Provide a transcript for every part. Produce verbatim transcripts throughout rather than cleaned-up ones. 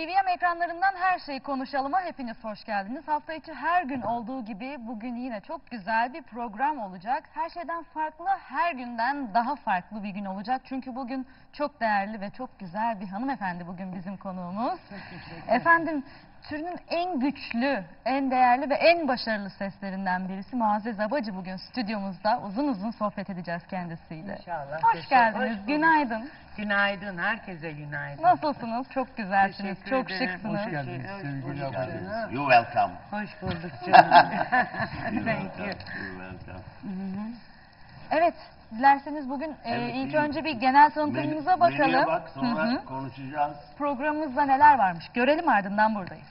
T V M ekranlarından Her Şeyi Konuşalım'a hepiniz hoş geldiniz. Hafta içi her gün olduğu gibi bugün yine çok güzel bir program olacak. Her şeyden farklı, her günden daha farklı bir gün olacak. Çünkü bugün çok değerli ve çok güzel bir hanımefendi bugün bizim konuğumuz. Efendim, türünün en güçlü, en değerli ve en başarılı seslerinden birisi Muazzez Abacı bugün stüdyomuzda. Uzun uzun sohbet edeceğiz kendisiyle. İnşallah. Hoş geldiniz, Hoş günaydın. Günaydın, herkese günaydın. Nasılsınız? Çok güzelsiniz, Teşekkür çok ederim. şıksınız. Hoş geldiniz sevgili Hoş abla. geldiniz. You welcome. Hoş bulduk canım. Thank you. You welcome. Evet, dilerseniz bugün e, Evet, ilk iyi. önce bir genel tanıtımımıza Men- bakalım. menüye bak, sonra Hı hı. konuşacağız. Programımızda neler varmış görelim, ardından buradayız.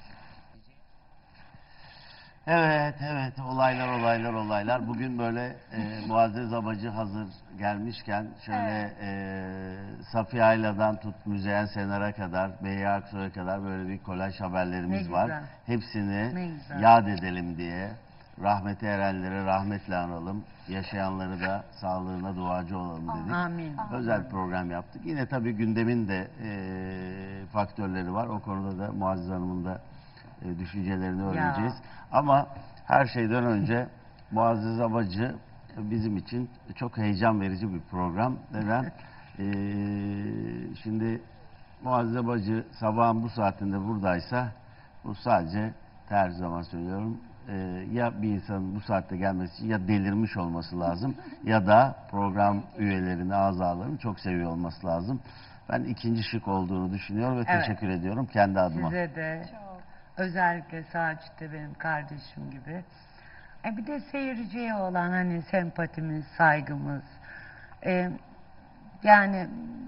Evet, evet. Olaylar, olaylar, olaylar. Bugün böyle e, Muazzez Abacı hazır gelmişken şöyle e, Safiye Ayla'dan tut Müzeyyen Senar'a kadar, Beyye Aksoy'a kadar böyle bir kolaj haberlerimiz Ne var. güzel. Hepsini Ne güzel. yad edelim diye. Rahmete erenleri rahmetle analım. Yaşayanları da sağlığına duacı olalım dedik. Amin. Özel bir program yaptık. Yine tabii gündemin de e, faktörleri var. O konuda da Muazzez Hanım'ın da e, düşüncelerini öğreneceğiz. Ama her şeyden önce Muazzez Abacı bizim için çok heyecan verici bir program. Neden? E, şimdi Muazzez Abacı sabahın bu saatinde buradaysa bu sadece her zaman söylüyorum. e, ya bir insanın bu saatte gelmesi için ya delirmiş olması lazım ya da program üyelerini, azalarını çok seviyor olması lazım. Ben ikinci şık olduğunu düşünüyorum ve Evet. teşekkür ediyorum kendi adıma. Size de, özellikle Sacit de benim kardeşim gibi. E bir de seyirciye olan hani sempatimiz, saygımız. E, yani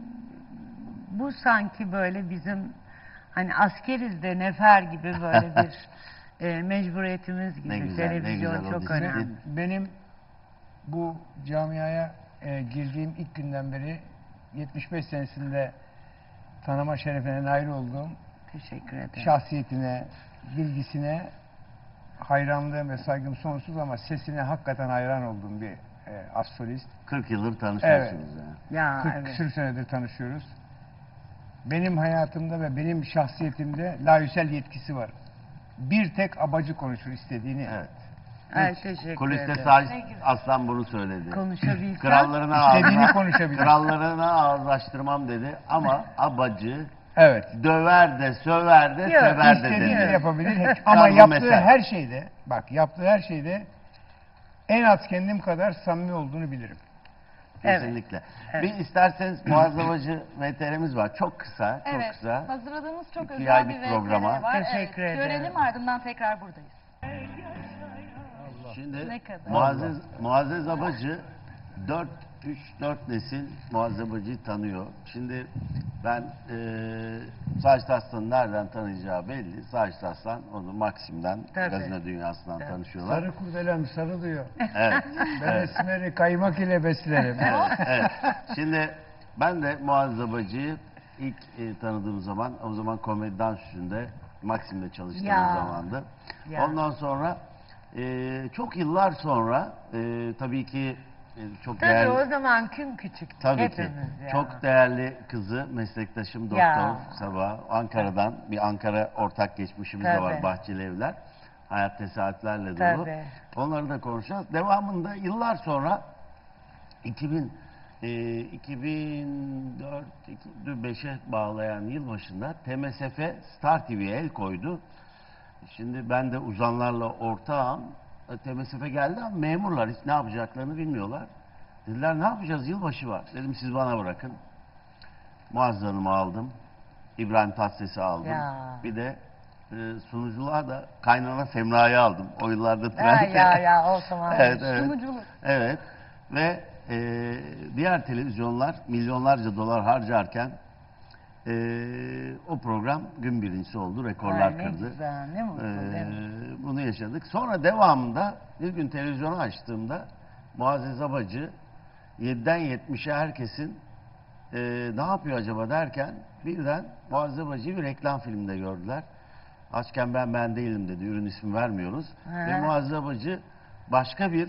bu sanki böyle bizim hani askeriz de nefer gibi böyle bir e, mecburiyetimiz gibi. Ne güzel, ne Televizyon güzel o çok disiplin. önemli. Benim bu camiaya e, girdiğim ilk günden beri yetmiş beş senesinde tanıma şerefine nail olduğum Teşekkür ederim. şahsiyetine, bilgisine hayranlığım ve saygım sonsuz ama sesine hakikaten hayran olduğum bir e, az solist. kırk yıldır tanışıyorsunuz Evet. yani. Ya kırk evet. küsur senedir tanışıyoruz. Benim hayatımda ve benim şahsiyetimde layüsel yetkisi var. Bir tek Abacı konuşur istediğini. Evet. Ay, teşekkür Kuliste ederim. Sacit Aslan bunu söyledi. Konuşabilsem. Krallarına İstediğini ağız, konuşabilir. krallarına ağız açtırmam dedi ama Abacı Evet. döver de söver de Yok, sever de İstediğini dedi. yapabilir. Ama Tanrı yaptığı mesel. her şeyde, bak yaptığı her şeyde en az kendim kadar samimi olduğunu bilirim. Kesinlikle. Evet. Bir isterseniz Muazzez Abacı V T R'miz var. Çok kısa, çok Evet, kısa. hazırladığımız çok İki özel aylık bir V T R programa. var. Teşekkür evet, ederim. görelim, ardından tekrar buradayız. Şimdi Ne kadar? Muazzez, Muazzez Abacı dört üç dört nesil Muazzez Abacı'yı tanıyor. Şimdi ben eee Sacit Aslan'ı nereden tanıyacağı belli. Sacit Aslan onu Maksim'den, Tabii. gazino dünyasından Tabii. tanışıyorlar. Sarı kurdelem sarı diyor. Evet. Ben evet. esmeri kaymak ile beslerim. Evet, evet. Şimdi ben de Muazzez Abacı'yı ilk e, tanıdığım zaman, o zaman Komedi Dansü'nde Maksim'de çalıştığım Ya. zamandı. Ya. Ondan sonra e, çok yıllar sonra e, tabii ki e, çok Tabii değerli, o zaman küm küçüktük tabii hepimiz ki ya. çok değerli kızı, meslektaşım Doktor Ya. Sabah, Ankara'dan bir Ankara ortak geçmişimiz de var, Tabii. Bahçeli Evler. Hayat tesadüflerle dolu. Tabii. Onları da konuşacağız. Devamında yıllar sonra iki bin e, iki bin dört iki bin beşe bağlayan yıl başında T M S F Star T V'ye el koydu. Şimdi ben de uzanlarla ortağım. E, T M S F geldi ama memurlar hiç ne yapacaklarını bilmiyorlar. Dediler ne yapacağız, yılbaşı var. Dedim siz bana bırakın. Muazzez Hanım'ı aldım. İbrahim Tatlıses'i aldım. Ya. Bir de e, sunuculuğa da kaynana Semra'yı aldım. O yıllarda Ya trend. ya ya o zaman. Evet, evet. Sunuculuk. Evet. Ve e, diğer televizyonlar milyonlarca dolar harcarken e, o program gün birincisi oldu. Rekorlar Ay, ne kırdı. güzel, ne mutlu, E, değil mi? bunu yaşadık. Sonra devamında bir gün televizyonu açtığımda Muazzez Abacı yediden yetmişe herkesin e, ne yapıyor acaba derken birden Muazzez Abacı'yı bir reklam filminde gördüler. Açken ben ben değilim dedi. Ürün ismi vermiyoruz. He. Ve Muazzez Abacı başka bir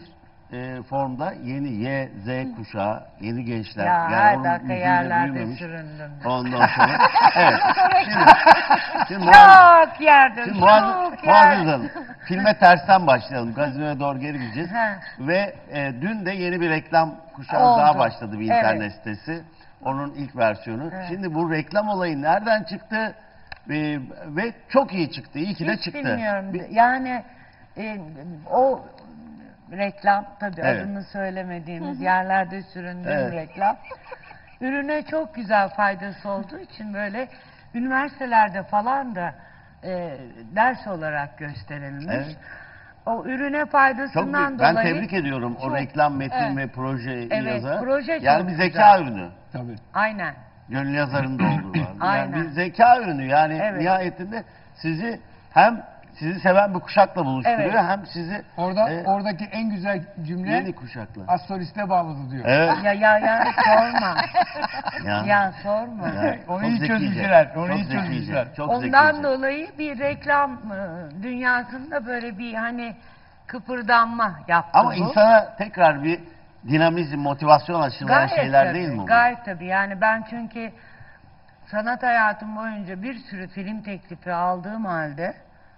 e, formda yeni Y, Z kuşağı, yeni gençler. Ya yani her onun dakika yüzüyle yerlerde büyümemiş. süründüm. Ondan sonra evet. Şimdi, şimdi, Muazzez- Çok yerdim, şimdi Muazzez, çok Muazzez yerdim. Hanım, filme tersten başlayalım. Gazinoya doğru geri gideceğiz. He. Ve e, dün de yeni bir reklam kuşağı Oldu. daha başladı bir Evet. internet sitesi. Onun ilk versiyonu. Evet. Şimdi bu reklam olayı nereden çıktı? E, ve çok iyi çıktı. İyi ki de Hiç çıktı. bilmiyorum. Bir- Yani e, o reklam tabii Evet. adını söylemediğimiz yerlerde süründüğüm Evet. reklam. Ürüne çok güzel faydası olduğu için böyle üniversitelerde falan da e, ders olarak gösterilmiş. Evet. O ürüne Çok faydasından büyük. Ben dolayı tebrik ediyorum o çok- reklam metin evet. ve proje Evet, yazar. proje yani çok bir zeka güzel. ürünü. Tabii. aynen. Gönül yazarın da olduğu var. Aynen. Yani bir zeka ürünü. Yani Evet. nihayetinde sizi hem sizi seven bir kuşakla buluşturuyor Evet. hem sizi Orada e, oradaki en güzel cümle yeni kuşakla. astroliste bağladı diyor. Evet. Ya ya ya sorma. Ya. ya sorma. Ya, Onu çok iyi zekice, çözmüşler, onu çok iyi zekice, çözmüşler. Çok Ondan zekice. dolayı bir reklam e, dünyasında böyle bir hani kıpırdanma yaptı Ama bu. insana tekrar bir dinamizm, motivasyon aşılayan şeyler tabii, değil mi bu? Gayet tabii. Yani ben çünkü sanat hayatım boyunca bir sürü film teklifi aldığım halde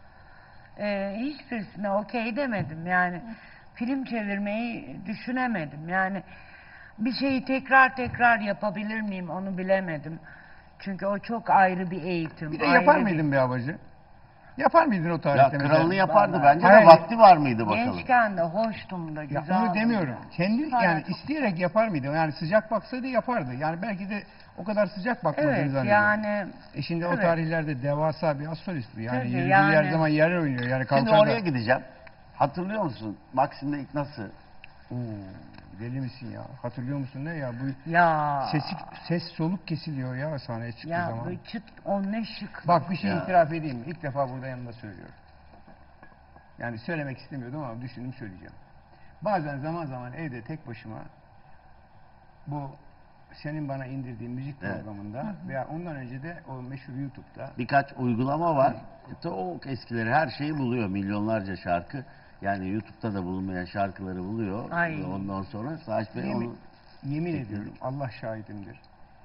e, hiçbirisine okey demedim. Yani film çevirmeyi düşünemedim. Yani bir şeyi tekrar tekrar yapabilir miyim onu bilemedim. Çünkü o çok ayrı bir eğitim. Bir de ayrı yapar bir- mıydın be abacı? Yapar mıydın o Ya tarihte kralını mesela? yapardı Vallahi. bence Hayır. de vakti var mıydı bakalım? Gençken de hoştum da Ya güzel. onu demiyorum. Kendi Hala yani çok isteyerek yapar mıydı? Yani sıcak baksaydı yapardı. Yani belki de o kadar sıcak bakmadığını Evet zannediyorum. yani E şimdi o evet. tarihlerde devasa bir astrolist bu. Yani Tabii, yürüdüğü yani. her zaman yer oynuyor. Yani Şimdi kalkar oraya da... gideceğim. Hatırlıyor musun? Maxim'de ilk nasıl? Oo, deli misin ya? Hatırlıyor musun ne ya? Bu ya sesi, ses soluk kesiliyor ya sahneye çıktığı ya zaman. bu çıt o ne şık. Bak bir şey Ya. itiraf edeyim mi? İlk defa burada yanında söylüyorum. Yani söylemek istemiyordum ama düşündüm söyleyeceğim. Bazen zaman zaman evde tek başıma bu senin bana indirdiğin müzik Evet. programında veya ondan önce de o meşhur YouTube'da Birkaç uygulama var. E, Çok eskileri her şeyi buluyor. Milyonlarca şarkı. Yani YouTube'da da bulunmayan şarkıları buluyor. Ay. Ve ondan sonra Saç Bey yemin, onu yemin Peki. ediyorum Allah şahidimdir.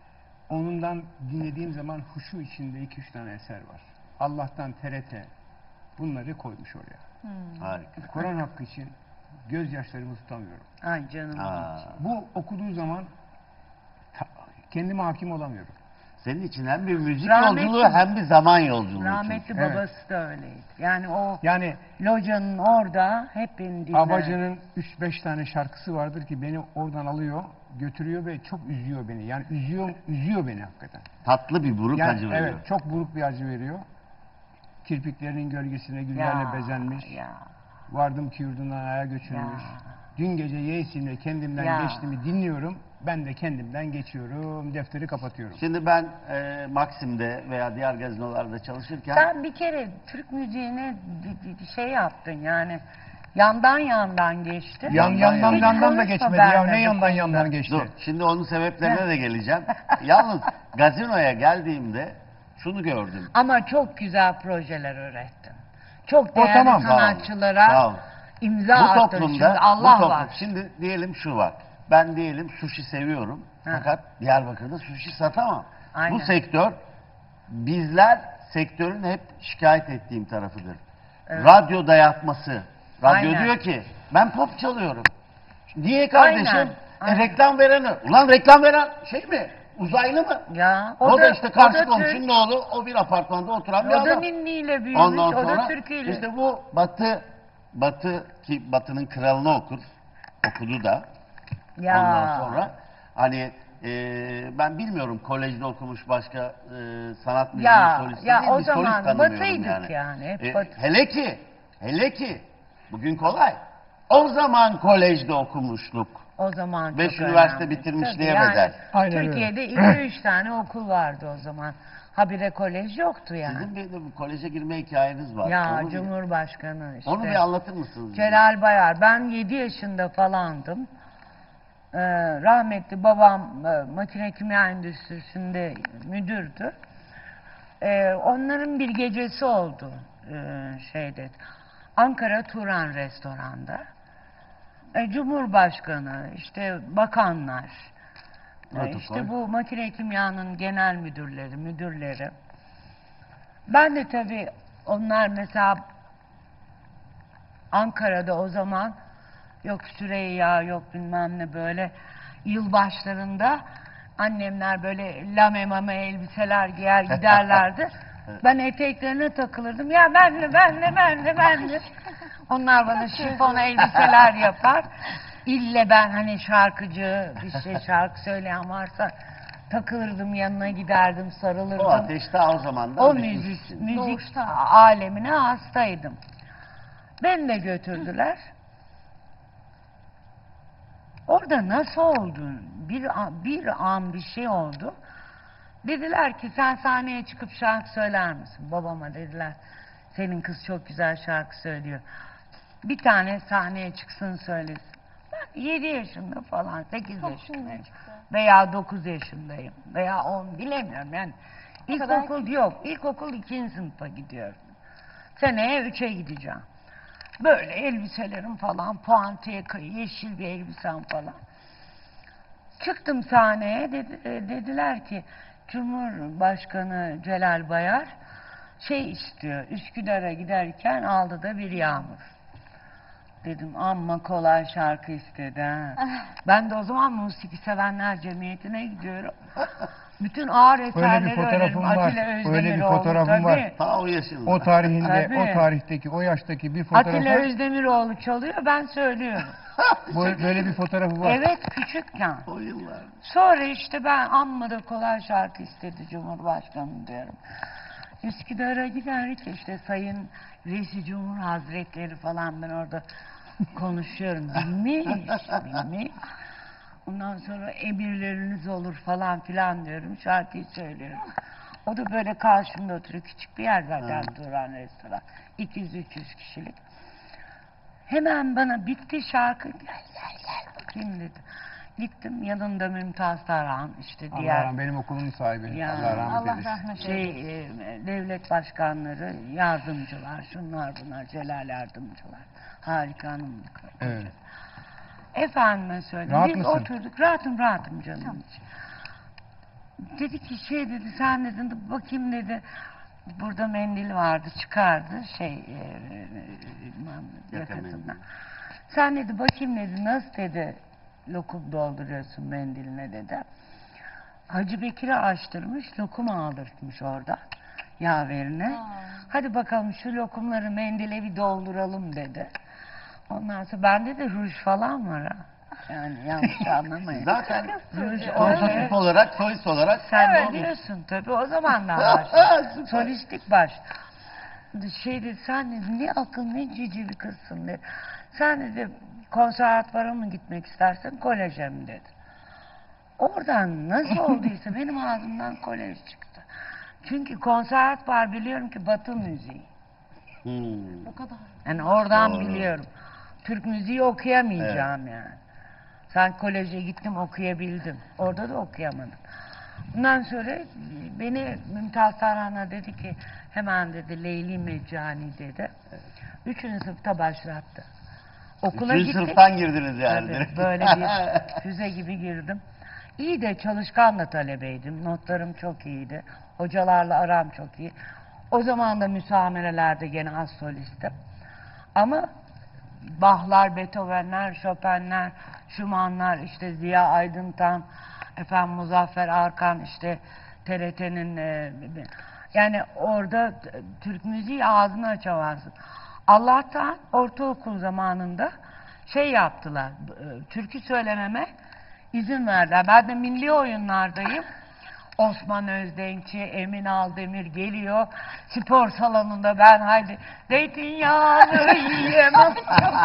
Onundan dinlediğim zaman huşu içinde iki üç tane eser var. Allah'tan T R T bunları koymuş oraya. harika. Kur'an hakkı için gözyaşlarımı tutamıyorum. Ay canım. Aa, Bu okuduğu zaman ta- kendime hakim olamıyorum. senin için hem bir müzik Rahmetli- yolculuğu hem bir zaman yolculuğu. Rahmetli çünkü. Evet. babası da öyleydi. Yani o Yani locanın orada hep beni dinler. Abacı'nın üç beş tane şarkısı vardır ki beni oradan alıyor, götürüyor ve çok üzüyor beni. Yani üzüyor, üzüyor beni hakikaten. Tatlı bir buruk Yani acı veriyor. evet, çok buruk bir acı veriyor. Kirpiklerinin gölgesine güllerle Ya, bezenmiş. Ya. Vardım ki yurdundan aya göçülmüş. Ya. Dün gece yeğsimle kendimden Ya. geçtiğimi dinliyorum. Ben de kendimden geçiyorum, defteri kapatıyorum. Şimdi ben e, Maxim'de veya diğer gazinolarda çalışırken Sen bir kere Türk müziğine di- di- şey yaptın yani yandan yandan geçti. Yan yandan Hiç yandan da konuşma geçmedi benimle ya. bu Ne yandan konuda. yandan geçti? dur şimdi onun sebeplerine de geleceğim. Yalnız gazinoya geldiğimde şunu gördüm. Ama çok güzel projeler ürettin. Çok O değerli tamam. Sağ ol, sanatçılara sağ ol. imza Bu attın. toplumda Şimdi Allah bu toplum, var. şimdi diyelim şu var. Ben diyelim sushi seviyorum. Ha. Fakat Diyarbakır'da sushi satamam. Aynen. Bu sektör bizler sektörün hep şikayet ettiğim tarafıdır. Evet. Radyo dayatması. Radyo Aynen. diyor ki ben pop çalıyorum. Niye kardeşim? Aynen, E, aynen. reklam vereni. Ulan reklam veren şey mi? Uzaylı mı? Ya, O, da işte karşı o da komşunun Türk, oğlu. O bir apartmanda oturan bir o da adam. ninniyle büyümüş, Ondan o da sonra türküyle. işte bu Batı Batı ki Batı'nın kralını okur. Okudu da. ya. Ondan sonra hani e, ben bilmiyorum kolejde okumuş başka e, sanat müziği Ya, solisti ya değil, o bir zaman solist tanımıyorum Batı'ydık yani. yani, hep E, Batı. hele ki hele ki bugün kolay. O zaman kolejde okumuşluk. O zaman Beş çok üniversite önemli. bitirmişliğe Tabii bedel. Aynen öyle. Türkiye'de iki üç tane okul vardı o zaman. Habire kolej yoktu yani. Sizin bir de bu koleje girme hikayeniz var. Ya onu, bir, Cumhurbaşkanı işte. onu bir anlatır mısınız? Celal Bayar. Ben yedi yaşında falandım. Ee, rahmetli babam e, makine kimya endüstrisinde müdürdü. Ee, onların bir gecesi oldu e, şeyde. Ankara Turan restoranda. e, Cumhurbaşkanı, işte bakanlar, e, Protokol. işte bu makine kimyanın genel müdürleri, müdürleri. Ben de tabii onlar mesela Ankara'da o zaman yok Süreyya, yok bilmem ne böyle yılbaşlarında annemler böyle lame mame elbiseler giyer giderlerdi. Ben eteklerine takılırdım. Ya ben de ben de ben de ben de. Onlar bana şifon elbiseler yapar. İlle ben hani şarkıcı bir şey şarkı söyleyen varsa takılırdım yanına giderdim sarılırdım. O ateş daha o zamandan O düşmüş. müzik, müzik Doğuştan. alemine hastaydım. Beni de götürdüler. Orada nasıl oldu? Bir an, bir an bir şey oldu. Dediler ki sen sahneye çıkıp şarkı söyler misin? Babama dediler. Senin kız çok güzel şarkı söylüyor. Bir tane sahneye çıksın söylesin. Ben yedi yaşında falan, sekiz Çok yaşındayım. minicikti. Veya dokuz yaşındayım. Veya on bilemiyorum yani. O kadar İlkokul yok. İlkokul ikinci sınıfa gidiyorum. Seneye üçe gideceğim. Böyle elbiselerim falan, puantiye, yeşil bir elbisem falan. Çıktım sahneye, dedi, e, dediler ki Cumhurbaşkanı Celal Bayar şey istiyor, Üsküdar'a giderken aldı da bir yağmur. Dedim amma kolay şarkı istedi ha. Ben de o zaman Musiki Sevenler Cemiyeti'ne gidiyorum. Bütün ağır eserleri bir fotoğrafım öğrenirim. var. Atilla Öyle bir Özdemiroğlu fotoğrafım var. tabii. Ta o yaşında. O tarihinde, Tabii. o tarihteki, o yaştaki bir fotoğrafı, Atilla Özdemiroğlu çalıyor, ben söylüyorum. bu- böyle bir fotoğrafı var. Evet, küçükken. O yıllar. Sonra işte ben amma da kolay şarkı istedi Cumhurbaşkanı diyorum. Üsküdar'a gider ki işte Sayın Reisi Cumhur Hazretleri falan ben orada konuşuyorum. Bilmiş, bilmiş. Ondan sonra emirleriniz olur falan filan diyorum. Şarkıyı söylüyorum. O da böyle karşımda oturuyor. Küçük bir yer zaten duran restoran. iki yüz üç yüz kişilik. Hemen bana bitti şarkı. Gel gel gel bakayım dedi. Gittim yanında Mümtaz Tarhan işte Allah diğer rahmet, benim okulumun sahibi. Ya, Allah rahmet Allah eylesin. rahmet şey eylesin. e, devlet başkanları, yardımcılar, şunlar bunlar, Celal yardımcılar. Harika hanımlık. Evet. Efendime söyleyeyim. Rahat Biz mısın? oturduk. Rahatım rahatım canım Tamam. için. Dedi ki şey dedi sen dedin bakayım dedi. Burada mendil vardı çıkardı şey e, e, bilmem ne, Yaka yakasından. mendil. Sen dedi bakayım dedi nasıl dedi lokum dolduruyorsun mendiline dedi. Hacı Bekir'i açtırmış lokum aldırtmış orada yaverine. Aa. Hadi bakalım şu lokumları mendile bir dolduralım dedi. Ondan sonra bende de ruj falan var ha. Yani yanlış anlamayın. Zaten Ruj prototip olarak, solist olarak sen evet. de diyorsun tabii o zamandan başladı. Solistik baş. Şey dedi sen dedi ne akıl ne cici bir kızsın dedi. Sen dedi konservatuvara mı gitmek istersen koleje mi dedi. Oradan nasıl olduysa benim ağzımdan kolej çıktı. Çünkü konservatuvar biliyorum ki Batı müziği. Hmm. O kadar. Yani oradan Doğru. biliyorum. Türk müziği okuyamayacağım yani. Sen koleje gittim okuyabildim. Orada da okuyamadım. Bundan sonra beni Mümtaz Tarhan'a dedi ki hemen dedi Leyli Meccani dedi. Üçüncü sınıfta başlattı. Okula Üçüncü gittik. sınıftan girdiniz yani. Tabii, direkt. böyle bir füze gibi girdim. İyi de çalışkan da talebeydim. Notlarım çok iyiydi. Hocalarla aram çok iyi. O zaman da müsamerelerde gene az solistim. Ama Bach'lar, Beethoven'ler, Chopin'ler, Schumann'lar, işte Ziya Aydıntan, efendim Muzaffer Arkan, işte T R T'nin e, yani orada Türk müziği ağzını açamazsın. Allah'tan ortaokul zamanında şey yaptılar, e, türkü söylememe izin verdiler. Ben de milli oyunlardayım. Osman Özdenkçi, Emin Aldemir geliyor. Spor salonunda ben haydi zeytinyağlı yiyemem.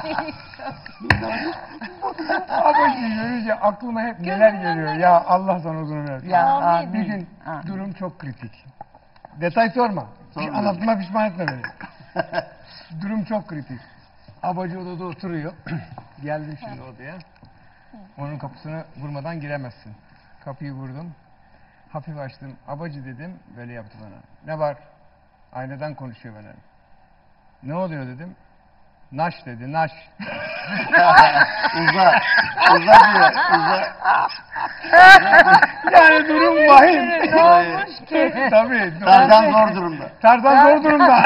Ama şimdi görünce aklıma hep neler geliyor. Ya Allah sana uzun versin. Ya, Amin. Bir gün Amin. durum çok kritik. Detay sorma. Sormuyorum. Anlatma pişman etme beni. Durum çok kritik. Abacı odada oturuyor. Geldim şimdi odaya. Onun kapısını vurmadan giremezsin. Kapıyı vurdum. Hafif açtım. Abacı dedim. Böyle yaptı bana. Ne var? Aynadan konuşuyor bana. Ne oluyor dedim. Naş dedi, naş. Uza. Uza diyor. Uza. Yani durum vahim. Ne olmuş ki? Tabii. Tarzan zor durumda. Tarzan zor durumda.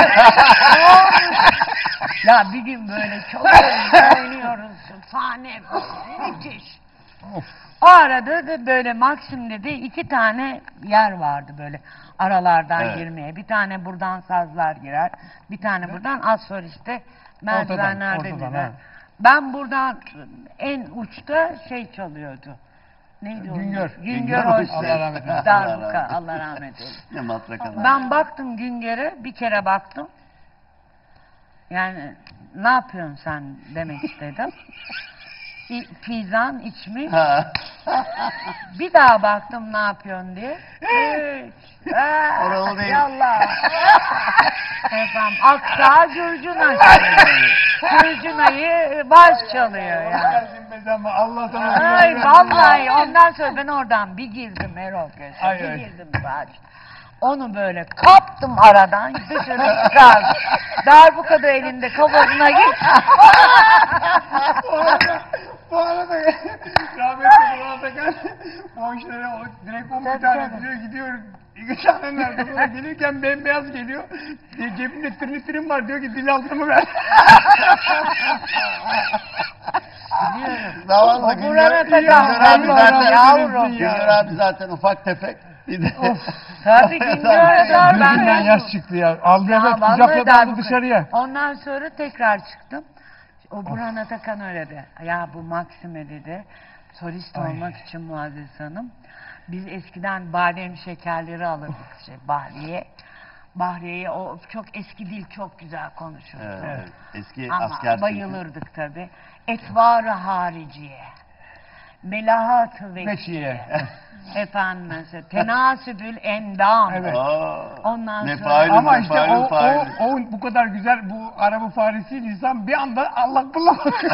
Ya bir gün böyle çok güzel oynuyoruz. Sahne müthiş. Of. O arada da böyle Maksim'de de iki tane yer vardı böyle aralardan Evet. girmeye. Bir tane buradan sazlar girer, bir tane buradan az sonra işte merdivenlerde ortadan, girer. ha. Ben buradan en uçta şey çalıyordu. Neydi o? Güngör. Güngör Güngör Hoşçak. Allah rahmet eylesin. Darbuka, Allah rahmet eylesin. Ne matrak adam. Ben baktım Güngör'e, bir kere baktım. Yani ne yapıyorsun sen demek istedim. İ- Pizan içmiş. Ha. Bir daha baktım ne yapıyorsun diye. Üç. Aa, Oralı değil. Yallah. Efendim Aksa Gürcüna çalıyor. Gürcünayı baş çalıyor yani. Allah sana Ay vallahi ondan sonra ben oradan bir girdim Erol Köse. Ay, Bir ay. girdim baş. Onu böyle kaptım aradan dışarı çıkardım. Darbuka da elinde kafasına git. Bu arada, bu arada rahmetli Murat Akan o işlere o direkt on bir Tabii, tane tabii. biliyor gidiyor. İki nerede sonra gelirken bembeyaz geliyor. E, cebimde tırnitrim var diyor ki dil altımı ver. Biliyorum. Zavallı O Güngör, Burhan Güngör Atakan, abi Allah zaten, yavrum. Güngör abi zaten ufak tefek. Bir de Tabii Güngör Darbuka. Gözümden yaş çıktı ya. Aldı Ya evet vallahi kucakladı aldı darbuka. dışarıya. Ondan sonra tekrar çıktım. O Burhan Atakan öyle de. Ya bu Maksim'e dedi. Solist Ay. olmak için Muazzez Hanım. Biz eskiden badem şekerleri alırdık şey, Bahriye. Bahriye'ye o çok eski dil çok güzel konuşurdu. Evet, evet. Eski Ama asker çünkü. bayılırdık tabii. Etvar-ı hariciye. Melahat-ı Vekiye. vekiye. Efendim mesela tenasübül endam. Evet. Aa, Ondan ne sonra- failin, Ama ne işte failin, o, o, failin. o bu kadar güzel bu araba faresi insan bir anda Allah bulamadı.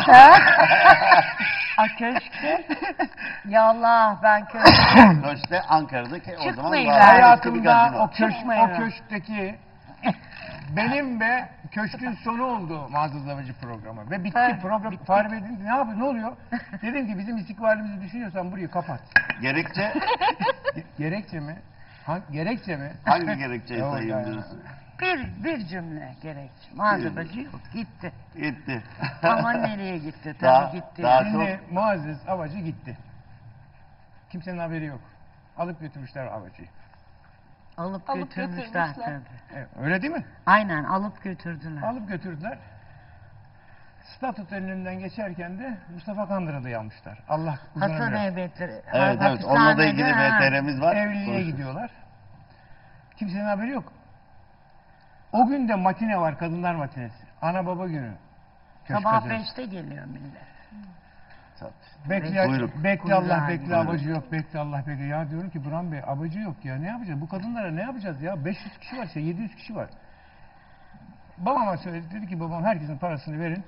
A köşkte. Ya Allah ben köşkte. Köşkte Ankara'daki o zaman Çıkmayın daha ben. eski bir Hayatımda gazino. o, köşk, Çıkmayın. o köşkteki benim ve köşkün sonu oldu Muazzez Avcı programı. Ve bitti Ha, program. bitti. Fahri Bey dedi ne yapıyor ne oluyor? Dedim ki bizim istikbalimizi düşünüyorsan burayı kapat. Gerekçe Ge- Gerekçe mi? Ha, gerekçe mi? hangi gerekçeyi Yok sayayım ya. diyorsun? Bir, bir cümle gerekçe. Malzemeci yok. Gitti. Gitti. Ama nereye gitti? Tabii Daha- gitti. daha- Şimdi Muazzez Avcı gitti. Kimsenin haberi yok. Alıp götürmüşler Avcı'yı. Alıp, Alıp götürmüşler götürmüşler. tabii. Evet, öyle değil mi? Aynen alıp götürdüler. Alıp götürdüler. Statut önünden geçerken de Mustafa Kandıra'yı almışlar. Allah uzun Hasan ömür. Heybetleri. Evet evet onunla da ilgili bir ha. V T R'miz var. Evliliğe Konuşuruz. gidiyorlar. Kimsenin haberi yok. O gün de matine var, kadınlar matinesi. Ana baba günü. Köşk Sabah gazetesi. beşte geliyor millet. Bekle, Buyurun. bekle Allah, Buyurun. bekle Buyurun. abacı yok, bekle Allah, bekle. Ya diyorum ki Burhan Bey, abacı yok ya, ne yapacağız? Bu kadınlara ne yapacağız ya? beş yüz kişi var, şey, yedi yüz kişi var. Babama söyledi, dedi ki babam herkesin parasını verin.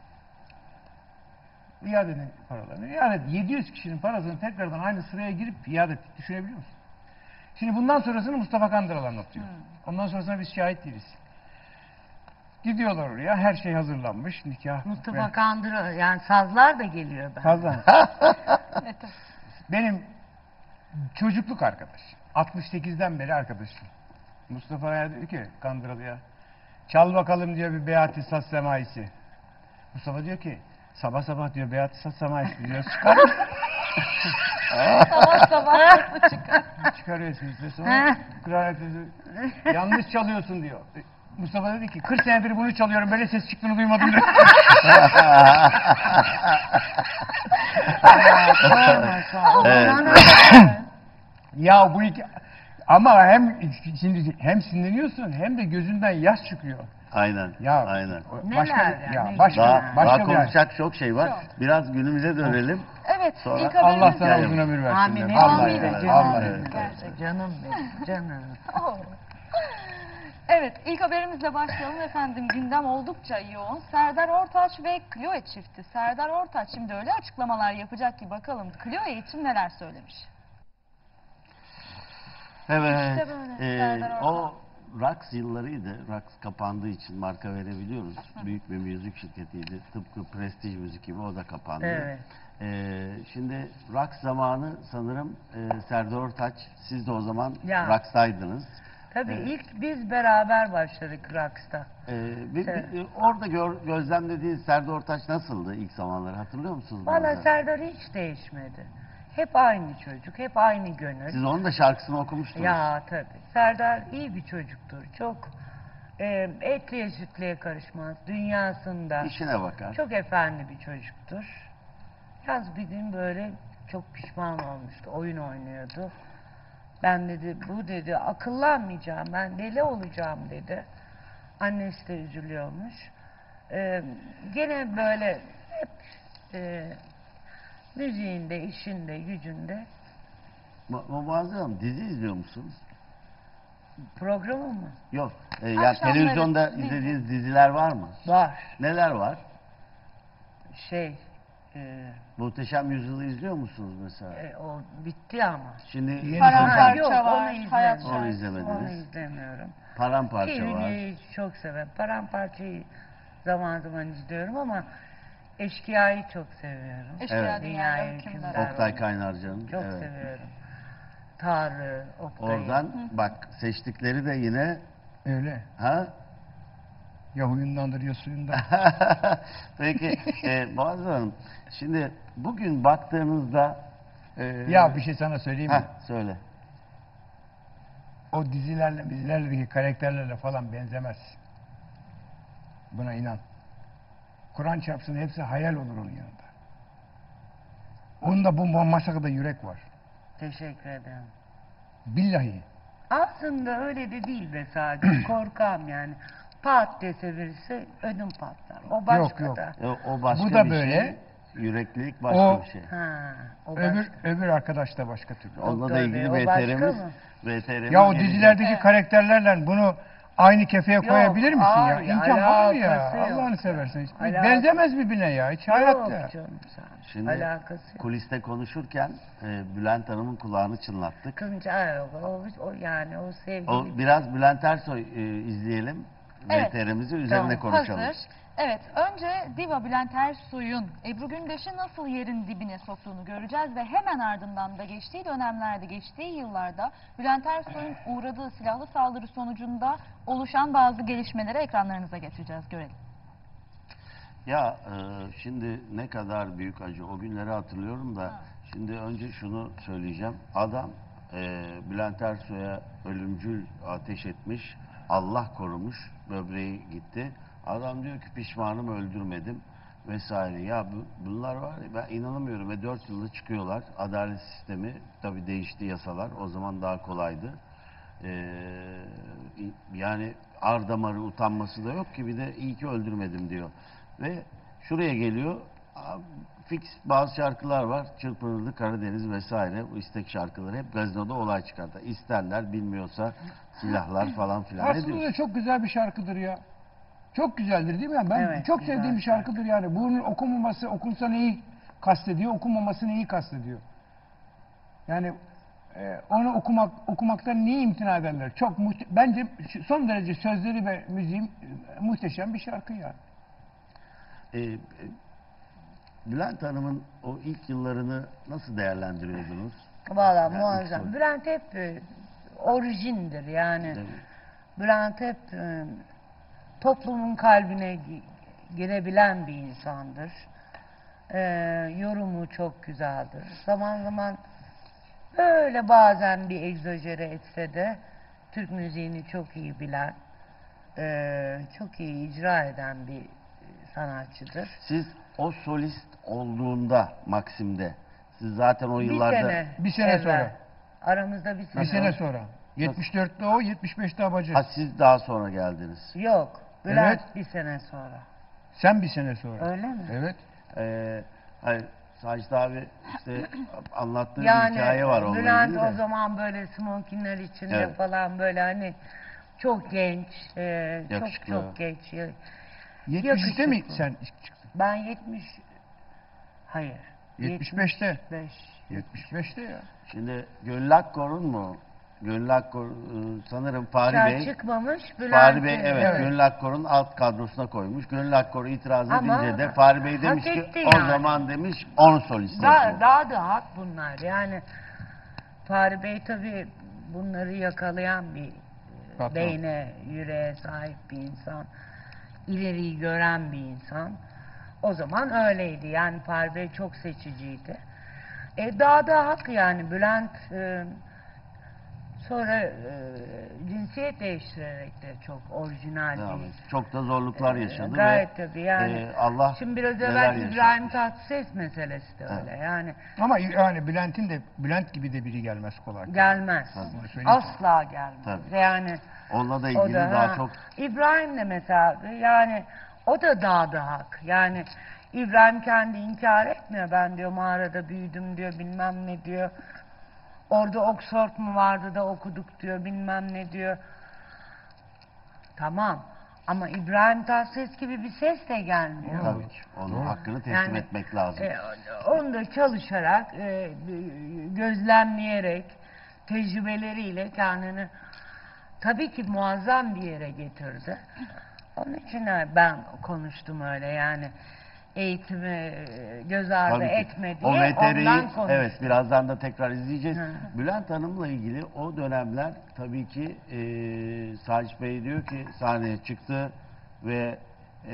İade edin paralarını. İade edin. yedi yüz kişinin parasını tekrardan aynı sıraya girip iade et. Düşünebiliyor musun? Şimdi bundan sonrasını Mustafa Kandıral anlatıyor. Ondan sonrasına biz şahit değiliz. Gidiyorlar oraya, her şey hazırlanmış, nikah. Mustafa ve- Kandıra yani sazlar da geliyor ben. Fazla. Benim çocukluk arkadaş. altmış sekizden beri arkadaşım. Mustafa'ya dedi ki Kandıralı'ya çal bakalım diyor bir Beati Saz Semaisi. Mustafa diyor ki sabah sabah diyor Beati Saz Semaisi diyor. Çıkar. Sabah sabah çıkar. Çıkarıyorsun işte sonra klarneti yanlış çalıyorsun diyor. Mustafa dedi ki kırk senedir bunu çalıyorum böyle ses çıktığını duymadım diyor. Evet. Ya bu iki ama hem şimdi hem sinirleniyorsun hem de gözünden yaş çıkıyor. Aynen. Ya Aynen. o- Neler başka yani, ya ne başka Daha, başka daha bir konuşacak çok şey var. Çok. Biraz günümüze dönelim. Evet, Sonra ilk Allah haberimiz sana Yani- uzun ömür versin. Amin. diyorum. Amin. Vallahi, Amin. vallahi, Canım vallahi. benim. Gerçekten. Canım benim, canım. Oh. Evet, ilk haberimizle başlayalım efendim. Gündem oldukça yoğun. Serdar Ortaç ve Chloe çifti. Serdar Ortaç şimdi öyle açıklamalar yapacak ki bakalım Chloe için neler söylemiş. Evet. İşte böyle, Ee, Serdar o Raks yıllarıydı. Raks kapandığı için marka verebiliyoruz. Büyük bir müzik şirketiydi. Tıpkı Prestige Müzik gibi o da kapandı. Evet. Ee, şimdi Raks zamanı sanırım e, Serdar Ortaç, siz de o zaman Ya. Raks'taydınız. Tabii Evet. ilk biz beraber başladık Raks'ta. Ee, bir- Evet. bir- orada gör, gözlemlediğiniz Serdar Ortaç nasıldı ilk zamanları, hatırlıyor musunuz? Valla bazen? Serdar hiç değişmedi. Hep aynı çocuk, hep aynı gönül. Siz onun da şarkısını okumuştunuz. Ya tabii. Serdar iyi bir çocuktur. Çok e, etliye sütlüye karışmaz. Dünyasında. İşine bakar. Çok efendi bir çocuktur. Yaz bir gün böyle çok pişman olmuştu. Oyun oynuyordu. Ben dedi, bu dedi, akıllanmayacağım, ben deli olacağım dedi. Annesi de üzülüyormuş. Ee, gene böyle hep e, müziğinde, işinde, gücünde. Ma Ma- Muazzez Hanım, dizi izliyor musunuz? Programı mı? Yok. Ee, yani Akşamları televizyonda dizi. izlediğiniz diziler var mı? Var. Neler var? Şey, e, Muhteşem Yüzyıl'ı izliyor musunuz mesela? e, o bitti ama. Şimdi Yeni Paramparça Ha, yok, var, onu hayat izlemiyorum. Onu şarkısı izlemediniz. var. Onu izlemiyorum. Paramparça Ki var. Hülya'yı çok severim. Paramparçayı zaman zaman izliyorum ama Eşkıya'yı çok seviyorum. Eşkıya Evet. Dünyaya Dünyaya Hükümdar. Hükümdar. Oktay Kaynarca'nın. Çok evet. seviyorum. Tarık, Oktay'ı. Oradan bak, seçtikleri de yine Öyle. ha? Ya huyundandır ya suyundan. Peki e, Muazzez Hanım, şimdi bugün baktığınızda e, Ya bir şey sana söyleyeyim mi? ha, söyle. O dizilerle, dizilerdeki karakterlerle falan benzemez. Buna inan. Kur'an çarpsın, hepsi hayal olur onun yanında. Onda bu masakada yürek var. Teşekkür ederim. Billahi. Aslında öyle de değil be sadece. Korkam yani. Pat dese birisi ödüm patlar. O başka Yok, yok. da. E, o başka Bu da bir böyle. şey. Yüreklilik başka O- bir şey. Ha, o Öbür başka. öbür arkadaş da başka türlü. Onunla Doktor da Bey, ilgili o başka V T R'miz mı? V T R'miz Ya o gelecek. dizilerdeki Evet. karakterlerle bunu aynı kefeye koyabilir misin ya? hayır, İmkan var mı ya? alakası yok. Allah'ını seversen. Hiç Alakası- benzemez birbirine ya. Hiç hayatta. Yok canım sen. Şimdi Alakası yok. kuliste konuşurken e, Bülent Hanım'ın kulağını çınlattık. Kınca o, o, o yani o sevgili. O biraz Bülent Ersoy e, izleyelim. Evet. V T R'mizi üzerine Tamam, konuşalım. Hazır. Evet, önce Diva Bülent Ersoy'un Ebru Gündeş'i nasıl yerin dibine soktuğunu göreceğiz ve hemen ardından da geçtiği dönemlerde, geçtiği yıllarda Bülent Ersoy'un uğradığı silahlı saldırı sonucunda oluşan bazı gelişmeleri ekranlarınıza getireceğiz, görelim. Ya e, şimdi ne kadar büyük acı. O günleri hatırlıyorum da Ha. şimdi önce şunu söyleyeceğim. Adam e, Bülent Ersoy'a ölümcül ateş etmiş. Allah korumuş. Böbreği gitti. Adam diyor ki pişmanım, öldürmedim vesaire. Ya bu, bunlar var ya, ben inanamıyorum ve dört yılda çıkıyorlar. Adalet sistemi tabii değişti, yasalar. O zaman daha kolaydı. Ee, yani ar damarı utanması da yok ki, bir de iyi ki öldürmedim diyor. Ve şuraya geliyor. Fix bazı şarkılar var. Çırpınırdı Karadeniz vesaire. Bu istek şarkıları hep gazinoda olay çıkartır. İsterler, bilmiyorsa silahlar falan filan. Ne Aslında diyorsun? da çok güzel bir şarkıdır ya. Çok güzeldir değil mi? Yani ben Evet, çok güzel sevdiğim bir şarkı. şarkıdır yani. Bunun okunmaması, okunsa neyi kastediyor, okunmaması neyi kastediyor? Yani e, onu okumak okumaktan niye imtina ederler? Çok muhte- bence şu- son derece sözleri ve müziği e, muhteşem bir şarkı yani. Ee, e, Bülent Hanım'ın o ilk yıllarını nasıl değerlendiriyordunuz? Valla Yani muazzam. ilk- Bülent hep e, orijindir yani. Değil mi? Bülent hep e, toplumun kalbine gi- girebilen bir insandır. E, yorumu çok güzeldir. Zaman zaman böyle bazen bir egzajere etse de Türk müziğini çok iyi bilen, e, çok iyi icra eden bir sanatçıdır. Siz o solist olduğunda Maksim'de, siz zaten o Bir yıllarda sene, Bir sene evvel. sonra. Aramızda bir sene. Bir sene sonra. yetmiş dörtte o, yetmiş beşte Abacı. ha, siz daha sonra geldiniz. Yok. Bülent Evet. bir sene sonra. Sen bir sene sonra. Öyle mi? Evet. Ee, hayır, Sacit abi işte anlattığı bir Yani hikaye var onunla Bülent ilgili de. o zaman böyle smokinler içinde Evet. falan böyle hani çok genç, e, çok Yakışıklı. çok genç. yetmiş üçte mi Yakışıklı. sen çıktın? Ben yetmiş, hayır. yetmiş beşte. beş. yetmiş beşte ya. Şimdi Gönül Akkor'un mu Gönül Akkor e, sanırım Fahri Şarj Bey çıkmamış. Bülent Fahri Bey e, evet, Evet. Gönül Akkor'un alt kadrosuna koymuş. Gönül Akkor itiraz Ama edince de Fahri Bey hak demiş ki etti o yani. zaman demiş onu solist Daha, yapıyor. daha da hak bunlar. Yani Fahri Bey tabii bunları yakalayan bir e, Patron. beyne, yüreğe sahip bir insan. İleriyi gören bir insan. O zaman öyleydi. Yani Fahri Bey çok seçiciydi. E, daha da hak yani. Bülent e, sonra e, cinsiyet değiştirerek de çok orijinal Devam bir et. Çok da zorluklar Ee, yaşadı gayet ve tabii yani. e, Allah Şimdi biraz neler evvel yaşatmış. İbrahim Tatlıses meselesi de öyle. Evet. Yani Ama yani Bülent'in de Bülent gibi de biri gelmez kolay. kolay. gelmez. Bunu söyleyeyim. Asla gelmez. Tabii. Yani Onunla da o ilgili da daha ha, çok İbrahim de mesela yani o da daha da hak. Yani İbrahim kendi inkar etmiyor. Ben diyor mağarada büyüdüm diyor, bilmem ne diyor. Orada Oxford mu vardı da okuduk diyor, bilmem ne diyor. Tamam. Ama İbrahim Tatlıses gibi bir ses de gelmiyor. tabii ki onun hakkını teslim Yani, etmek lazım. E, onu da çalışarak, e, gözlemleyerek, tecrübeleriyle kendini tabii ki muazzam bir yere getirdi. Onun için ben konuştum öyle yani eğitimi e, göz ardı Tabii ki. etme diye O V T R'yi ondan konuştum. evet birazdan da tekrar izleyeceğiz. Hı. Bülent Hanım'la ilgili o dönemler tabii ki e, Sacit Bey diyor ki sahneye çıktı ve e,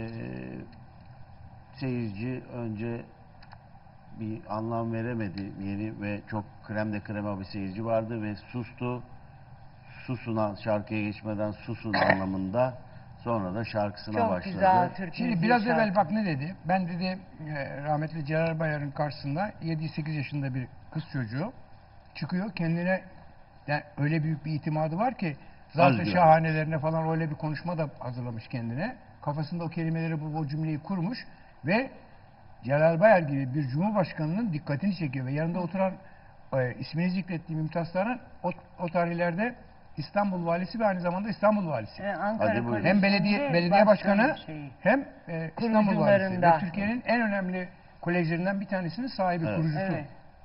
seyirci önce bir anlam veremedi. Yeni ve çok krem de krema bir seyirci vardı ve sustu. Susun şarkıya geçmeden susun anlamında. Sonra da şarkısına Çok başladı. güzel Türk Şimdi müziği biraz şarkı. evvel bak ne dedi? Ben dedi e, rahmetli Celal Bayar'ın karşısında yedi sekiz yaşında bir kız çocuğu çıkıyor kendine yani öyle büyük bir itimadı var ki zaten Özgür. şahanelerine falan öyle bir konuşma da hazırlamış kendine. Kafasında o kelimeleri bu, o cümleyi kurmuş ve Celal Bayar gibi bir cumhurbaşkanının dikkatini çekiyor ve yanında oturan e, ismini zikrettiğim Mümtaz Tarhan o, o tarihlerde İstanbul valisi ve aynı zamanda İstanbul valisi. E, Ankara Hadi buyurun. Hem Koleji'nde belediye belediye başkanı başkanı şeyi. hem e, İstanbul valisi Kurucularından. ve Türkiye'nin en önemli kolejlerinden bir tanesinin sahibi, Evet. kurucusu. Evet.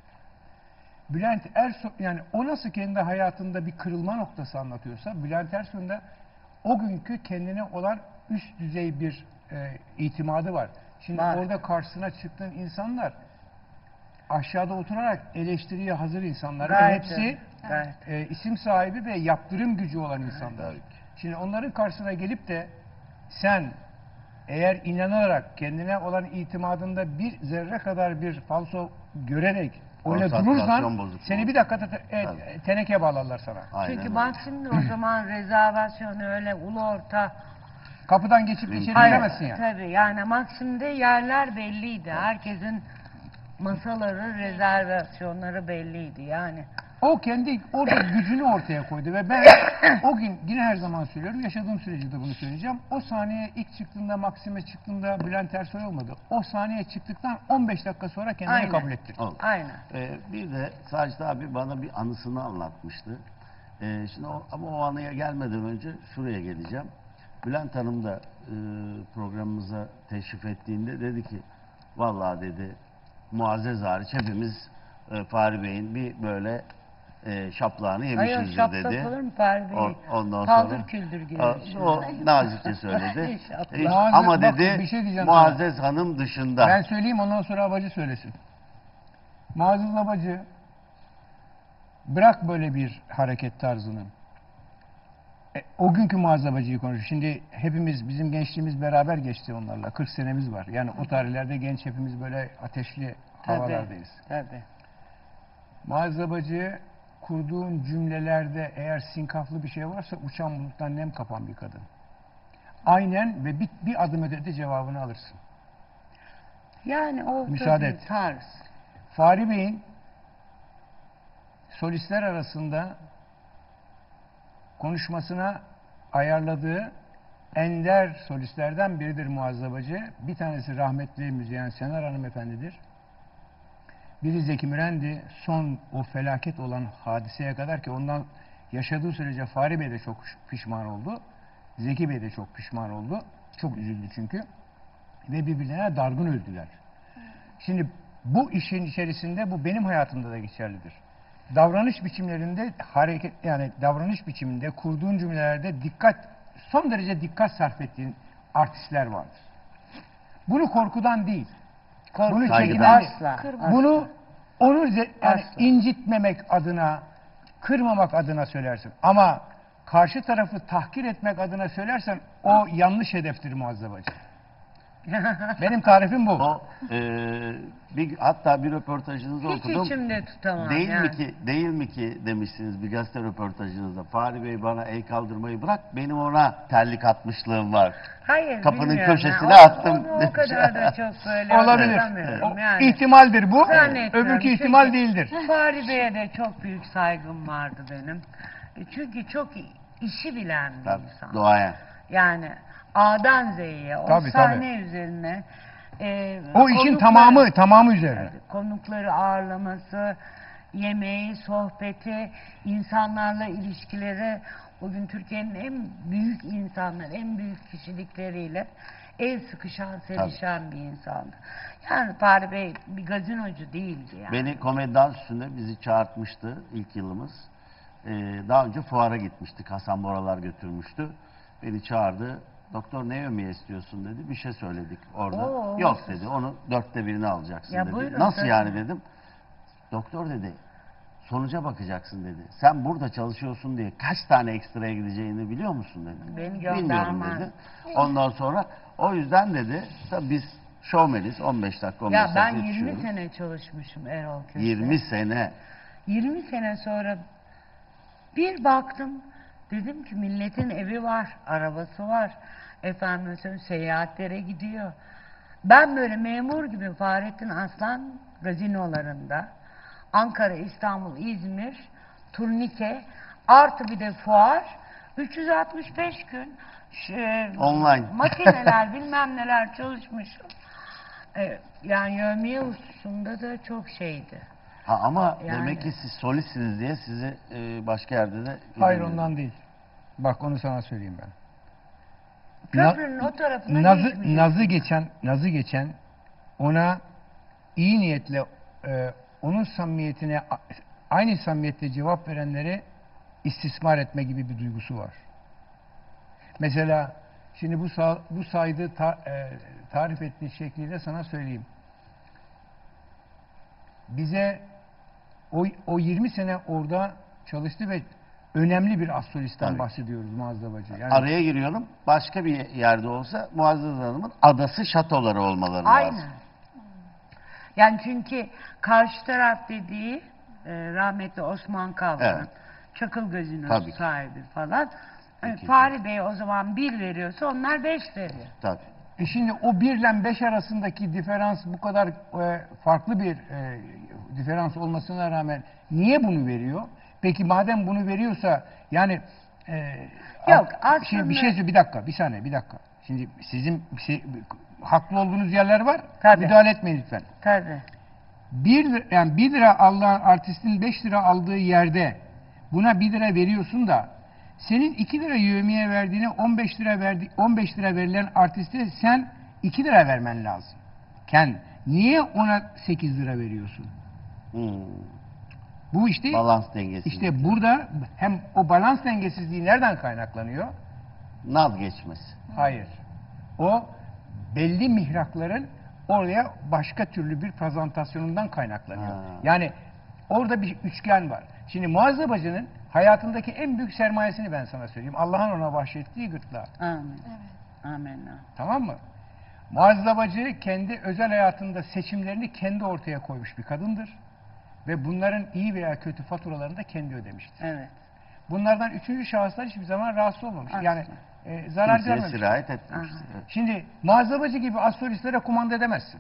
Bülent Ersoy yani o nasıl kendi hayatında bir kırılma noktası anlatıyorsa Bülent Ersoy'un da o günkü kendine olan üst düzey bir e, itimadı var. Şimdi Var. orada karşısına çıktığın insanlar aşağıda oturarak eleştiriye hazır insanlar ve Gayet hepsi öyle, gayet. e, isim sahibi ve yaptırım gücü olan insanlar. Tabii ki. Şimdi onların karşısına gelip de sen eğer inanarak kendine olan itimadında bir zerre kadar bir falso görerek öyle Konsantrasyon durursan bozukluğu. seni bir dakika te- e, Tabii. teneke bağlarlar sana. Aynen Çünkü öyle. bak şimdi o zaman rezervasyon öyle ulu orta. Kapıdan geçip Mümkün içeri değil. giremezsin ya. Tabii yani Maksim'de yerler belliydi. Herkesin masaları, rezervasyonları belliydi yani. O kendi orada gücünü ortaya koydu ve ben o gün yine her zaman söylüyorum yaşadığım sürece de bunu söyleyeceğim. O sahneye ilk çıktığında Maksim'e çıktığında Bülent Ersoy olmadı. O sahneye çıktıktan on beş dakika sonra kendini Aynen. kabul etti. Oldu. Aynen. Ee, bir de Sacit abi bana bir anısını anlatmıştı. Ee, şimdi o, ama o anıya gelmeden önce şuraya geleceğim. Bülent Hanım da e, programımıza teşrif ettiğinde dedi ki vallahi dedi Muazzez hariç hepimiz e, Fahri Bey'in bir böyle e, şaplağını Ay o yemişizdir şapka dedi. olur mu Fahri Bey? O- ondan Paldır sonra küldür gibi o, bir şey. o nazikçe söyledi. Şapka. E, Muazzez- ama bak, dedi bir şey diyeceğim Muazzez Hanım dışında. Ben söyleyeyim ondan sonra Abacı söylesin. Muazzez Abacı bırak böyle bir hareket tarzını. E, o günkü Muazzez Abacı'yı konuşuyor. Şimdi hepimiz bizim gençliğimiz beraber geçti onlarla. kırk senemiz var. Yani o tarihlerde genç hepimiz böyle ateşli havalardayız. Tabii. Muazzez Abacı kurduğun cümlelerde eğer sinkaflı bir şey varsa uçan buluttan nem kapan bir kadın. Aynen ve bir, bir adım ötede cevabını alırsın. Yani o Müsaade tabii et. tarz. Fahri Bey'in solistler arasında konuşmasına ayarladığı ender solistlerden biridir Muazzez Abacı. Bir tanesi rahmetli müzisyen Senar hanımefendidir. Biri Zeki Müren'di. Son o felaket olan hadiseye kadar ki ondan yaşadığı sürece Fahri Bey de çok pişman oldu. Zeki Bey de çok pişman oldu. Çok üzüldü çünkü. Ve birbirlerine dargın öldüler. Şimdi bu işin içerisinde bu benim hayatımda da geçerlidir. davranış biçimlerinde hareket yani davranış biçiminde kurduğun cümlelerde dikkat son derece dikkat sarf ettiğin artistler vardır. Bunu korkudan değil. Korku Bunu saygıdan. çekinen asla. Kırma. bunu onu ze- yani Asla. incitmemek adına, kırmamak adına söylersin. Ama karşı tarafı tahkir etmek adına söylersen o yanlış hedeftir Muazzez Bacı. Benim tarifim bu. O e, bir hatta bir röportajınızı Hiç okudum. içimde tutamam Değil yani. mi ki değil mi ki demişsiniz bir gazete röportajınızda. Fahri Bey bana el kaldırmayı bırak, benim ona terlik atmışlığım var. Hayır, Kapının bilmiyorum. köşesine Ha, o- attım Onu o demiş. kadar da çok böyle Olabilir. hatırlamıyorum O yani. ihtimaldir bu. Zannetmiyorum. Öbürkü ihtimal Çünkü değildir. Fahri Bey'e de çok büyük saygım vardı benim. E, Çünkü çok işi bilen bir Tabii, insan. doğayan. Yani A'dan Z'ye, o Tabii, sahne üzerine. e, O işin konukları- tamamı tamamı üzerine. konukları ağırlaması, yemeği, sohbeti, insanlarla ilişkileri, bugün Türkiye'nin en büyük insanlar, en büyük kişilikleriyle el sıkışan, sevişen bir insandı. Yani Fahri Bey bir gazinocu değildi yani. Beni komedi dans üstünde bizi çağırtmıştı ilk yılımız. Ee, daha önce fuara gitmiştik. Hasan Boralar götürmüştü. Beni çağırdı. Doktor ne yemeği istiyorsun dedi. Bir şey söyledik orada. Oo, Yok nasıl? dedi. Onu dörtte birini alacaksın Ya dedi. buyurun, Nasıl tabii. yani dedim. Doktor dedi. Sonuca bakacaksın dedi. Sen burada çalışıyorsun diye kaç tane ekstraya gideceğini biliyor musun dedi. Beni Bilmiyorum göndermez. dedi. Ondan sonra o yüzden dedi. Tabii biz şovmeniz on beş dakika on beş Ya dakika ben yirmi yetişiyoruz. sene çalışmışım Erol Köse. yirmi sene. yirmi sene sonra bir baktım, dedim ki milletin evi var, arabası var, efendim söyleyeyim, seyahatlere gidiyor. Ben böyle memur gibi Fahrettin Aslan gazinolarında, Ankara, İstanbul, İzmir, turnike, artı bir de fuar, üç yüz altmış beş gün şey, Online. makineler bilmem neler çalışmışım. Ee, yani yevmiye hususunda da çok şeydi. Ha, ama Yani. demek ki siz solistsiniz diye sizi e, başka yerde de... Hayır ondan değil. Bak onu sana söyleyeyim ben. Köprünün o tarafına Nazı, geçmeyecek. nazı geçen, nazı geçen ona iyi niyetle e, onun samimiyetine a- aynı samimiyetle cevap verenleri istismar etme gibi bir duygusu var. Mesela şimdi bu sa bu saydığı ta- e, tarif ettiği şekliyle sana söyleyeyim. Bize o, o yirmi sene orada çalıştı ve önemli bir astrolisten Tabii. bahsediyoruz Muazzez Bacı. Yani Araya giriyorum. Başka bir yerde olsa Muazzez Hanım'ın adası şatoları olmaları lazım. Aynen. Yani çünkü karşı taraf dediği e, rahmetli Osman Kavran, Evet. Çakıl Gazinosu Tabii ki. sahibi falan. E, Peki. Fahri Bey o zaman bir veriyorsa onlar beş veriyor. Tabii. E şimdi o bir ile beş arasındaki diferans bu kadar e, farklı bir e, diferans olmasına rağmen niye bunu veriyor? Peki madem bunu veriyorsa yani e, Yok, a- şey, aslında- bir şey söyle- bir dakika bir saniye bir dakika. Şimdi sizin bir şey, haklı olduğunuz yerler var. Tabii. Müdahale etmeyin lütfen. Tabii. Bir, lir- yani bir lira alan artistin beş lira aldığı yerde buna bir lira veriyorsun da senin iki lira yevmiye verdiğine on beş lira verdi on beş lira verilen artiste sen iki lira vermen lazım. Ken niye ona sekiz lira veriyorsun? Hmm. Bu işte Balans dengesi. işte burada hem o balans dengesizliği nereden kaynaklanıyor? Naz geçmesi. Hayır. O belli mihrakların oraya başka türlü bir prezentasyonundan kaynaklanıyor. Ha. Yani orada bir üçgen var. Şimdi Muazzez Bacı'nın hayatındaki en büyük sermayesini ben sana söyleyeyim. Allah'ın ona bahşettiği gırtlağı. Amin. Evet. Amin. Tamam mı? Muazzez Bacı kendi özel hayatında seçimlerini kendi ortaya koymuş bir kadındır. Ve bunların iyi veya kötü faturalarını da kendi ödemiştir. Evet. Bunlardan üçüncü şahıslar hiçbir zaman rahatsız olmamış. Asla. Yani e, zarar Kimseye görmemiş. sirayet etmiş. Aha. Evet. Şimdi Muazzez Bacı gibi astrolistlere kumanda edemezsin.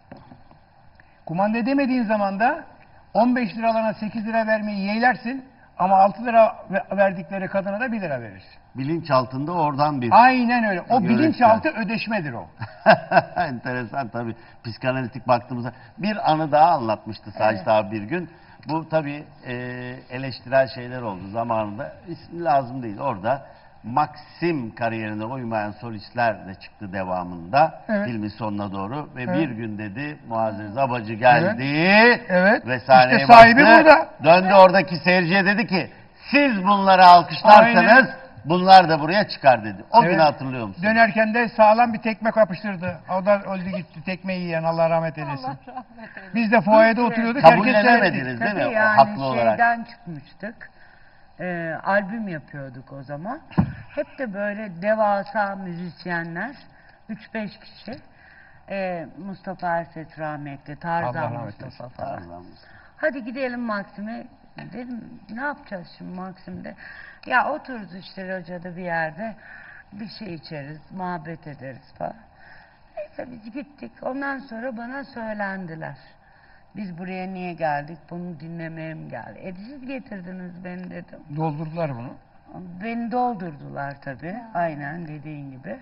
Kumanda edemediğin zaman da on beş liralarına sekiz lira vermeyi yeğlersin ama altı lira ve- verdikleri kadına da bir lira verirsin. Bilinçaltında oradan bir... Aynen öyle. O Yönetmen. bilinçaltı ödeşmedir o. Enteresan tabii. Psikanalitik baktığımızda bir anı daha anlatmıştı Sacit Evet. abi bir gün. Bu tabii e, eleştirel şeyler oldu zamanında. İsmi lazım değil. Orada Maxim kariyerine uymayan solistler de çıktı devamında. Evet. Filmin sonuna doğru. Ve Evet. bir gün dedi Muazzez Abacı geldi. Evet. Ve sahneye İşte sahibi baktı. burada. Döndü oradaki seyirciye dedi ki siz bunları alkışlarsanız Aynen. bunlar da buraya çıkar dedi. O Evet. günü hatırlıyor musun? Dönerken de sağlam bir tekme kapıştırdı. O da öldü gitti tekme yiyen, Allah rahmet eylesin. Allah rahmet eylesin. Biz de fuayede Biz de oturuyorduk. Herkes seyretti. Kabullenemediniz değil mi? Tabii O yani haklı olarak. şeyden çıkmıştık. Ee, albüm yapıyorduk o zaman. Hep de böyle devasa müzisyenler. üç beş kişi. Ee, Mustafa Erses rahmetli, Allah Tarzan rahmet Mustafa eylesin. falan. Tarzan. Hadi gidelim Maksim'e. Dedim ne yapacağız şimdi Maksim'de? Ya otururuz işte locada bir yerde. Bir şey içeriz, muhabbet ederiz falan. Neyse biz gittik. Ondan sonra bana söylendiler. Biz buraya niye geldik? Bunu dinlemeye mi geldik? E siz getirdiniz beni dedim. Doldurdular bunu. Beni doldurdular tabii. Aynen dediğin gibi.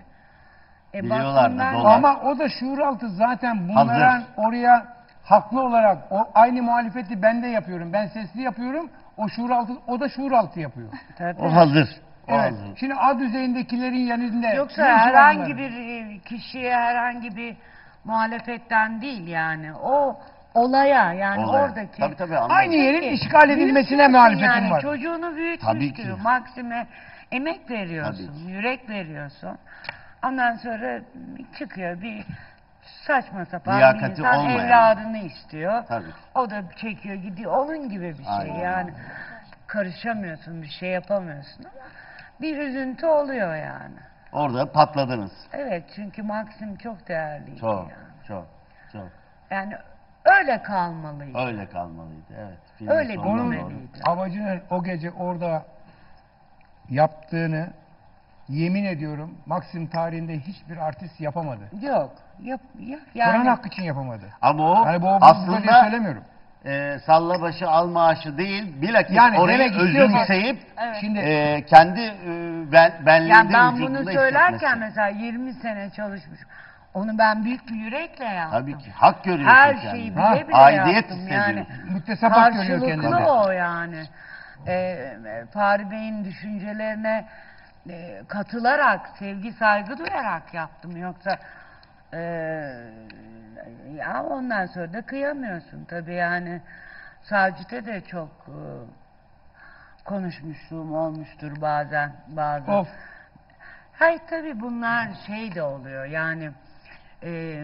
E Biliyorlardı, bakımdan- dolar. Ama o da şuur altı zaten bunların Hazır. oraya haklı olarak o aynı muhalefeti ben de yapıyorum. Ben sesli yapıyorum. O şuur altı, o da şuur altı yapıyor. Tabii. O hazır. O Evet. hazır. Şimdi A düzeyindekilerin yanında Yoksa ne işi var herhangi bunların? bir e, kişiye herhangi bir muhalefetten değil yani. O olaya yani Olaya. oradaki Tabii tabii anladım. Aynı yerin Peki, işgal edilmesine büyütüyorsun muhalefetim yani. var. Çocuğunu büyütmüş Tabii ki. diyor. Maksim'e emek veriyorsun, Tabii ki. yürek veriyorsun. Ondan sonra çıkıyor bir saçma sapan bir Liyakati insan olmayan. evladını istiyor. Tabii. O da çekiyor gidiyor. Onun gibi bir şey Aynen. yani. Karışamıyorsun, bir şey yapamıyorsun ama bir üzüntü oluyor yani. Orada patladınız. Evet çünkü Maxim çok değerliydi Çok, yani. çok, çok. Yani öyle kalmalıydı. Öyle kalmalıydı. Evet. Filmin Öyle sonuna Onun bilmeliydi. doğru. amacının o gece orada yaptığını yemin ediyorum Maxim tarihinde hiçbir artist yapamadı. Yok. Yap, ya, Kur'an yani hakkı için yapamadı. Ama o Yani bu bu böyle aslında söylemiyorum. e, salla başı al maaşı değil, bilakis Yani orayı demek istiyorum ki- özümseyip Evet. Şimdi e, kendi e, ben, benliğinde yani ben vücudunda bunu söylerken hissetmesi. mesela yirmi sene çalışmışım. Onu ben büyük bir yürekle yaptım. Tabii ki. Hak görüyorsun Her kendini. şeyi Ha, bile bile aidiyet yaptım. Yani hissediyorsun. müktesebat görüyor kendini. karşılıklı o yani. Ee, Fahri Bey'in düşüncelerine e, katılarak, sevgi saygı duyarak yaptım. Yoksa e, ya ondan sonra da kıyamıyorsun tabii yani. Sacit'e de çok e, konuşmuşluğum olmuştur bazen. bazen. Of. Hayır tabii bunlar şey de oluyor yani e,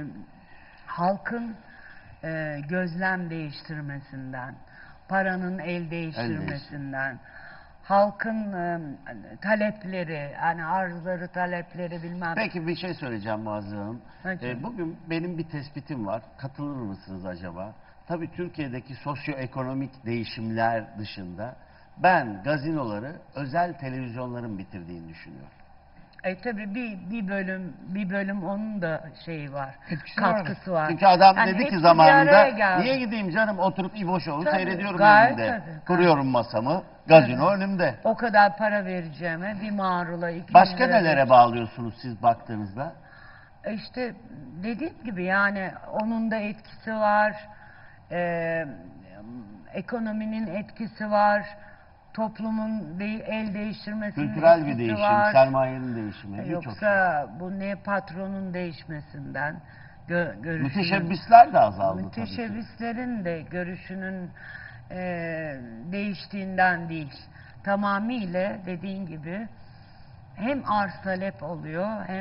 halkın e, gözlem değiştirmesinden, paranın el değiştirmesinden, halkın e, talepleri, yani arzları, talepleri bilmem. Peki bir şey söyleyeceğim Muazzez Hanım. Peki. Ee, bugün benim bir tespitim var. Katılır mısınız acaba? Tabii Türkiye'deki sosyoekonomik değişimler dışında ben gazinoları özel televizyonların bitirdiğini düşünüyorum. E tabii bir, bir bölüm bir bölüm onun da şeyi var, Etkisi katkısı var. Çünkü adam Yani dedi hepsi ki bir zamanında araya geldi. niye gideyim canım oturup İbo Show'u Tabii, seyrediyorum gayet evimde. tabii. Kuruyorum masamı. Gazino önümde. O kadar para vereceğime bir marula iki Başka bin lira nelere bağlıyorsunuz siz baktığınızda? E İşte dediğim gibi yani onun da etkisi var, e, ekonominin etkisi var, toplumun de, el değiştirmesinin Kültürel bir etkisi değişim, var. sermayenin değişimi, birçok şey. Yoksa bu ne patronun değişmesinden, gö, görüşünün, Müteşebbisler de azaldı tabii ki. müteşebbislerin de görüşünün e, değiştiğinden değil. Tamamıyla dediğin gibi hem arz talep oluyor hem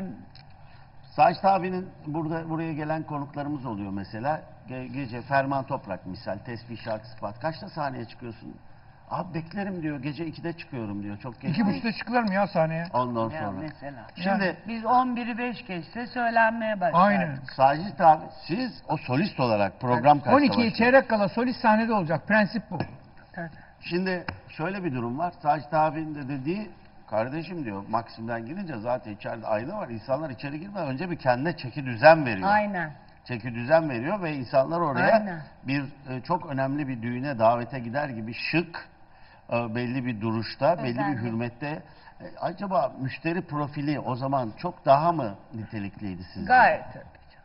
Sacit abinin burada buraya gelen konuklarımız oluyor mesela. Ge- gece Ferman Toprak misal, tesbih şarkı sıfat. Kaçta sahneye çıkıyorsun? Abi beklerim diyor. Gece ikide çıkıyorum diyor. Çok geç. İki buçukta çıkılır mı ya sahneye? Ondan ya sonra. mesela. Şimdi Biz on biri beş geçse söylenmeye başlardık. Aynen. Sacit abi siz o solist olarak program kaçta on ikiye başlıyor? çeyrek kala solist sahnede olacak. Prensip bu. Tabii. Şimdi şöyle bir durum var. Sacit abinin de dediği kardeşim diyor Maksim'den girince zaten içeride ayna var. İnsanlar içeri girmeden önce bir kendine çeki düzen veriyor. Aynen. Çeki düzen veriyor ve insanlar oraya Aynen. bir e, çok önemli bir düğüne davete gider gibi şık e, belli bir duruşta, belli bir Özenli. hürmette. E, acaba müşteri profili o zaman çok daha mı nitelikliydi sizce? Gayet tabii.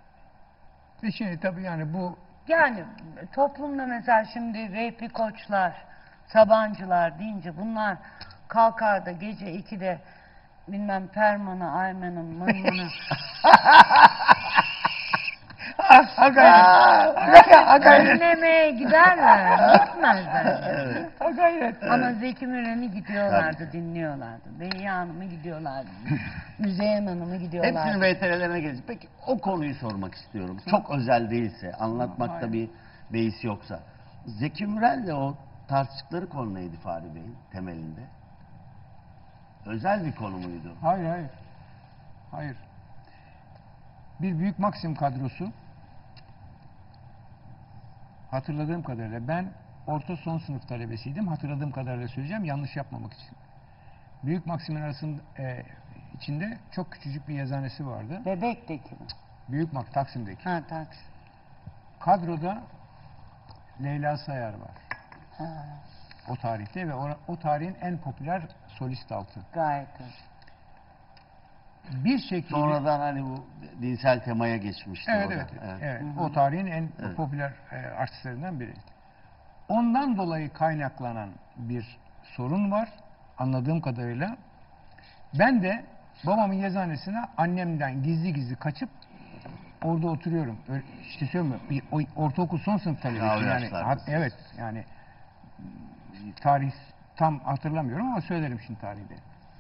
Ve şimdi tabii yani bu Yani toplumda mesela şimdi Vehbi Koçlar, Sabancılar deyince bunlar kalkar da gece ikide bilmem Perman'ı, Aymen'in, Maymun'u. Ha gayret. Ha gayret. Dinlemeye giderler, gitmezler. Evet. Ha gayret. Ama Zeki Müren'i gidiyorlardı, dinliyorlardı. Beyya Hanım'ı gidiyorlardı. Müzeyyen Hanım'ı gidiyorlardı. Hepsinin V T R'lerine geleceğiz. Peki o konuyu sormak istiyorum. Çok özel değilse, anlatmakta Hayır. bir beis yoksa. Zeki Müren'le o tartıştıkları konu neydi Fahri Bey'in temelinde? Özel bir konu muydu? Hayır hayır. Hayır. Bir Büyük Maxim kadrosu, hatırladığım kadarıyla, ben orta son sınıf talebesiydim. Hatırladığım kadarıyla söyleyeceğim, yanlış yapmamak için. Büyük Maxim'in arasında e, içinde çok küçücük bir yazıhanesi vardı. Bebek'teki mi? Büyük Max Taksim'deki. Ha, taksi. Kadroda Leyla Sayar var. Ha, O tarihte ve o, o tarihin en popüler solist altı. gayet iyi. Bir şekilde... Sonradan hani bu dinsel temaya geçmişti. Evet, o da. evet, evet. evet. Hı hı. O tarihin en Evet. popüler e, artistlerinden biri. Ondan dolayı kaynaklanan bir sorun var anladığım kadarıyla. Ben de babamın yazıhanesine annemden gizli gizli kaçıp orada oturuyorum. Öyle, işte söylüyorum, bir- o- ortaokul son sınıf Ya, o talebesi yani. yaşlardasınız. hat- evet yani tarih tam hatırlamıyorum ama söylerim şimdi tarihte.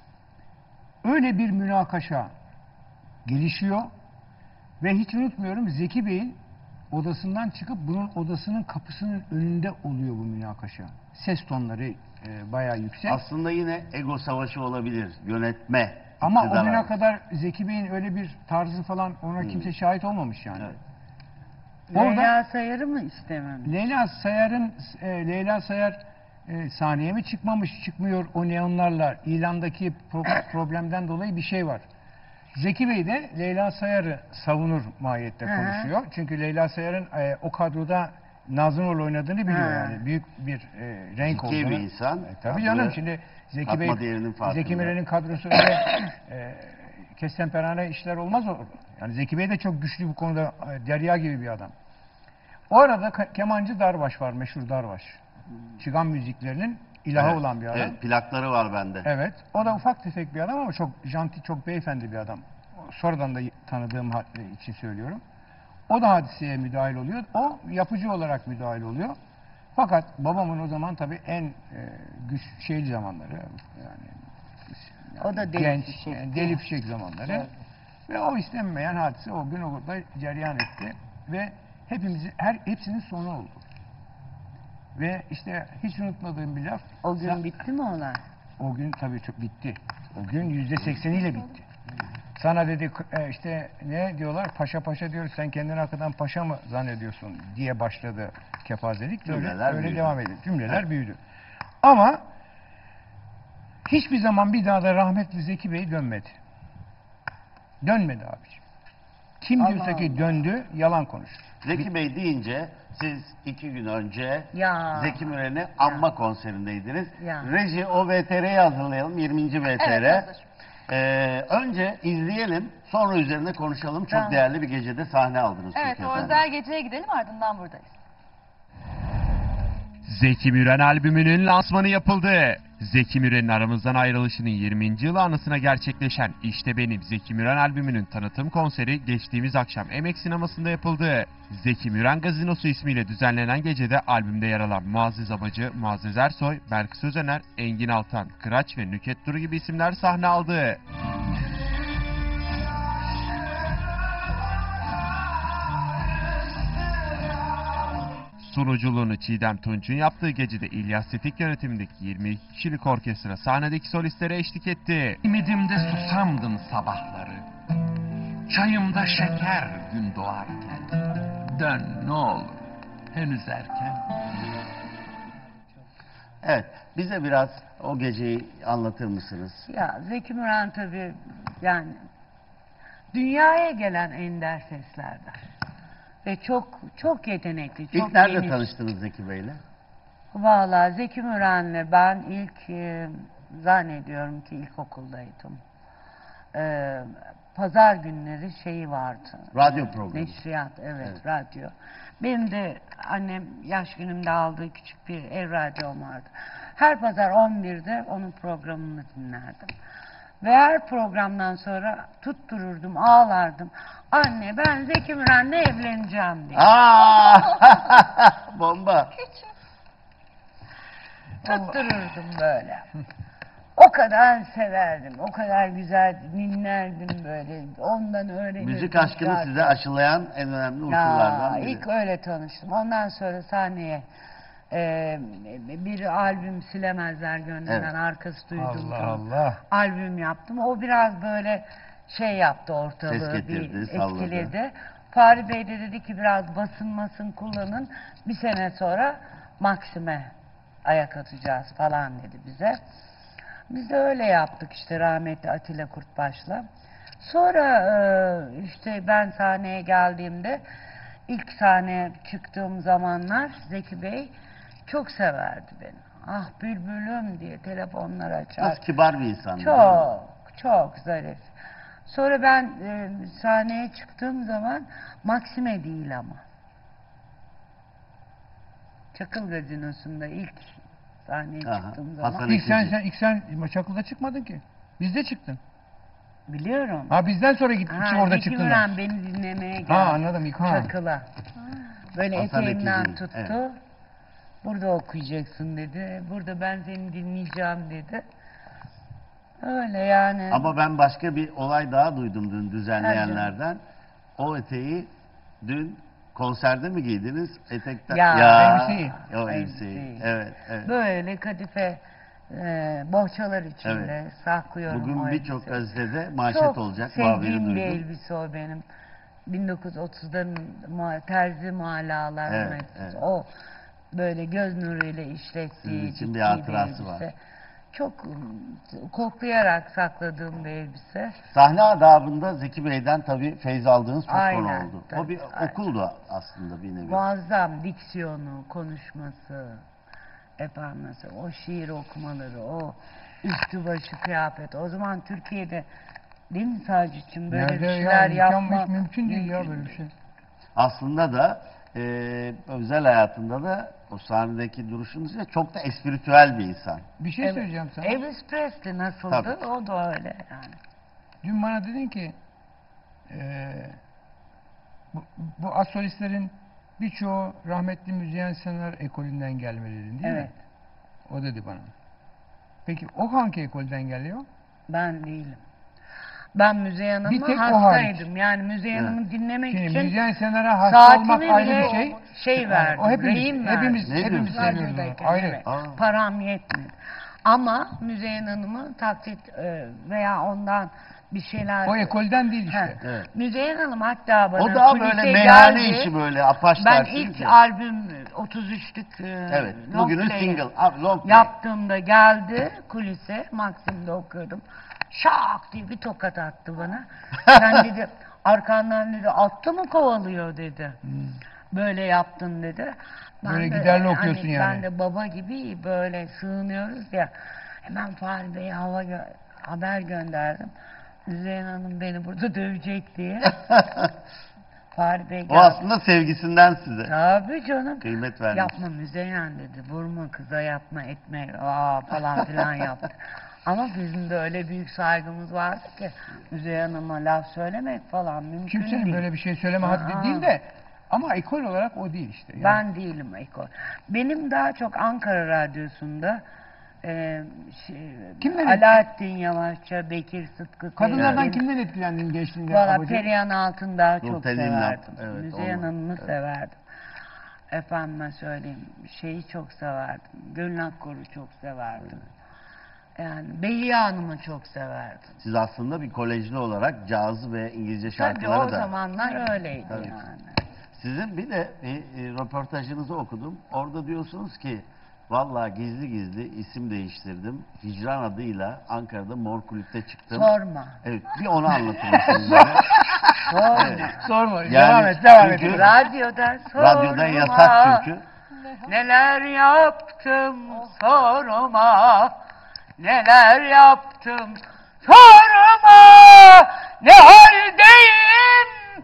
Öyle bir münakaşa gelişiyor ve hiç unutmuyorum, Zeki Bey'in odasından çıkıp bunun odasının kapısının önünde oluyor bu münakaşa. Ses tonları e, bayağı yüksek. Aslında yine ego savaşı olabilir. Yönetme. Ama o iktidar güne arası. kadar Zeki Bey'in öyle bir tarzı falan ona Hmm. kimse şahit olmamış yani. Evet. Orada Leyla Sayar'ı mı istememiş? Leyla Sayar'ın e, Leyla Sayar e, sahneye mi çıkmamış, çıkmıyor o neonlarla ilandaki pro- problemden dolayı bir şey var. Zeki Bey de Leyla Sayar'ı savunur mahiyette Hı hı. konuşuyor. Çünkü Leyla Sayar'ın e, o kadroda Nazım rol oynadığını biliyor Hı. yani. Büyük bir e, renk Zeki olduğunu. bir insan. E, tabii Kadroya canım, şimdi Zeki katma Bey, değerinin farkında. Zeki Müren'in kadrosu öyle e, kestemperane işler olmaz orada. Yani Zeki Bey de çok güçlü bu konuda, e, derya gibi bir adam. O arada ka- kemancı Darbaş var, meşhur Darbaş. Çıgan müziklerinin ilahı Evet, olan bir adam. Evet, plakları var bende. Evet. O da ufak tefek bir adam ama çok janti, çok beyefendi bir adam. Sonradan da tanıdığım ha- için söylüyorum. O da hadiseye müdahil oluyor. O yapıcı olarak müdahil oluyor. Fakat babamın o zaman tabii en e, güç şeyli zamanları, yani, O da deli genç, fişek. yani deli fişek zamanları. Evet. Ve o istenmeyen hadise o gün orada cereyan etti ve hepimizi, her hepsinin sonu oldu. Ve işte hiç unutmadığım bir laf. O gün Sa- bitti mi olay? O gün tabii çok bitti. O gün yüzde sekseniyle bitti. Sana dedi e, işte ne diyorlar, paşa paşa diyoruz, sen kendini arkadan paşa mı zannediyorsun diye başladı kepazelik. Öyle, Cümleler öyle büyüdü. devam ediyor. Cümleler büyüdü. Ama hiçbir zaman bir daha da rahmetli Zeki Bey dönmedi. Dönmedi abiciğim. Kim Allah diyorsa ki Allah. döndü, yalan konuşur. Zeki Bey deyince siz iki gün önce Ya. Zeki Müren'i anma konserindeydiniz. Ya. Reji o V T R'yi hazırlayalım. yirminci V T R. Evet, hazır. Ee, önce izleyelim, sonra üzerine konuşalım. Çok Tamam. değerli bir gecede sahne aldınız. Evet, çünkü o efendim. özel geceye gidelim, ardından buradayız. Zeki Müren albümünün lansmanı yapıldı. Zeki Müren'in aramızdan ayrılışının yirminci yılı anısına gerçekleşen İşte Benim Zeki Müren albümünün tanıtım konseri geçtiğimiz akşam Emek Sineması'nda yapıldı. Zeki Müren Gazinosu ismiyle düzenlenen gecede albümde yer alan Muazzez Abacı, Muazzez Ersoy, Berk Sözener, Engin Altan, Kıraç ve Nüket Duru gibi isimler sahne aldı. Sunuculuğunu Çiğdem Tunç'un yaptığı gecede İlyas Sefik yönetimindeki yirmi iki kişilik orkestra sahnedeki solistlere eşlik etti. Ümidimde susamdın sabahları. Çayımda şeker gün doğarken. Dön ne olur. Henüz erken. Evet, bize biraz o geceyi anlatır mısınız? Ya Zeki Müren tabii yani dünyaya gelen ender seslerden. Ve çok çok yetenekli, çok İlk nerede geniş. tanıştınız Zeki Bey'le? Vallahi Zeki Müren'le ben ilk e, zannediyorum ki ilkokuldaydım. E, Pazar günleri şeyi vardı. Radyo programı. Neşriyat, evet, Evet. radyo. Benim de annem yaş günümde aldığı küçük bir ev radyom vardı. Her pazar on birde onun programını dinlerdim. Ve her programdan sonra tuttururdum, ağlardım. Anne ben Zeki Müren'le evleneceğim diye. Aa! Bomba. Tuttururdum böyle. O kadar severdim, o kadar güzel dinlerdim böyle. Ondan öğrenirdim. Müzik aşkını zaten. size aşılayan en önemli Ya unsurlardan biri. ilk öyle tanıştım. Ondan sonra sahneye e, bir albüm Silemezler Gönlünden Evet. arkası duydum. Allah Allah. Albüm yaptım. O biraz böyle şey yaptı Ses ortalığı, getirdi, bir salladı. etkiledi. Fahri Bey de dedi ki biraz basınmasın kullanın. Bir sene sonra Maxim'e ayak atacağız falan dedi bize. Biz de öyle yaptık işte rahmetli Atilla Kurtbaş'la. Sonra e, işte ben sahneye geldiğimde ilk sahneye çıktığım zamanlar Zeki Bey çok severdi beni. Ah bülbülüm diye telefonlar açar. Nasıl kibar bir insan. Çok, çok zarif. Sonra ben e, sahneye çıktığım zaman Maxime değil ama. Çakıl Gazinosu'nda ilk sahneye Aha, çıktığım zaman. Hasan İlk sen, Ekici. sen, ilk sen Çakıl'da çıkmadın ki. Bizde çıktın. Biliyorum. Ha bizden sonra gittin Ha, orada Zeki çıktın. Müren beni dinlemeye geldi. Ha anladım ilk ha. Çakıl'a. Böyle Hasan eteğimden Ekici, tuttu. evet. Burada okuyacaksın dedi. Burada ben seni dinleyeceğim dedi. Öyle yani. Ama ben başka bir olay daha duydum dün düzenleyenlerden. O eteği dün konserde mi giydiniz? Etekten. Ya, elbiseyi. O elbiseyi. Elbiseyi. Evet, evet. Böyle kadife e, bohçalar içinde Evet. saklıyorum o Bugün birçok elbiseyi. gazetede manşet Çok olacak. Bu haberi sevdiğim bir duydum. elbise o benim. bin dokuz yüz otuzların ma- terzi muhallalar Evet, üreticisi. evet. O böyle göz nuruyla işlettiği Sizin için ciddi bir hatırası elbise. var. Çok ım, koklayarak sakladığım bir elbise. Sahne adabında Zeki Bey'den tabii feyz aldığınız çok Aynen, konu oldu. O tabii, bir aynen. okuldu aslında bir nevi. Muazzam diksiyonu, konuşması, efendim o şiir okumaları, o üstü başı kıyafet. O zaman Türkiye'de değil mi Sacit'ciğim böyle Nerede bir ya? şeyler İmkan yapmak hiç mümkün değil ya böyle bir şey. Aslında da e, özel hayatında da o sahnedeki duruşunuz ya çok da espritüel bir insan. Bir şey Evet. söyleyeceğim sana. Elvis Presley nasıldı? Tabii. O da öyle yani. Dün bana dedin ki eee bu, bu asolistlerin birçoğu rahmetli müzisyen senaryo ekolünden gelme dedin değil Evet. mi? O dedi bana. Peki o hangi ekolden geliyor? Ben değilim. Ben Müzeyyen Bir tek Hanım'a o hariç. hastaydım. Yani Müzeyyen Evet. Hanım'ı dinlemek Şimdi için müzisyen senaryo hasta olmak saatimi ayrı bile bir şey. şey verdim. o hepimiz, rehin verdim. hepimiz, Ne hepimiz diyorsun? seviyoruz onu. Radyodayken, Ayrı. evet. Aa. Param yetmiyor. Ama Müzeyyen Hanım'ı taklit e, veya ondan bir şeyler... O ekolden değil Ha. işte. Evet. Müzeyyen Hanım hatta bana O daha kulise böyle meyhane geldi. işi böyle apaş Ben dersiniz ilk ya. albüm otuz üçlük e, Evet. long Bugünün play single. Abi, long play. yaptığımda geldi kulise. Maxim'de okuyordum. Şak diye bir tokat attı bana. Sen dedi arkandan dedi atlı mı kovalıyor dedi. Böyle yaptın dedi. Ben Böyle de, giderli okuyorsun hani yani. Ben de baba gibi böyle sığınıyoruz ya. Hemen Fahri Bey'e hava gö- haber gönderdim. Müzeyyen Hanım beni burada dövecek diye. Fahri Bey O geldi. aslında sevgisinden size. Tabii canım. Kıymet vermiş. Yapma Müzeyyen dedi. Vurma kıza yapma etme. Aa falan filan yaptı. Ama bizim de öyle büyük saygımız vardı ki Müzeyyen Hanım'a laf söylemek falan mümkün Kimsenin değil. böyle bir şey söyleme haddi Aa. değil de ama ekol olarak o değil işte. Yani. Ben değilim Eko. Benim daha çok Ankara Radyosu'nda e, şey, Kimden Alaaddin Yavaşça, Bekir Sıtkı Kadınlardan Tekin, kimden etkilendin gençliğinde? Valla ablacığım? Perihan Altın daha çok Nurten İmlak, severdim. evet, Müzeyyen onu- Hanım'ı evet. severdim. Efendime söyleyeyim, şeyi çok severdim. Gülün Akkor'u çok severdim. Yani Behiye Hanım'ı çok severdim. Siz aslında bir kolejli olarak cazı ve İngilizce Tabii şarkıları o da. zamanlar öyleydi Tabii. yani. Sizin bir de bir e, röportajınızı okudum. Orada diyorsunuz ki vallahi gizli gizli isim değiştirdim. Hicran adıyla Ankara'da Mor Kulüp'te çıktım. Sorma. Evet, bir onu anlatır mısınız bana? Sorma. Evet. Sorma. Yani devam et, devam et. çünkü- Radyoda sorma. Radyoda yasak çünkü. Neler yaptım sorma. Neler yaptım sorma. Ne haldeyim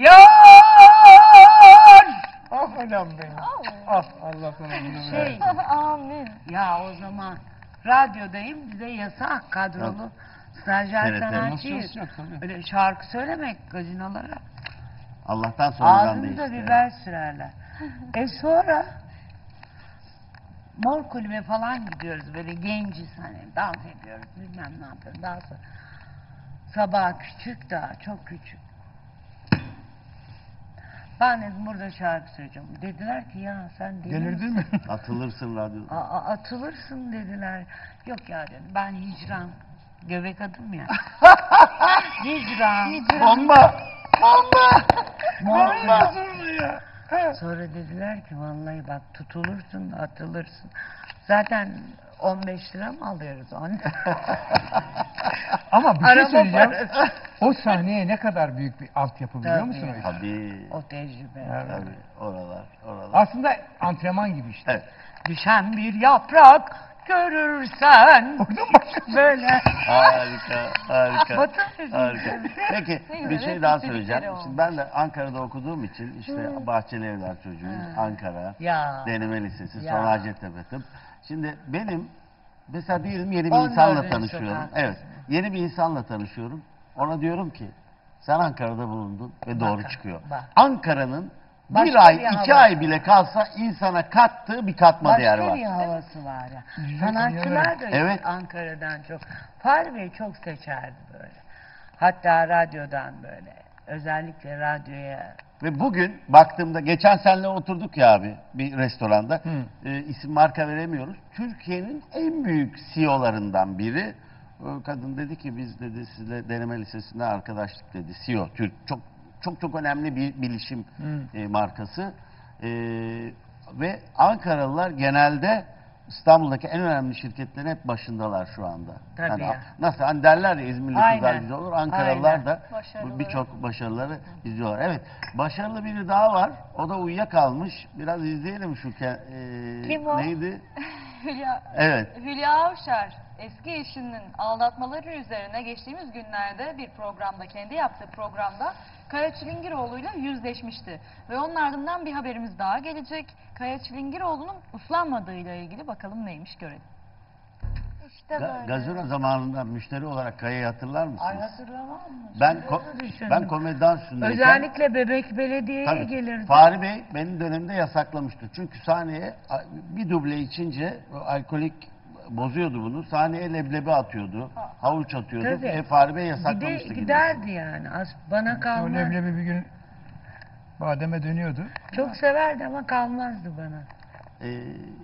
yar. Ah anam benim. Ah Allah sana bunu Şey, versin. Amin. ya o zaman radyodayım bize yasak kadrolu Stajyer T R T. sanatçıyız. Nasıl çalışacak tabii. Öyle şarkı söylemek gazinolara. Allah'tan sonradan Ağzımıza değişti. biber sürerler. e sonra Mor Kulübe falan gidiyoruz böyle genciz hani dans ediyoruz bilmem ne yapıyoruz. Daha sonra sabah küçük daha çok küçük. Ben dedim burada şarkı söyleyeceğim. Dediler ki ya sen deli Delirdin misin? mi? Atılırsın radyoda. Aa, atılırsın dediler. Yok ya dedim ben hicran. Göbek adım ya. hicran. Bomba! Bomba! Mor Bomba! Kulübe. Sonra dediler ki vallahi bak tutulursun atılırsın. Zaten on beş lira mı alıyoruz onu? Ama bir şey Araba söyleyeceğim. parası. O sahneye ne kadar büyük bir altyapı biliyor Tabii. musun o işi? Tabii. O tecrübe. Tabii. Oralar. Oralar. Aslında antrenman gibi işte. Evet. Düşen bir yaprak görürsen böyle. Harika, harika. Batı müziği. Harika. Peki Ne güzel, bir şey hep daha istedikleri söyleyeceğim. olmuş. Şimdi ben de Ankara'da okuduğum için işte Bahçeli Evler çocuğuyum. Ankara, Ya. Deneme Lisesi, Ya. sonra Hacettepe Tıp. Şimdi benim mesela diyelim yeni bir on insanla dördüncü tanışıyorum. sokak. Evet. Yeni bir insanla tanışıyorum. Ona diyorum ki sen Ankara'da bulundun ve doğru Bak, çıkıyor. bak. Ankara'nın Başka bir ay, bir iki hava. ay bile kalsa insana kattığı bir katma değeri Başka var. bir havası var ya. Güzel, Sanatçılar da Evet. Ankara'dan çok. Fahri Bey çok seçerdi böyle. Hatta radyodan böyle. Özellikle radyoya. Ve bugün baktığımda geçen senle oturduk ya abi bir restoranda. Hı. E, isim marka veremiyoruz. Türkiye'nin en büyük C E O'larından biri. O kadın dedi ki biz dedi sizle deneme lisesinde arkadaşlık dedi. C E O. Türk çok çok çok önemli bir bilişim Hı. e, markası. E, ve Ankaralılar genelde İstanbul'daki en önemli şirketlerin hep başındalar şu anda. Tabii Hani ya. nasıl hani derler ya İzmirli kızlar Aynen. güzel olur. Ankaralılar Aynen. da bu Başarılı. birçok başarıları izliyorlar. Evet. Başarılı biri daha var. O da uyuyakalmış. Biraz izleyelim şu ke- e, Kim o? neydi? Hülya, Evet. Hülya Avşar eski eşinin aldatmaları üzerine geçtiğimiz günlerde bir programda, kendi yaptığı programda Kaya Çilingiroğlu'yla yüzleşmişti. Ve onun ardından bir haberimiz daha gelecek. Kaya Çilingiroğlu'nun uslanmadığıyla ilgili bakalım neymiş görelim. İşte Ga- böyle. Gazino zamanında müşteri olarak Kaya'yı hatırlar mısınız? Ay hatırlamam mı? Ben Şimdi ko- düşündüm. ben komedi dansındayken Özellikle Bebek Belediye'ye tabii, gelirdi. Fahri Bey benim dönemde yasaklamıştı. Çünkü sahneye a- bir duble içince o alkolik bozuyordu bunu. Sahneye leblebi atıyordu. Havuç atıyordu. Tabii. Ve Fahri Bey Bir yasaklamıştı. de gibi. giderdi yani. Az, bana O kalmaz. leblebi bir gün bademe dönüyordu. Çok severdi ama kalmazdı bana. Ee,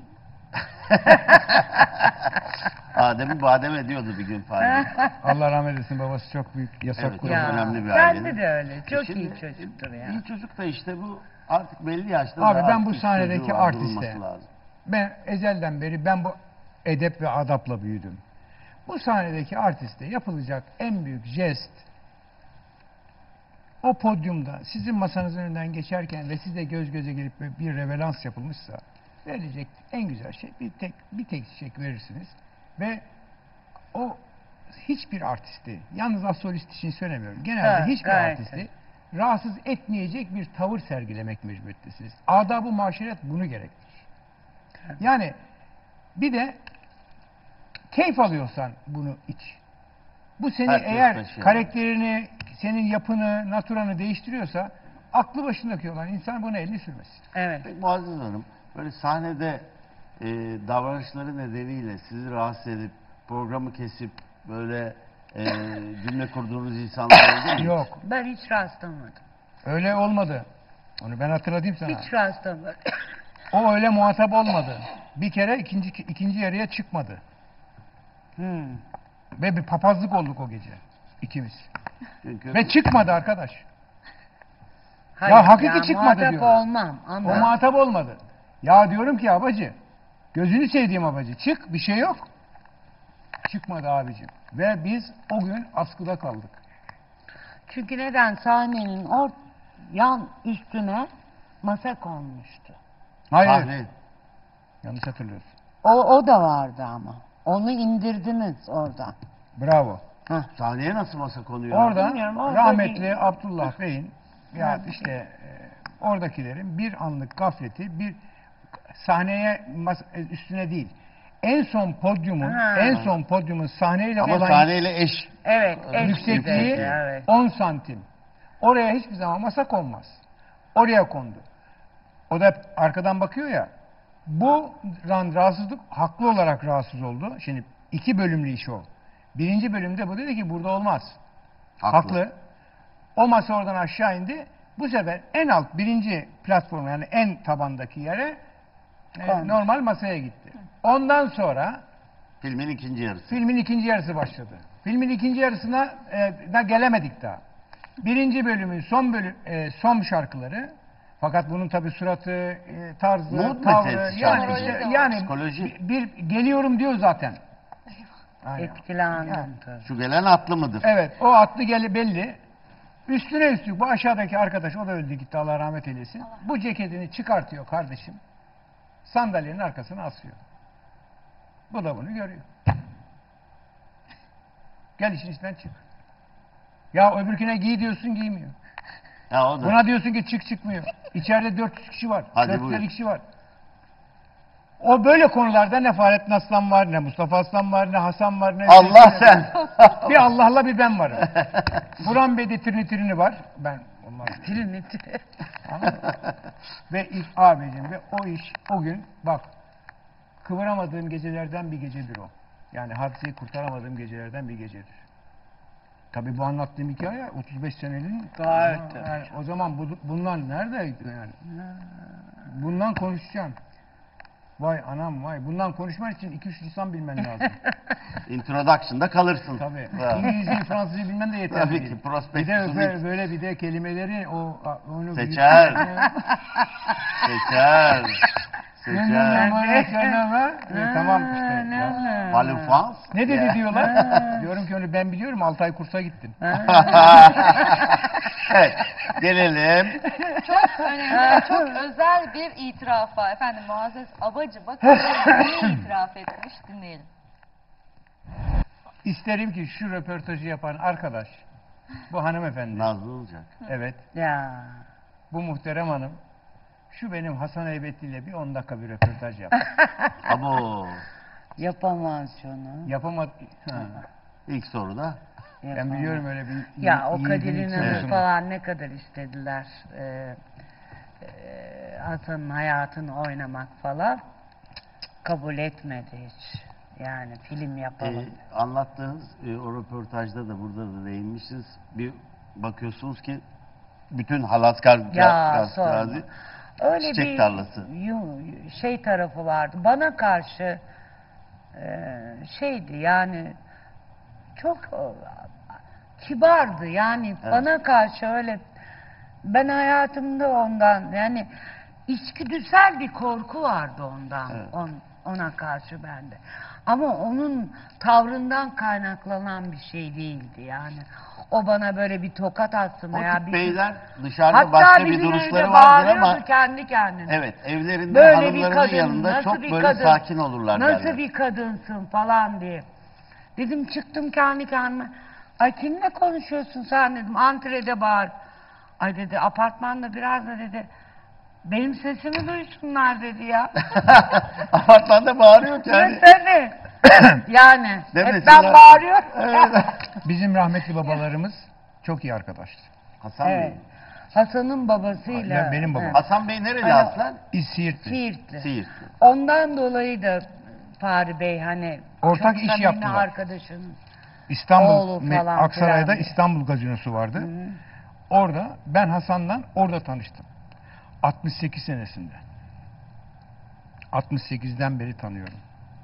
Adem'i badem ediyordu bir gün Fahri Bey. Allah rahmet eylesin, babası çok büyük yasak Evet, kurdu. çok önemli bir Sende ailenin. de öyle. Çok Şimdi, iyi çocuktur ya. İyi çocuk da işte bu artık belli yaşta Abi daha ben bu artık sahnedeki çocuğu var, artiste- durulması lazım. Ben ezelden beri ben bu edep ve adapla büyüdüm. Bu sahnedeki artiste yapılacak en büyük jest, o podyumda sizin masanızın önünden geçerken ve size göz göze gelip bir reverans yapılmışsa verilecek en güzel şey bir tek bir tek çiçek verirsiniz ve o hiçbir artisti, yalnız asolist için söylemiyorum, genelde Ha, hiçbir gayet artisti rahatsız etmeyecek bir tavır sergilemek mecburiyettesiniz. Adab-ı maşeret bunu gerektirir. Yani bir de keyif alıyorsan bunu iç. Bu seni Herkes eğer taşıyor. karakterini, senin yapını, naturanı değiştiriyorsa aklı başındaki olan insan buna elini sürmesin. Evet. Peki Muazzez Hanım, böyle sahnede e, davranışları nedeniyle sizi rahatsız edip programı kesip böyle e, cümle kurduğunuz insanlar oldu mu? Yok. Ben hiç rastlamadım. Öyle olmadı. Onu ben hatırlatayım sana. Hiç rastlamadım. O öyle muhatap olmadı. Bir kere ikinci ikinci yarıya çıkmadı. Hmm. Ve bir papazlık olduk o gece. İkimiz. Çünkü Ve çıkmadı arkadaş. Hayır, hakiki çıkmadı muhatap diyorum. olmam ama O muhatap olmadı. Ya diyorum ki abacı, gözünü sevdiğim abacı, çık, bir şey yok. Çıkmadı abicim. Ve biz o gün askıda kaldık. çünkü neden sahnenin or yan üstüne masa konmuştu. Hayır, sahne, yanlış hatırlıyorsun. O, o da vardı ama. Onu indirdiniz oradan. Bravo. sahneye nasıl masa konuyor? Orada Bilmiyorum, orada rahmetli değil. Abdullah Bey'in ya işte e, oradakilerin bir anlık gafleti, bir sahneye mas- üstüne değil, en son podyumun, Ha. en son podyumun sahneyle Ama olan sahneyle eş. Evet. en yüksekliği güzeli, evet. on santim. Oraya hiçbir zaman masa konmaz. Oraya kondu. O da arkadan bakıyor ya. Bu ran rahatsızlık haklı olarak rahatsız oldu. Şimdi iki bölümlü iş o. Birinci bölümde bu dedi ki burada olmaz. Haklı. Haklı. O masa oradan aşağı indi. Bu sefer en alt birinci platform yani en tabandaki yere e, Konmuş. normal masaya gitti. Ondan sonra Filmin ikinci yarısı. filmin ikinci yarısı başladı. Filmin ikinci yarısına e, da gelemedik daha. Birinci bölümün son bölüm e, son şarkıları fakat bunun tabi suratı, e, tarzı, Mood tavrı meselesi yani şarkı. işte yani Psikoloji. bir, bir geliyorum diyor zaten. Aynen. Etkilendim tabii. Şu gelen atlı mıdır? Evet, o atlı geli belli. Üstüne üstlük bu aşağıdaki arkadaş, o da öldü gitti Allah rahmet eylesin. Bu ceketini çıkartıyor kardeşim. Sandalyenin arkasına asıyor. Bu da bunu görüyor. Gel işin içinden çık. Ya öbürküne giy diyorsun giymiyor. Ya o da. Buna diyorsun ki çık çıkmıyor. İçeride dört yüz kişi var. Hadi dört yüz elli buyur. kişi var. O böyle konularda ne Fahrettin Aslan var, ne Mustafa Aslan var, ne Hasan var, ne... Allah sen. Bir Allah'la bir ben varım. Burhan Bey'de trini trini var. Ben onlar. Trinity. Ve ilk abicim ve o iş o gün bak kıvıramadığım gecelerden bir gecedir o. Yani hadiseyi kurtaramadığım gecelerden bir gecedir. Tabii bu anlattığım hikaye otuz beş senenin. Gayet. Yani o zaman bu, bunlar nerede yani? Bundan konuşacağım. Vay anam vay. Bundan konuşman için iki üç lisan bilmen lazım. Introduction'da kalırsın. Tabii. Ha. İngilizceyi, Fransızcayı bilmen de yeterli Tabii değil. ki, Bir prospektüsü de böyle, değil. böyle bir de kelimeleri o onu Seçer. Seçer. Seçer. Evet, tamam işte. Ya. Palufans. Ne dedi diyorlar? Diyorum ki onu ben biliyorum altı ay kursa gittim. Evet. Gelelim. Çok önemli ve çok özel bir itirafa. Efendim Muazzez Abacı bakın neyi itiraf etmiş dinleyelim. İsterim ki şu röportajı yapan arkadaş, bu hanımefendi, Nazlı olacak. evet, Ya. bu muhterem hanım, şu benim Hasan Heybetli ile bir on dakika bir röportaj yap. Abo. Yapamaz şunu. Yapamadı. Ha. İlk soruda. Ben Yapamaz. biliyorum öyle bir... Ya o iyi- Kadir iyi- İnanır iyi- falan ne kadar istediler. Ee, e, Hasan'ın hayatını oynamak falan. Kabul etmedi hiç. Yani film yapalım. Ee, anlattığınız e, o röportajda da burada da değinmişsiniz. Bir bakıyorsunuz ki bütün Halaskar Ya, Gazi, sorma. Öyle çiçek bir tarlası. yu- şey tarafı vardı. Bana karşı e, şeydi yani çok e, kibardı yani Evet. bana karşı öyle ben hayatımda ondan yani içgüdüsel bir korku vardı ondan Evet. on, ona karşı bende. Ama onun tavrından kaynaklanan bir şey değildi yani. O bana böyle bir tokat atsın O veya tip bir beyler dışarıda hatta başka bir bir gün duruşları evde vardır bağırıyordu ama kendi kendine. evet evlerinde Böyle bir hanımlarının kadın, yanında nasıl çok bir böyle kadın, sakin olurlar nasıl derler. bir kadınsın falan diye. Dedim çıktım kendi kendime. Ay kimle konuşuyorsun sen dedim. Antrede bağır. Ay dedi apartmanda biraz da dedi. Benim sesimi duysunlar dedi ya. Apartmanda bağırıyor yani. Evet tabii. Yani hep Demesinler. ben bağırıyorum. Bizim rahmetli babalarımız çok iyi arkadaştı. Hasan Evet. Bey. Hasan'ın babasıyla. Ya benim babam. Evet. Hasan Bey nereli Hani- aslen? İsiirtli. Siirtli. Siirtli. Ondan dolayı da Fahri Bey hani Ortak çok iş samimi yaptılar. arkadaşım. İstanbul, Oğlu Me- falan Aksaray'da filan. İstanbul gazinosu vardı. Hı. Orada ben Hasan'la orada tanıştım. altmış sekiz senesinde. altmış sekizden beri tanıyorum.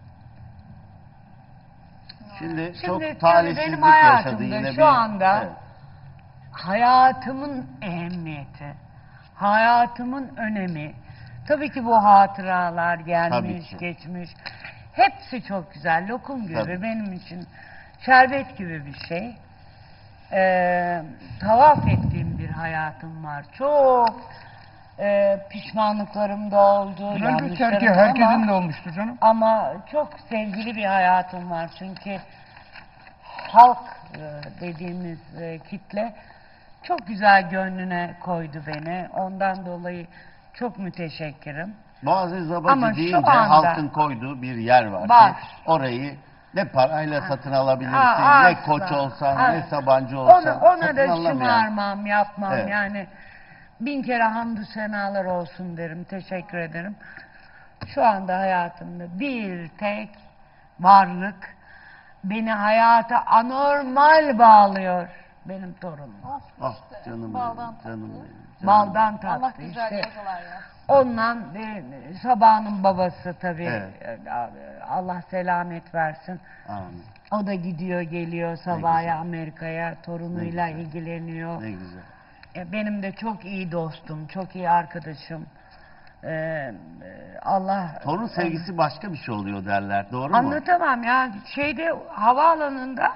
Şimdi, Şimdi çok tabii talihsizlik benim yaşadı hayatımda yine şu bir. anda Evet. hayatımın ehemmiyeti, hayatımın önemi, tabii ki bu hatıralar Tabii gelmiş, ki. geçmiş, hepsi çok güzel, lokum gibi Tabii. benim için şerbet gibi bir şey. Ee, tavaf ettiğim bir hayatım var, çok e, pişmanlıklarım da oldu, Elbette yanlışlarım herke- ama- herkesin de olmuştur canım. ama çok sevgili bir hayatım var çünkü halk e, dediğimiz e, kitle çok güzel gönlüne koydu beni. Ondan dolayı çok müteşekkirim. Muazzez Abacı Ama şu deyince anda- halkın koyduğu bir yer var, Var. ki orayı ne parayla satın alabilirsin, Aa, ne asla. koç olsan, Aa, ne Sabancı olsan Ona, ona satın da alınamayan. şımarmam, yapmam. Evet. Yani bin kere hamdü senalar olsun derim. Teşekkür ederim. Şu anda hayatımda bir tek varlık beni hayata anormal bağlıyor. Benim torunum. Of Ah işte, canım baldan benim, tatlı. canım benim. canım Baldan Allah tatlı güzel işte. yazılar ya. Ondan e, Sabah'ın babası tabii. Evet. E, Allah selamet versin. benim. Amin. O da gidiyor geliyor Sabah'a güzel. Amerika'ya torunuyla Ne güzel. ilgileniyor. Ne güzel. E, Benim de çok iyi dostum, çok iyi arkadaşım. E, e, Allah Torun sevgisi başka bir şey oluyor derler, doğru mu? anlatamam ya. Şeyde havaalanında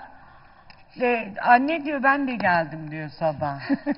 e, anne diyor ben de geldim diyor sabah.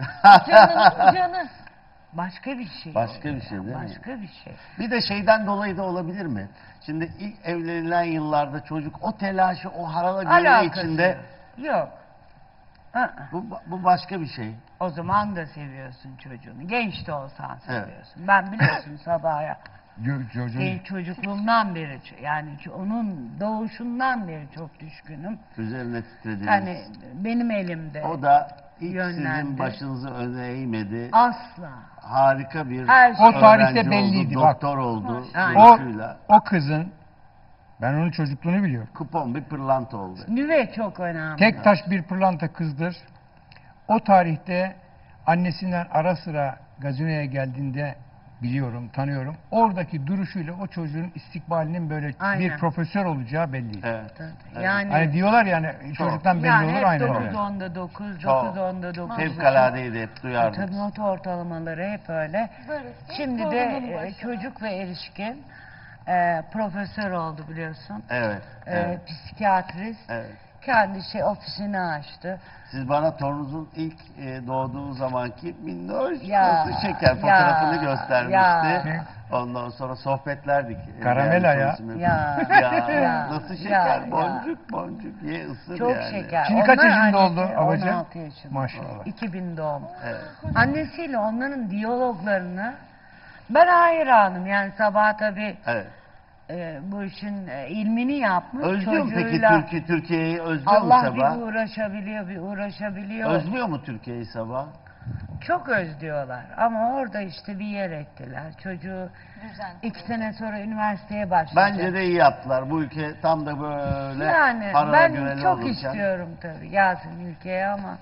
Canının canı. Başka bir şey. Başka oluyor bir şey ya, değil mi? Başka bir şey. Bir de şeyden dolayı da olabilir mi? Şimdi ilk evlenilen yıllarda çocuk o telaşı, o harala gönlü Alakası içinde, yok. Aa, bu, bu başka bir şey. o zaman da seviyorsun çocuğunu. Genç de olsan Evet. seviyorsun. Ben biliyorsun Sabah'a Gö- Çocuğun e, çocukluğumdan beri yani ç- onun doğuşundan beri çok düşkünüm. Üzerine titrediniz. Yani benim elimde. o da ilk yönlendi. sizin başınızı öne eğmedi. Asla. Harika bir Her şey- O tarihte öğrenci belliydi, oldu, bak. doktor oldu. Aynen. o, duruşuyla. o kızın, ben onun çocukluğunu biliyorum. Kupon bir pırlanta oldu. Nüve çok önemli. Tek taş bir pırlanta kızdır. O tarihte annesinden ara sıra gazinoya geldiğinde biliyorum, tanıyorum. Oradaki duruşuyla o çocuğun istikbalinin böyle Aynen. bir profesör olacağı belliydi. Evet. Tabii. Yani, Hani diyorlar yani çocuktan belli yani olur hep aynen dokuz öyle. onda dokuz, Çok. dokuz onda dokuz. Fevkaladeydi, hep duyardık. Tabii not ortalamaları hep öyle. Böyle Şimdi sorunun de e, başına. çocuk ve erişkin e, profesör oldu biliyorsun. Evet, E, evet, Psikiyatrist. evet. Kendi şey ofisini açtı. Siz bana torununuzun ilk e, doğduğu zamanki minnoş Ya, nasıl şeker ya, fotoğrafını göstermişti. ya. Ondan sonra sohbetlerdik. e, Karamela değerli ya. konuşmamız. Ya, ya. ya, Nasıl şeker, ya, boncuk boncuk ye ısır Çok yani. şeker. Şimdi kaç Onlar yaşında annesi oldu Abacı? on altı yaşında. Maşallah. iki bin doğum. Evet. Annesiyle onların diyaloglarını ben hayranım. Yani Sabah tabii Evet. e, bu işin e, ilmini yapmış. Özlüyor mu peki çocuğuyla. Türkiye, Türkiye'yi özlüyor mu Allah Sabah? bir uğraşabiliyor, bir uğraşabiliyor. Özlüyor mu Türkiye'yi Sabah? Çok özlüyorlar. Ama orada işte bir yer ettiler. Çocuğu Düzen. iki sene sonra üniversiteye başlayacak. Bence de iyi yaptılar. Bu ülke tam da böyle Yani parala ben güreli çok olurken. istiyorum tabii gelsin ülkeye ama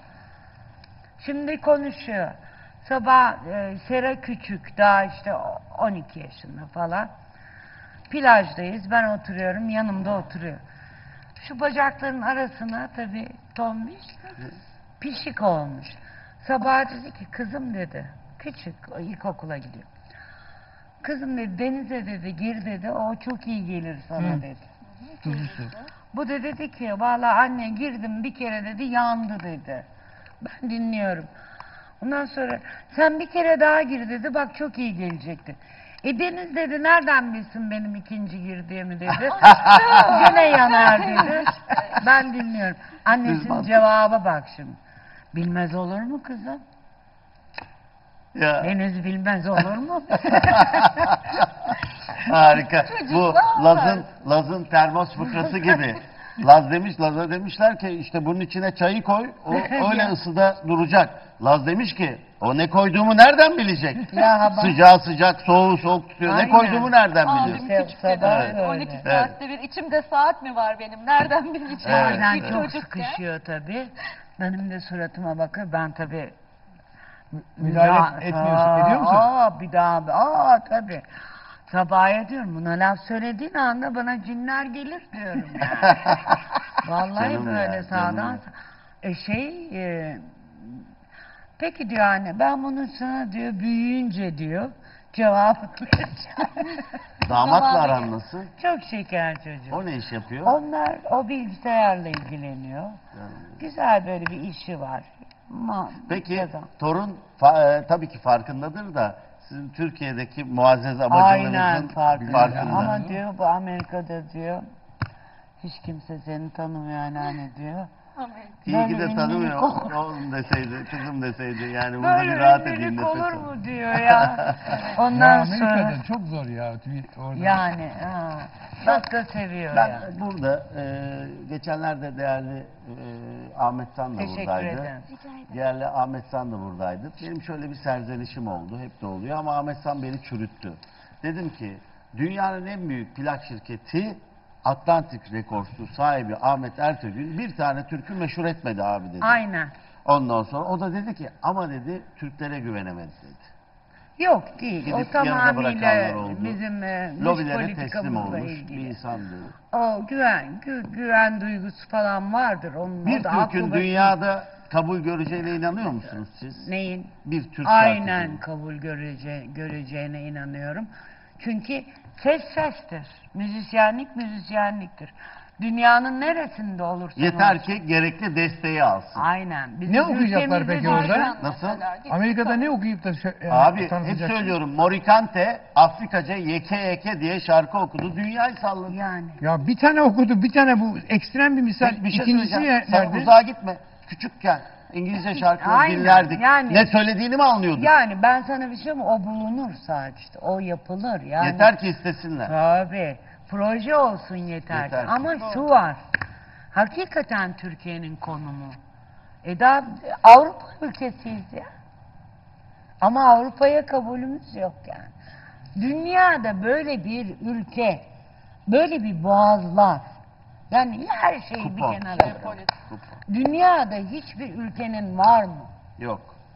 şimdi konuşuyor. Sabah e, Sera küçük daha işte on iki yaşında falan. Plajdayız ben oturuyorum yanımda oturuyor. Şu bacakların arasına tabii tombiş pişik olmuş. Sabah dedi ki kızım dedi küçük o ilkokula gidiyor. Kızım dedi denize dedi gir dedi o çok iyi gelir sana Hı. dedi. Tuzlu su. Bu da dedi ki valla anne girdim bir kere dedi yandı dedi. Ben dinliyorum. Ondan sonra sen bir kere daha gir dedi bak çok iyi gelecekti. E Deniz dedi nereden bilsin benim ikinci girdiğimi dedi. Gene yanar dedi. Ben dinliyorum. Annesinin cevaba bak şimdi. Bilmez olur mu kızım? Ya. Deniz bilmez olur mu? Harika. Bu Çocuklar. Laz'ın Laz'ın termos fıkrası gibi. Laz demiş, Laz'a demişler ki işte bunun içine çayı koy, o öyle ısıda duracak. Laz demiş ki o ne koyduğumu nereden bilecek? Ya ha bak. Sıcağı sıcak, soğuğu soğuk tutuyor. Aynen. Ne koyduğumu nereden Abim biliyorsun? Se- küçük sabah dedi. öyle. on iki Evet. saatte bir içimde saat mi var benim? Nereden bileceğim? Evet, Bazen İlk çok çocukken. sıkışıyor tabii. Benim de suratıma bakıyor. Ben tabii Müdahale Müda- etmiyorsun, Aa, ediyor musun? Aa bir daha, aa tabii. Sabaha diyorum buna laf söylediğin anda bana cinler gelir diyorum. Yani. Vallahi Canım böyle ya, sağdan. canım. E şey, e, peki diyor anne ben bunu sana diyor büyüyünce diyor cevap vereceğim. Damatla Zamanı aran gel- nasıl? Çok şeker çocuk. O ne iş yapıyor? Onlar o bilgisayarla ilgileniyor. Yani. Güzel böyle bir işi var. Ma Peki kazan. torun fa- e, tabii ki farkındadır da sizin Türkiye'deki muazzez Aynen abacılığınızın farkında. farkında. Ama diyor bu Amerika'da diyor hiç kimse seni tanımıyor anneanne diyor. İyi ki de Böyle tanımıyor. ünlülük olur. Oğlum deseydi, kızım deseydi. Yani burada Böyle bir rahat edeyim ünlülük nefes olur al. mu diyor ya. Ya Ondan sonra Amerika'da çok zor ya. bir Orada. yani ha, çok da seviyor Ben yani. burada e, geçenlerde değerli e, Ahmet San da Teşekkür buradaydı. ederim. Değerli Ahmet San da buradaydı. Benim şöyle bir serzenişim oldu. Hep de oluyor ama Ahmet San beni çürüttü. Dedim ki dünyanın en büyük plak şirketi Atlantik Rekords'u sahibi Ahmet Ertegün bir tane türkü meşhur etmedi abi dedi. Aynen. Ondan sonra o da dedi ki ama dedi Türklere güvenemedi dedi. Yok değil. Gidip O yanında bırakanlar tamamıyla oldu. bizim e, dış Lobilere teslim politikamızla olmuş bir ilgili. insandı. O güven, gü- güven duygusu falan vardır. Onun, Bir o da Türk'ün aklı başında- dünyada kabul göreceğine inanıyor musunuz siz? Neyin? Bir Türk Aynen şarkıcının. kabul görece göreceğine inanıyorum. Çünkü ses sestir. Müzisyenlik müzisyenliktir. Dünyanın neresinde olursa Yeter ki gerekli desteği alsın. Aynen. Bizim Ne okuyacaklar ülkemizde peki zaten- orada? Nasıl? Amerika'da ne okuyup da şö- e, Abi hep tanıtacak? söylüyorum Morikante Afrikaca yeke yeke diye şarkı okudu. Dünyayı salladı. Yani. Ya bir tane okudu, bir tane bu ekstrem bir misal. Bir şey İkincisi söyleyeceğim. ne- Sen nerede? uzağa gitme. Küçükken İngilizce şarkıları Aynen, dinlerdik. yani- Ne söylediğini mi anlıyorduk? Yani ben sana bir şey söyleyeyim mi? O bulunur sadece. O yapılır yani. Yeter ki istesinler. Tabii. Proje olsun yeter. Yeter ki. Ama şu var. Hakikaten Türkiye'nin konumu. E daha Avrupa ülkesiyiz ya. Ama Avrupa'ya kabulümüz yok yani. Dünyada böyle bir ülke, böyle bir boğazlar. Yani her şeyi Kupon. bir kenara bırak. Kupon. Dünyada hiçbir ülkenin var mı? Yok.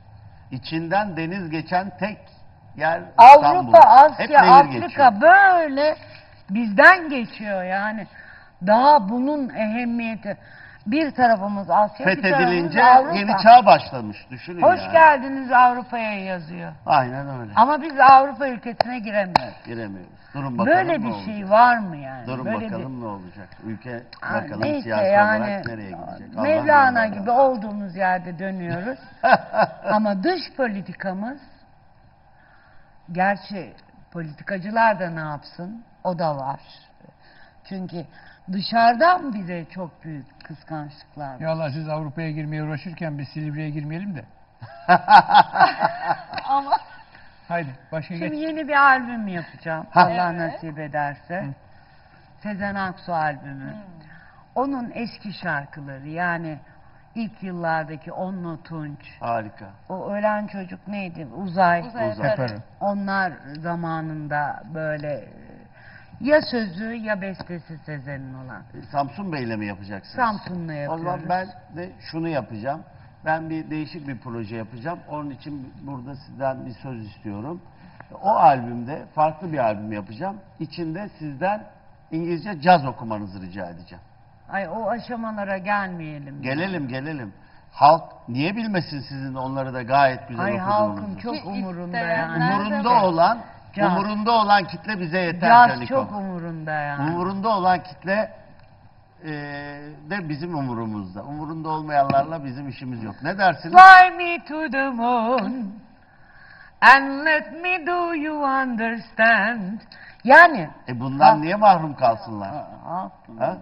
İçinden deniz geçen tek yer İstanbul. Avrupa, Hep Asya, nehir Afrika geçiyor. böyle bizden geçiyor yani. Daha bunun ehemmiyeti. Bir tarafımız Asya, bir Fethedilince tarafımız Avrupa. yeni çağ başlamış. Düşünün Hoş yani. geldiniz Avrupa'ya yazıyor. Aynen öyle. Ama biz Avrupa ülkesine giremiyoruz. Giremiyoruz. Durun bakalım Böyle ne bir olacak. şey var mı yani? Durun Böyle bakalım ne olacak. Ülke Ha, bakalım neyse siyasi yani olarak nereye gidecek. Allah Mevlana bilir. gibi olduğumuz yerde dönüyoruz. Ama dış politikamız, gerçi politikacılar da ne yapsın? O da var. Çünkü dışarıdan bize çok büyük kıskançlıklar var. Ya Allah, siz Avrupa'ya girmeye uğraşırken biz Silivri'ye girmeyelim de. Ama Haydi başka geç. Şimdi yeni bir albüm yapacağım. Ha. Allah Evet. nasip ederse. Hı. Sezen Aksu albümü. Onun eski şarkıları, yani ilk yıllardaki Onno Tunç, Harika. o ölen çocuk neydi? Uzay. Uzay Uzay. Efer'i. Yaparım. Onlar zamanında böyle e, ya sözü ya bestesi Sezen'in olan. Samsun Bey'le mi yapacaksınız? Samsun'la O yapıyoruz. zaman ben de şunu yapacağım. Ben bir değişik bir proje yapacağım. Onun için burada sizden bir söz istiyorum. O albümde farklı bir albüm yapacağım. İçinde sizden İngilizce caz okumanızı rica edeceğim. Ay o aşamalara gelmeyelim. Gelelim gelelim. Halk niye bilmesin sizin onları da gayet güzel Ay okuduğunuzu. halkın çok Ki umurunda isteyenler- yani. Umurunda olan, Caz. umurunda olan kitle bize yeter Caz Caniko. çok umurunda yani. Umurunda olan kitle eee, de bizim umurumuzda. Umurunda olmayanlarla bizim işimiz yok. Ne dersiniz? Fly me to the moon and let me do you understand. Yani E bundan Ha. niye mahrum kalsınlar? Aa, Ha?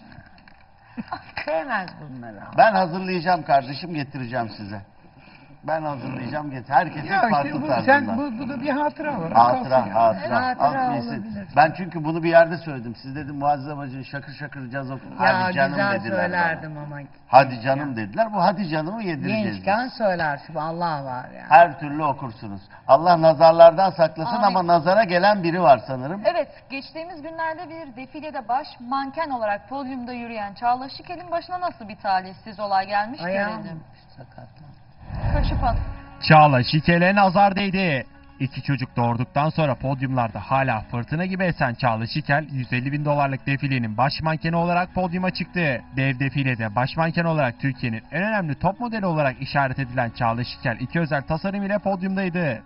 sevmez bunları. Ben hazırlayacağım kardeşim, getireceğim size. Ben hazırlayacağım, getir. Herkesin Ya farklı işte bu, tarzında. sen, bu, bu da bir hatıra var. Kalsın Hatıra, ya. hatıra. Hatıra Al bilsin. olabilir. Ben çünkü bunu bir yerde söyledim. Siz dedim Muazzez Bacı şakır şakır caz oku. Ya Hadi canım güzel dediler söylerdim bana. ama. Hadi canım dediler. Bu hadi canımı yedireceğiz. Gençken biz. söylersin. Allah var yani. Her türlü okursunuz. Allah nazarlardan saklasın Amin. ama nazara gelen biri var sanırım. evet, geçtiğimiz günlerde bir defilede baş manken olarak podyumda yürüyen Çağla Şikel'in başına nasıl bir talihsiz olay gelmiş Ayağım görelim. sakatlan. Kaşıp at. Çağla Şikel'e nazar değdi. İki çocuk doğurduktan sonra podyumlarda hala fırtına gibi esen Çağla Şikel, yüz elli bin dolarlık defilenin baş mankeni olarak podyuma çıktı. Dev defilede baş manken olarak Türkiye'nin en önemli top modeli olarak işaret edilen Çağla Şikel, iki özel tasarım ile podyumdaydı.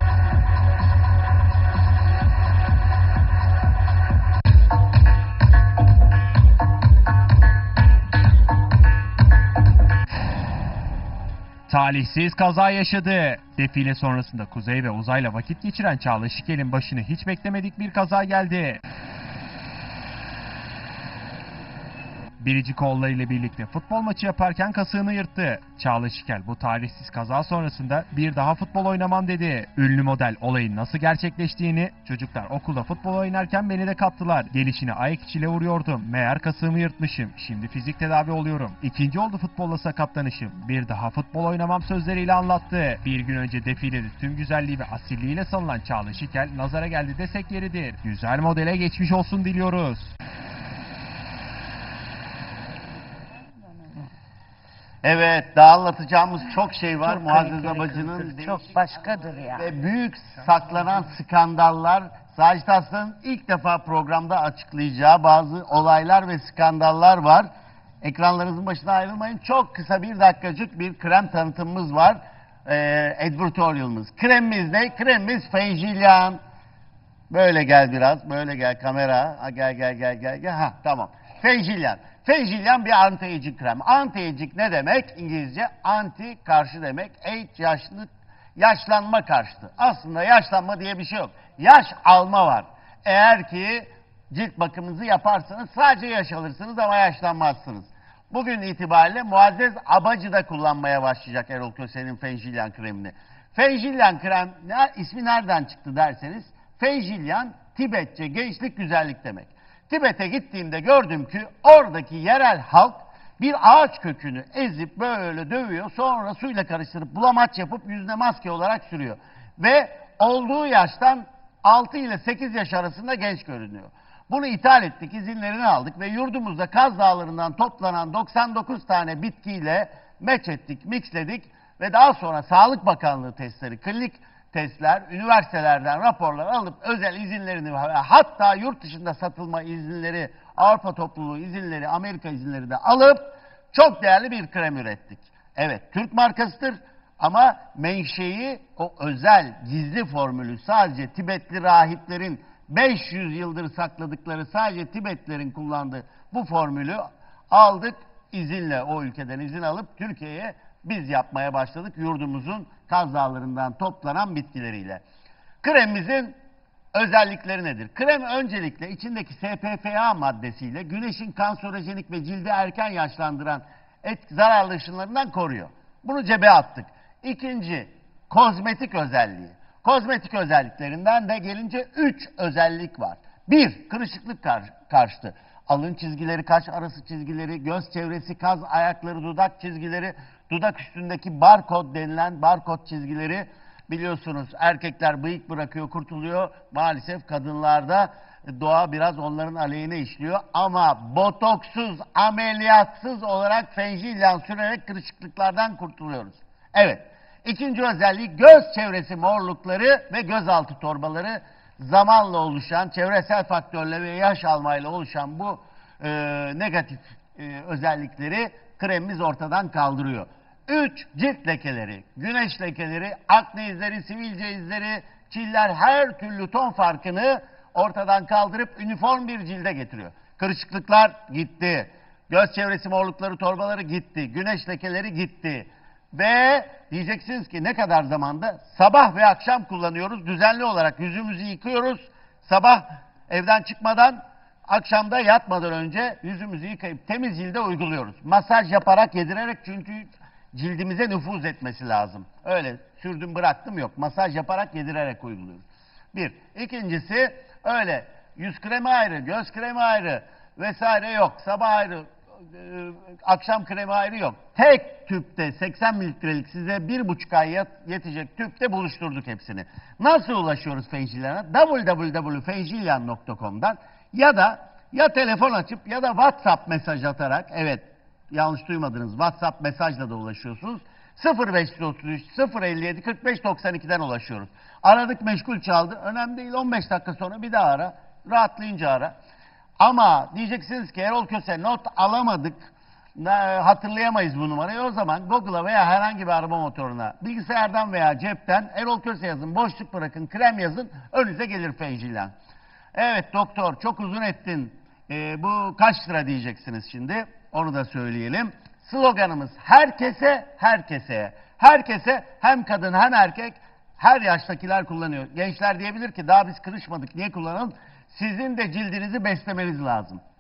Talihsiz kaza yaşadı. Defile sonrasında Kuzey ve Uzay'la vakit geçiren Çağla Şikel'in başına hiç beklemedik bir kaza geldi. Biricik oğullarıyla birlikte futbol maçı yaparken kasığını yırttı. Çağla Şikel bu talihsiz kaza sonrasında bir daha futbol oynamam dedi. Ünlü model olayın nasıl gerçekleştiğini, çocuklar okulda futbol oynarken beni de kaptılar. Gelişine ayak içiyle vuruyordum. Meğer kasığımı yırtmışım. Şimdi fizik tedavi oluyorum. İkinci oldu futbolla sakatlanışım. Bir daha futbol oynamam sözleriyle anlattı. Bir gün önce defilede tüm güzelliği ve asilliğiyle sanılan Çağla Şikel nazara geldi desek yeridir. Güzel modele geçmiş olsun diliyoruz. Evet, daha anlatacağımız çok şey var. Çok Muazzez kaliteli Abacı'nın kızdır, çok başkadır ya. ve büyük saklanan skandallar, Sacit Aslan'ın ilk defa programda açıklayacağı bazı olaylar ve skandallar var. Ekranlarınızın başına ayrılmayın. Çok kısa bir dakikacık bir krem tanıtımımız var. Ee, advertorial'ımız. Kremimiz ne? Kremimiz Fenjilyan. Böyle gel biraz, böyle gel kamera. Ha, gel gel gel gel gel. Ha tamam. Fenjilyan. Fenjilyan bir anti-aging krem. Anti-aging ne demek? İngilizce anti karşı demek. Age yaşlı, yaşlanma karşıtı. Aslında yaşlanma diye bir şey yok. Yaş alma var. Eğer ki cilt bakımınızı yaparsanız sadece yaş alırsınız ama yaşlanmazsınız. Bugün itibariyle Muazzez Abacı da kullanmaya başlayacak Erol Köse'nin Fenjilyan kremini. Fenjilyan krem ne, ismi nereden çıktı derseniz, Fenjilyan Tibetçe gençlik güzellik demek. Tibet'e gittiğimde gördüm ki oradaki yerel halk bir ağaç kökünü ezip böyle dövüyor, sonra suyla karıştırıp bulamaç yapıp yüzüne maske olarak sürüyor. Ve olduğu yaştan altı ile sekiz yaş arasında genç görünüyor. Bunu ithal ettik, izinlerini aldık ve yurdumuzda Kaz Dağları'ndan toplanan doksan dokuz tane bitkiyle meç ettik, mixledik ve daha sonra Sağlık Bakanlığı testleri, klinik testler, üniversitelerden raporlar alıp özel izinlerini, hatta yurt dışında satılma izinleri, Avrupa topluluğu izinleri, Amerika izinleri de alıp çok değerli bir krem ürettik. Evet, Türk markasıdır ama menşei, o özel gizli formülü sadece Tibetli rahiplerin beş yüz yıldır sakladıkları, sadece Tibetlilerin kullandığı bu formülü aldık, izinle, o ülkeden izin alıp Türkiye'ye biz yapmaya başladık yurdumuzun Kaz Dağları'ndan toplanan bitkileriyle. Kremimizin özellikleri nedir? Krem öncelikle içindeki S P F A maddesiyle güneşin kanserojenik ve cildi erken yaşlandıran et, zararlı ışınlarından koruyor. Bunu cebe attık. İkinci, kozmetik özelliği. Kozmetik özelliklerinden de gelince üç özellik var. Bir, kırışıklık kar karşıtı. Alın çizgileri, kaş arası çizgileri, göz çevresi, kaz ayakları, dudak çizgileri, dudak üstündeki barkod denilen barkod çizgileri, biliyorsunuz erkekler bıyık bırakıyor, kurtuluyor. Maalesef kadınlarda doğa biraz onların aleyhine işliyor. Ama botoksuz, ameliyatsız olarak Fenjilyan sürerek kırışıklıklardan kurtuluyoruz. Evet. İkinci özelliği göz çevresi morlukları ve gözaltı torbaları, zamanla oluşan, çevresel faktörle ve yaş almayla oluşan bu e, negatif e, özellikleri kremimiz ortadan kaldırıyor. Üç, cilt lekeleri, güneş lekeleri, akne izleri, sivilce izleri, çiller, her türlü ton farkını ortadan kaldırıp üniform bir cilde getiriyor. Kırışıklıklar gitti, göz çevresi morlukları, torbaları gitti, güneş lekeleri gitti. Ve diyeceksiniz ki ne kadar zamanda? Sabah ve akşam kullanıyoruz. Düzenli olarak yüzümüzü yıkıyoruz. Sabah evden çıkmadan, akşamda yatmadan önce yüzümüzü yıkayıp temiz cilde uyguluyoruz. Masaj yaparak, yedirerek, çünkü cildimize nüfuz etmesi lazım. Öyle sürdüm bıraktım yok. Masaj yaparak, yedirerek uyguluyoruz. Bir. İkincisi öyle yüz kremi ayrı, göz kremi ayrı vesaire yok. Sabah ayrı, akşam kremi ayrı yok. Tek tüpte seksen mililitrelik size bir buçuk ay yetecek tüpte buluşturduk hepsini. Nasıl ulaşıyoruz Fenjilyan'a? w w w nokta fenjilyan nokta com'dan ya da ya telefon açıp ya da WhatsApp mesaj atarak, evet yanlış duymadınız, WhatsApp mesajla da ulaşıyorsunuz. sıfır beş otuz üç sıfır elli yedi kırk beş doksan iki'den ulaşıyoruz. Aradık, meşgul çaldı. Önemli değil, on beş dakika sonra bir daha ara. Rahatlayınca ara. Ama diyeceksiniz ki Erol Köse not alamadık, hatırlayamayız bu numarayı. O zaman Google'a veya herhangi bir arama motoruna, bilgisayardan veya cepten Erol Köse yazın, boşluk bırakın, krem yazın, önünüze gelir Fenjilyan. Evet doktor, çok uzun ettin, ee, bu kaç lira diyeceksiniz şimdi, onu da söyleyelim. Sloganımız herkese, herkese, herkese, hem kadın hem erkek, her yaştakiler kullanıyor. Gençler diyebilir ki daha biz kırışmadık, niye kullanalım? Sizin de cildinizi beslemeniz lazım.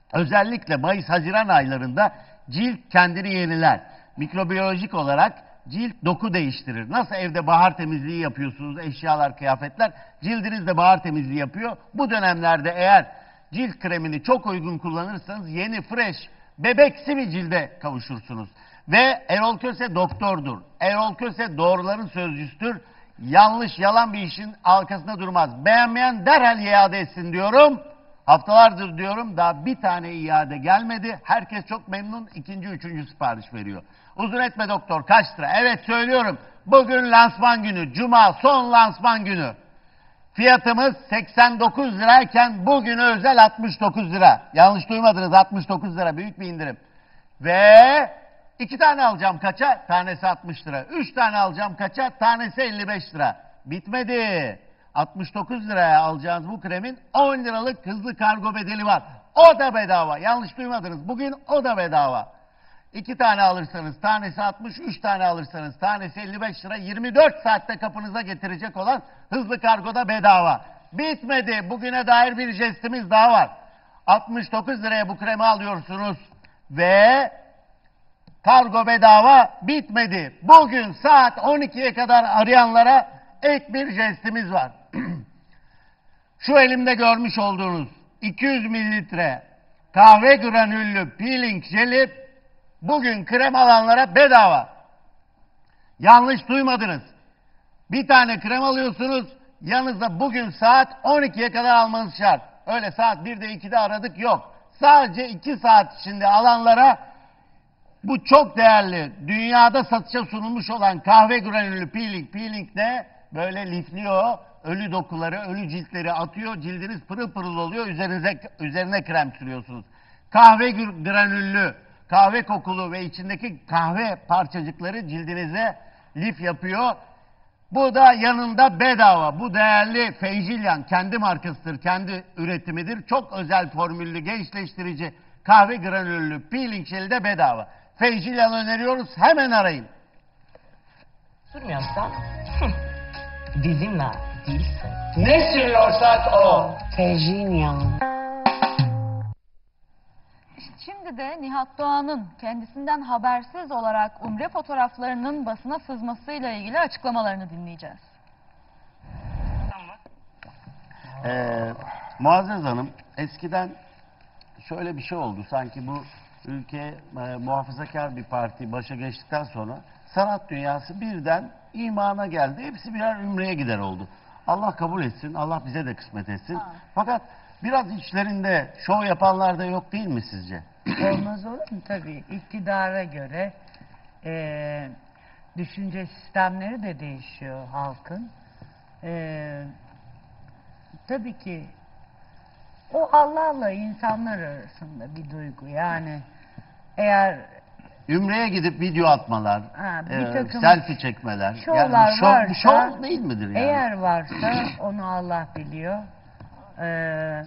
Özellikle Mayıs-Haziran aylarında cilt kendini yeniler. Mikrobiyolojik olarak cilt doku değiştirir. Nasıl evde bahar temizliği yapıyorsunuz, eşyalar, kıyafetler, cildiniz de bahar temizliği yapıyor. Bu dönemlerde eğer cilt kremini çok uygun kullanırsanız yeni, fresh, bebeksi bir cilde kavuşursunuz. Ve Erol Köse doktordur. Erol Köse doğruların sözcüsüdür. Yanlış, yalan bir işin arkasında durmaz. Beğenmeyen derhal iade etsin diyorum. Haftalardır diyorum, daha bir tane iade gelmedi. Herkes çok memnun, ikinci, üçüncü sipariş veriyor. Uzun etme doktor, kaç lira? Evet söylüyorum, bugün lansman günü, cuma son lansman günü. Fiyatımız seksen dokuz lirayken bugüne özel altmış dokuz lira. Yanlış duymadınız, altmış dokuz lira, büyük bir indirim. Ve iki tane alacağım kaça? Tanesi altmış lira. Üç tane alacağım kaça? Tanesi elli beş lira. Bitmedi. altmış dokuz liraya alacağınız bu kremin on liralık hızlı kargo bedeli var. O da bedava. Yanlış duymadınız. Bugün o da bedava. iki tane alırsanız tanesi altmış, üç tane alırsanız tanesi elli beş lira. yirmi dört saatte kapınıza getirecek olan hızlı kargoda bedava. Bitmedi. Bugüne dair bir jestimiz daha var. altmış dokuz liraya bu kremi alıyorsunuz ve kargo bedava. Bitmedi. Bugün saat on ikiye kadar arayanlara ek bir jestimiz var. Şu elimde görmüş olduğunuz iki yüz mililitre kahve granüllü peeling jeli bugün krem alanlara bedava. Yanlış duymadınız. Bir tane krem alıyorsunuz, yanınızda bugün saat on ikiye kadar almanız şart. Öyle saat birde ikide aradık yok. Sadece iki saat içinde alanlara bu çok değerli, dünyada satışa sunulmuş olan kahve granüllü peeling, peeling de böyle lifliyor, ölü dokuları, ölü ciltleri atıyor, cildiniz pırıl pırıl oluyor, üzerinize, üzerine krem sürüyorsunuz. Kahve granüllü, kahve kokulu ve içindeki kahve parçacıkları cildinize lif yapıyor. Bu da yanında bedava. Bu değerli Fejilyan kendi markasıdır, kendi üretimidir. Çok özel formüllü, gençleştirici kahve granüllü peeling jeli de bedava. Fejilyan öneriyoruz, hemen arayın. Sürmüyorsan bizimle değilsin. Ne sürüyorsak o. Fejinyan. Şimdi de Nihat Doğan'ın kendisinden habersiz olarak umre fotoğraflarının basına sızmasıyla ilgili açıklamalarını dinleyeceğiz. Ee, Muazzez Hanım, eskiden şöyle bir şey oldu. Sanki bu ülke e, muhafazakar bir parti başa geçtikten sonra sanat dünyası birden imana geldi. Hepsi birer ümreye gider oldu. Allah kabul etsin, Allah bize de kısmet etsin. Ha. Fakat biraz içlerinde şov yapanlar da yok değil mi sizce? Olmaz olur mu? Tabii iktidara göre e, düşünce sistemleri de değişiyor halkın. E, tabii ki o Allah'la insanlar arasında bir duygu. Yani eğer Ümreye gidip video atmalar, Ha, bir e, takım selfie çekmeler. şovlar yani bu şov, varsa, bu şov değil midir yani? eğer varsa onu Allah biliyor. E,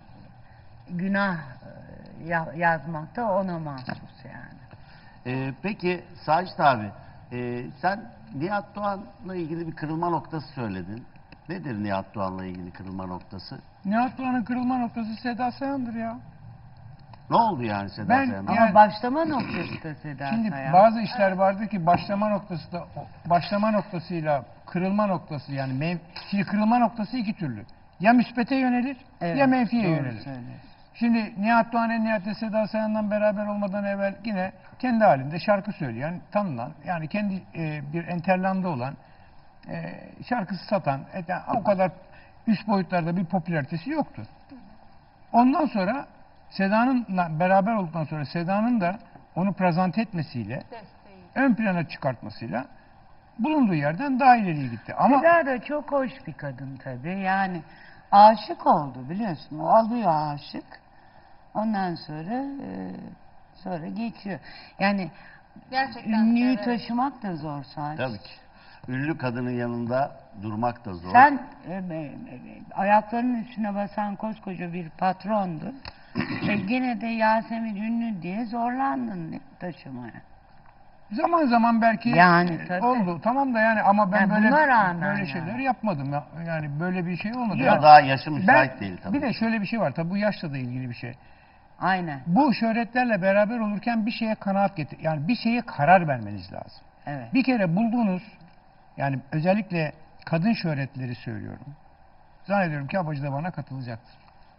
günah e, ya- yazmak da ona mahsus yani. Ee, peki Sacit abi, e, sen Nihat Doğan'la ilgili bir kırılma noktası söyledin. Nedir Nihat Doğan'la ilgili kırılma noktası? Nihat Doğan'ın kırılma noktası Seda Sayan'dır ya. Ne oldu yani Seda Ben- Sayan'a? Ama Yani- başlama noktası da Seda Şimdi Sayan. bazı işler vardır ki başlama noktası da başlama noktasıyla kırılma noktası yani men, şimdi kırılma noktası iki türlü. Ya müspete yönelir Evet, ya menfiye doğru yönelir. söylüyorsun. Şimdi Nihat Doğan en nihatte Seda Sayan'la beraber olmadan evvel yine kendi halinde şarkı söyleyen, tanınan, yani kendi e, bir enterlanda olan, e, şarkısı satan, e, yani o kadar üst boyutlarda bir popülaritesi yoktu. Ondan sonra Seda'nınla beraber olduktan sonra Seda'nın da onu prezent etmesiyle, ön plana çıkartmasıyla bulunduğu yerden daha ileriye gitti. Ama Seda da çok hoş bir kadın tabii. Yani aşık oldu biliyorsun. O alıyor aşık. Ondan sonra e, sonra geçiyor. Yani Gerçekten ünlüyü evet. taşımak da zor sadece. Tabii ki. Ünlü kadının yanında durmak da zor. Sen e, e, e, ayaklarının üstüne basan koskoca bir patrondu. e, gene de Yasemin ünlü diye zorlandın taşımaya. zaman zaman belki Yani e, tabii. oldu. Tamam da yani ama ben Yani böyle buna rağmen böyle yani. şeyler yapmadım. Ya- Yani böyle bir şey olmadı. Ya Yani daha yaşı ben- müsait değil tabii. Bir de şöyle bir şey var. Tabii bu yaşla da ilgili bir şey. Aynen. Bu şöhretlerle beraber olurken bir şeye kanaat getir, yani bir şeye karar vermeniz lazım. Evet. Bir kere bulduğunuz, yani özellikle kadın şöhretleri söylüyorum. Zannediyorum ki Abacı da bana katılacaktır.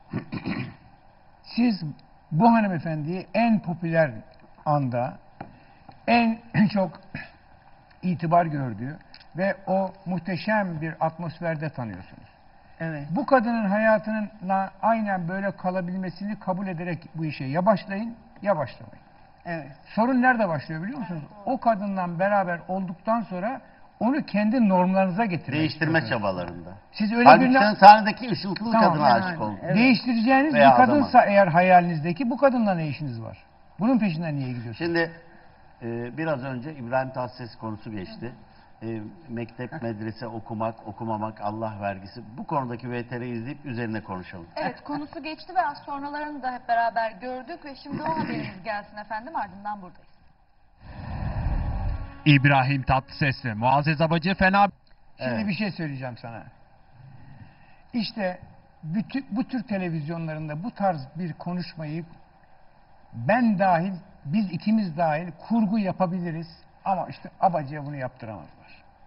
Siz bu hanımefendiyi en popüler anda, en çok itibar gördüğü ve o muhteşem bir atmosferde tanıyorsunuz. Evet. Bu kadının hayatına aynen böyle kalabilmesini kabul ederek bu işe ya başlayın ya başlamayın. Evet. Sorun nerede başlıyor biliyor musunuz? O kadından beraber olduktan sonra onu kendi normlarınıza getirmek Değiştirme istiyorsunuz. çabalarında. Siz öyle Halbuki birine sen sahnedeki ışıltılı Tamam, kadına yani, aşık oldun. evet. değiştireceğiniz Veya bir kadınsa adama. eğer hayalinizdeki, bu kadınla ne işiniz var? Bunun peşinden niye gidiyorsunuz? Şimdi e, biraz önce İbrahim Tatlıses konusu geçti. E, mektep, medrese okumak, okumamak, Allah vergisi. Bu konudaki V T R'yi izleyip üzerine konuşalım. Evet, konusu geçti ve az sonralarını da hep beraber gördük ve şimdi o haberimiz gelsin efendim, ardından buradayız. İbrahim Tatlıses ve Muazzez Abacı fena... Şimdi Evet. bir şey söyleyeceğim sana. İşte bütün, bu tür televizyonlarında bu tarz bir konuşmayı ben dahil, biz ikimiz dahil kurgu yapabiliriz ama işte Abacı'ya bunu yaptıramazlar.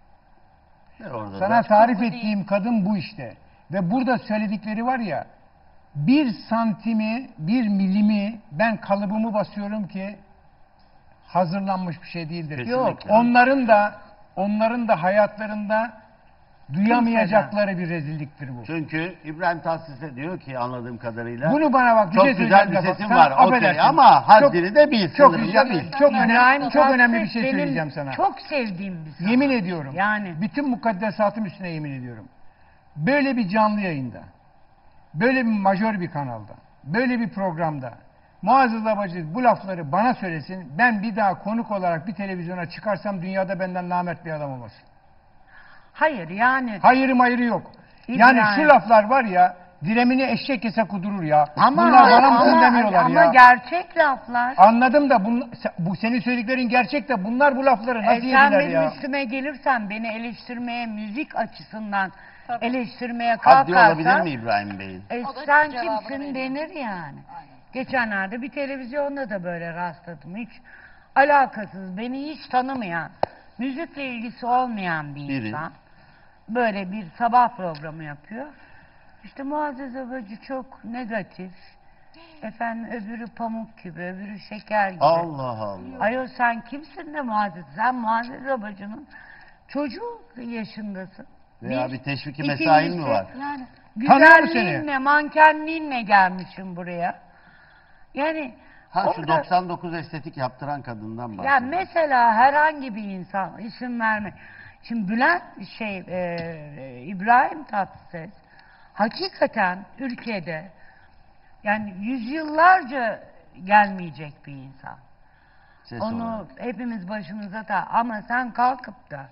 Ve orada Sana da tarif Kurgu ettiğim kadın bu işte. Ve burada söyledikleri var ya, bir santimi, bir milimi ben kalıbımı basıyorum ki hazırlanmış bir şey değildir. Kesinlikle. Yok. Onların da onların da hayatlarında duyamayacakları bir rezilliktir bu. çünkü İbrahim Tatlıses'e diyor ki anladığım kadarıyla Bunu bana bak bir çok şey güzel söyleyeceğim. bir lafı. sesin Sen var. Okey affedersin. ama haddini Çok- de bil. Çok sınırını güzel, da bil. çok önemli, İbrahim çok önemli bir Tatlıses şey benim söyleyeceğim sana. Çok sevdiğim bir sanatçı. Yemin ediyorum. Yani. Bütün mukaddesatım üstüne yemin ediyorum. Böyle bir canlı yayında, böyle bir majör bir kanalda, böyle bir programda Muazzez Abacı bu lafları bana söylesin, ben bir daha konuk olarak bir televizyona çıkarsam dünyada benden namert bir adam olmasın. Hayır yani. Hayırı mayırı yok. Yani İbrahim. şu laflar var ya, diremini eşek yese kudurur ya. Ama, Bunlar bana mısın ama, demiyorlar ama ya. gerçek laflar. Anladım da bun, bu senin söylediklerin gerçek de bunlar bu lafları E, nasıl sen yediler benim ya? üstüme gelirsen, beni eleştirmeye, müzik açısından Tabii. eleştirmeye Haddi kalkarsan. olabilir mi İbrahim Bey'in? E, O da sen cevabını kimsin veriyor. denir yani. Aynen. Geçenlerde bir televizyonda da böyle rastladım. Hiç alakasız, beni hiç tanımayan, müzikle ilgisi olmayan bir Biri. insan. Böyle bir sabah programı yapıyor. İşte Muazzez Abacı çok negatif. Efendim öbürü pamuk gibi, öbürü şeker gibi. Allah Allah. Ayol sen kimsin de Muazzez? Sen Muazzez Abacı'nın çocuğu yaşındasın. Veya bir teşviki İkincisi, mesain mi var? Yani Tanıyor mu güzelliğinle, mankenliğinle gelmişim buraya. Yani Ha şu orada- doksan dokuz estetik yaptıran kadından ya bahsediyorum. mesela herhangi bir insan isim verme. Şimdi Bülent şey e, e, İbrahim Tatlıses hakikaten ülkede yani yüzyıllarca gelmeyecek bir insan. Ses Onu olarak. hepimiz başımıza da ama sen kalkıp da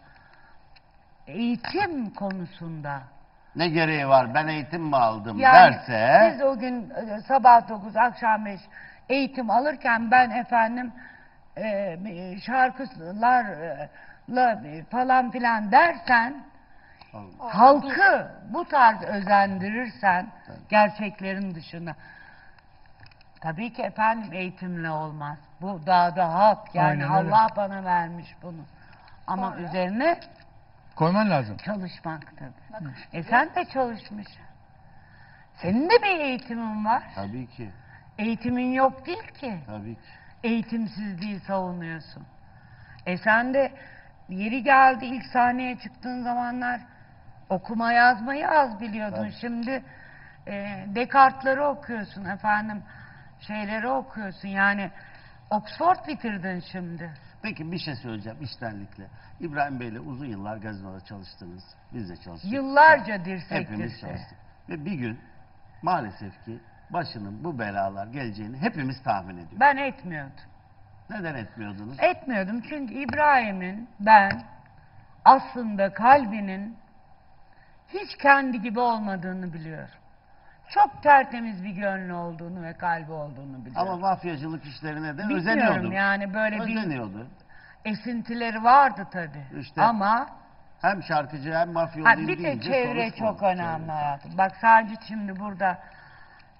eğitim konusunda Ne gereği var ben eğitim mi aldım yani derse siz o gün e, sabah dokuz akşam beş eğitim alırken ben efendim e, şarkılarla e, falan filan dersen Allah. halkı bu tarz özendirirsen gerçeklerin dışında tabii ki efendim eğitimle olmaz. Bu dağda hak yani Aynen öyle. Allah bana vermiş bunu. Ama Sonra? üzerine Koyman lazım. çalışmak tabii. bakın. E sen de çalışmışsın. Senin de bir eğitimin var. tabii ki. Eğitimin yok değil ki. Tabii ki. Eğitimsizliği savunuyorsun. E sen de yeri geldi ilk sahneye çıktığın zamanlar okuma yazmayı az biliyordun. Tabii. Şimdi e, Descartes'ları okuyorsun efendim. Şeyleri okuyorsun yani Oxford bitirdin şimdi. Peki bir şey söyleyeceğim içtenlikle. İbrahim Bey'le uzun yıllar gazinoda çalıştınız. Biz de çalıştık. Yıllarca dirsek Hepimiz dirseğe. çalıştık. Ve bir gün maalesef ki başının bu belalar geleceğini hepimiz tahmin ediyoruz. Ben etmiyordum. Neden etmiyordunuz? Etmiyordum çünkü İbrahim'in ben aslında kalbinin hiç kendi gibi olmadığını biliyorum. Çok tertemiz bir gönlü olduğunu ve kalbi olduğunu biliyorum. Ama mafyacılık işlerine de Bilmiyorum özeniyordu. yani böyle bir Özeniyordu. esintileri vardı tabii. İşte Ama Hem şarkıcı hem mafya ha, olayım bir de deyince çevre sonuç bu. çok önemli Çevre. hayatım. Bak Sacit şimdi burada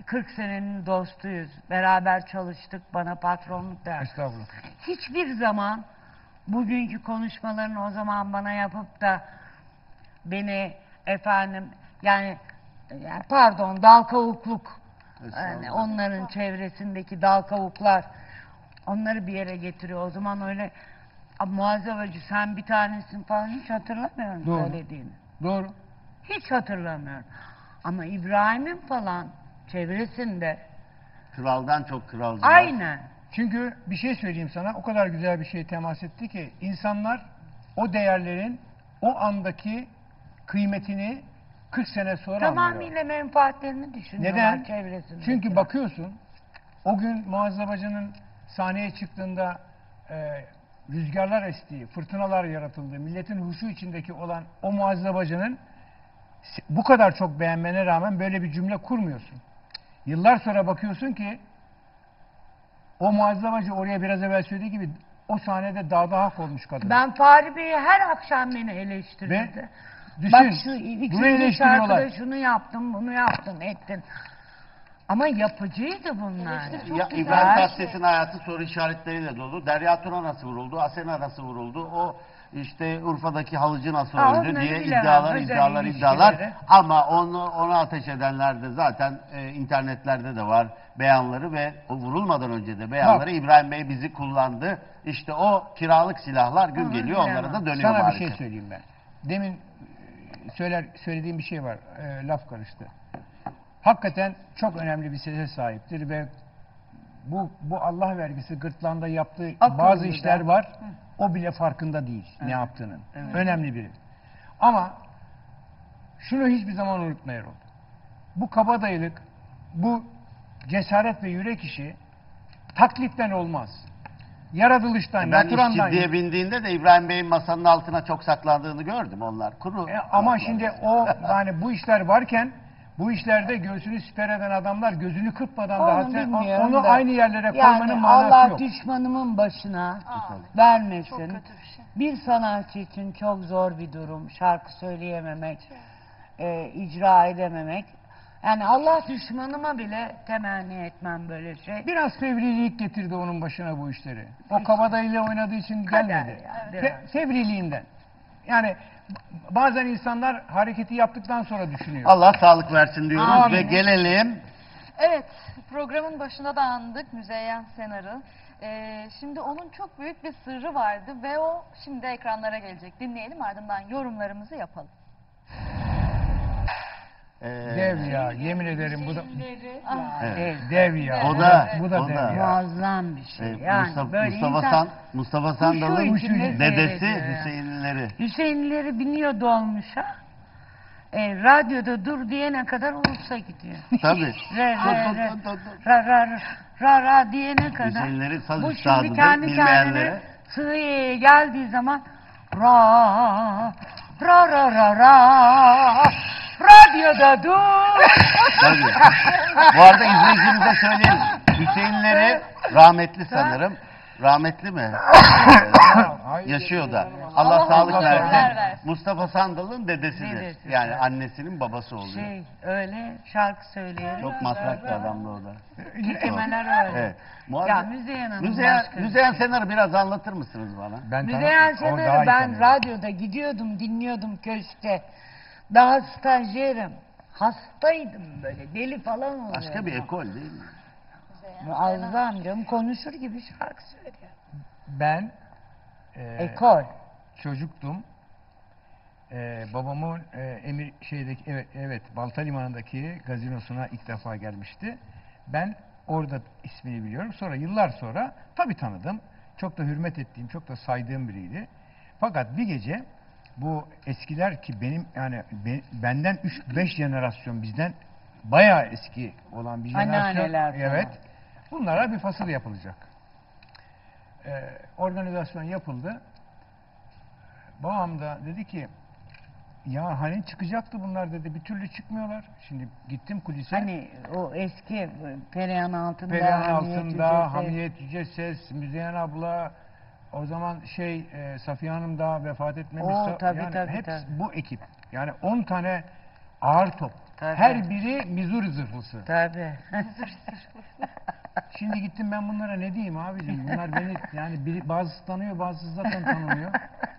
kırk senenin dostuyuz. Beraber çalıştık, bana patronluk der. Estağfurullah. Hiçbir zaman bugünkü konuşmalarını o zaman bana yapıp da beni efendim yani, yani pardon dal kavukluk, yani onların çevresindeki dal kavuklar onları bir yere getiriyor. O zaman öyle Muazzez Hacı sen bir tanesin falan hiç hatırlamıyorum Doğru. söylediğini. Doğru. Hiç hatırlamıyorum. Ama İbrahim'in falan çevresinde Kraldan çok kralcı var. aynen. Çünkü bir şey söyleyeyim sana, o kadar güzel bir şey temas etti ki insanlar o değerlerin o andaki kıymetini kırk sene sonra anlıyor. Tamamıyla menfaatlerini düşünüyorlar Neden? çevresinde. Çünkü bakıyorsun o gün Muazzez Bacı'nın sahneye çıktığında e, rüzgarlar estiği, fırtınalar yaratıldığı, milletin huşu içindeki olan o Muazzez Bacı'nın bu kadar çok beğenmene rağmen böyle bir cümle kurmuyorsun. Yıllar sonra bakıyorsun ki o Muazzez Bacı oraya biraz evvel söylediği gibi o sahnede dağda hak olmuş kadın. ben Fahri Bey'i her akşam beni eleştirirdi. Ve düşün, Bak şu bunu ikinci eleştiriyorlar. şarkıda şunu yaptım, bunu yaptım, ettin. Ama yapıcıydı bunlar. Eleştiri Ya, çok güzel. İbrahim Tatlıses'in hayatı soru işaretleriyle dolu. Derya Tuna nasıl vuruldu? Asena nasıl vuruldu? O işte Urfa'daki halıcı nasıl Ha, öldü onları diye bilemem. iddialar, Özel iddialar, ilişkileri. iddialar. Ama onu ona ateş edenler de zaten e, internetlerde de var beyanları ve o vurulmadan önce de beyanları Bak. İbrahim Bey bizi kullandı. İşte o kiralık silahlar gün Onu geliyor onlara bilemem. da dönüyor Sana bir maalesef. şey söyleyeyim ben. Demin e, söyler söylediğim bir şey var. E, laf karıştı. Hakikaten çok önemli bir sese sahiptir ve bu bu Allah vergisi gırtlağında yaptığı Akıllı bazı da. işler var. O bile farkında değil ne yaptığının. Önemli biri. Ama şunu hiçbir zaman unutmayalım. Bu kabadayılık, bu cesaret ve yürek işi taklitten olmaz. Yaratılıştan, Ben naturandan. iş ciddiye bindiğinde de İbrahim Bey'in masanın altına çok saklandığını gördüm onlar. Kuru. E, ama laflar şimdi yani. o yani bu işler varken bu işlerde göğsünü siper eden adamlar gözünü kırpmadan da Onu hatta bilmiyorum onu da. aynı yerlere koymanın Yani manası Allah yok. düşmanımın başına Aa, vermesin. çok kötü bir şey. Bir sanatçı için çok zor bir durum. Şarkı söyleyememek, e, icra edememek. Yani Allah düşmanıma bile temenni etmem böyle şey. Biraz fevrilik getirdi onun başına bu işleri. O kabadayıyla oynadığı için Kader gelmedi. ya, Fe- biraz. fevriliğinden. Yani b- bazen insanlar hareketi yaptıktan sonra düşünüyor. Allah sağlık versin diyoruz Amin. ve gelelim. Evet, programın başında da andık Müzeyyen Senar'ı. Ee, şimdi onun çok büyük bir sırrı vardı ve o şimdi ekranlara gelecek. Dinleyelim, ardından yorumlarımızı yapalım. Ee, Dev ya, yemin ederim bu da evet. dev ya. O da, bu da o dev da. ya. Muazzam bir şey. Ee, Yani Mustafa, böyle Mustafa, insan San, Mustafa Sandal'ın huşu içinde dedesi seyrediyor ya. Hüseyinlileri. Hüseyinlileri biniyor dolmuşa. E, radyoda dur diyene kadar Ulus'a gidiyor. Tabii. Re, Tut, re, tut, re, tut, tut, tut. ra, ra, ra, ra, ra diyene kadar. Hüseyinleri saz Bu şimdi üstadıdır, kendi kendine bilmeyenlere. sığıya geldiği zaman ra ra ra ra ra radyoda dur. Tabii. Bu arada izleyicimize söyleyelim. Hüseyinleri rahmetli sanırım. Rahmetli mi? Hayır. Yaşıyor da. Allah, Allah sağlık uzun versin. ömürler versin. Mustafa Sandal'ın dedesidir. Dedesi. Yani annesinin babası oluyor. Şey öyle şarkı söylüyor. Çok matrak bir adamdı o da. Kekemeler öyle. Evet. Muazzez- Ya Müzeyyen Hanım Müzeyyen, başka bir Müzeyyen Senar'ı biraz anlatır mısınız bana? Ben Müzeyyen tanı- o daha Senar'ı iyi ben tanıyorum. radyoda gidiyordum, dinliyordum köşkte. Daha stajyerim. Hastaydım böyle, deli falan oluyordum. Başka bir ekol değil mi? Muazzam canım, konuşur gibi şarkı söylüyor. Ben e, Ekol. çocuktum. Ee, babamın e, emir şeydeki evet evet Balta Limanı'ndaki gazinosuna ilk defa gelmişti. Ben orada ismini biliyorum. Sonra yıllar sonra tabii tanıdım. Çok da hürmet ettiğim, çok da saydığım biriydi. Fakat bir gece bu eskiler ki benim yani be- benden üç beş jenerasyon bizden bayağı eski olan bir jenerasyon. Anneanneler falan. Evet. Bunlara bir fasıl yapılacak. Ee, organizasyon yapıldı. Babam da dedi ki ya hani çıkacaktı bunlar dedi. Bir türlü çıkmıyorlar. Şimdi gittim kulise. Hani o eski Perihan altında, Perihan Hamiyet altında, Yüce Ses. Hamiyet Yüce Ses, Müzeyyen abla, o zaman şey e, Safiye Hanım daha vefat etmemiş. Oo, tabii, yani tabii, hepsi tabii. bu ekip. Yani on tane ağır top Tabii. Her biri Missouri zırhlısı. Tabii. Şimdi gittim ben bunlara ne diyeyim abicim? Bunlar beni yani biri, bazısı tanıyor, bazısı zaten tanımıyor.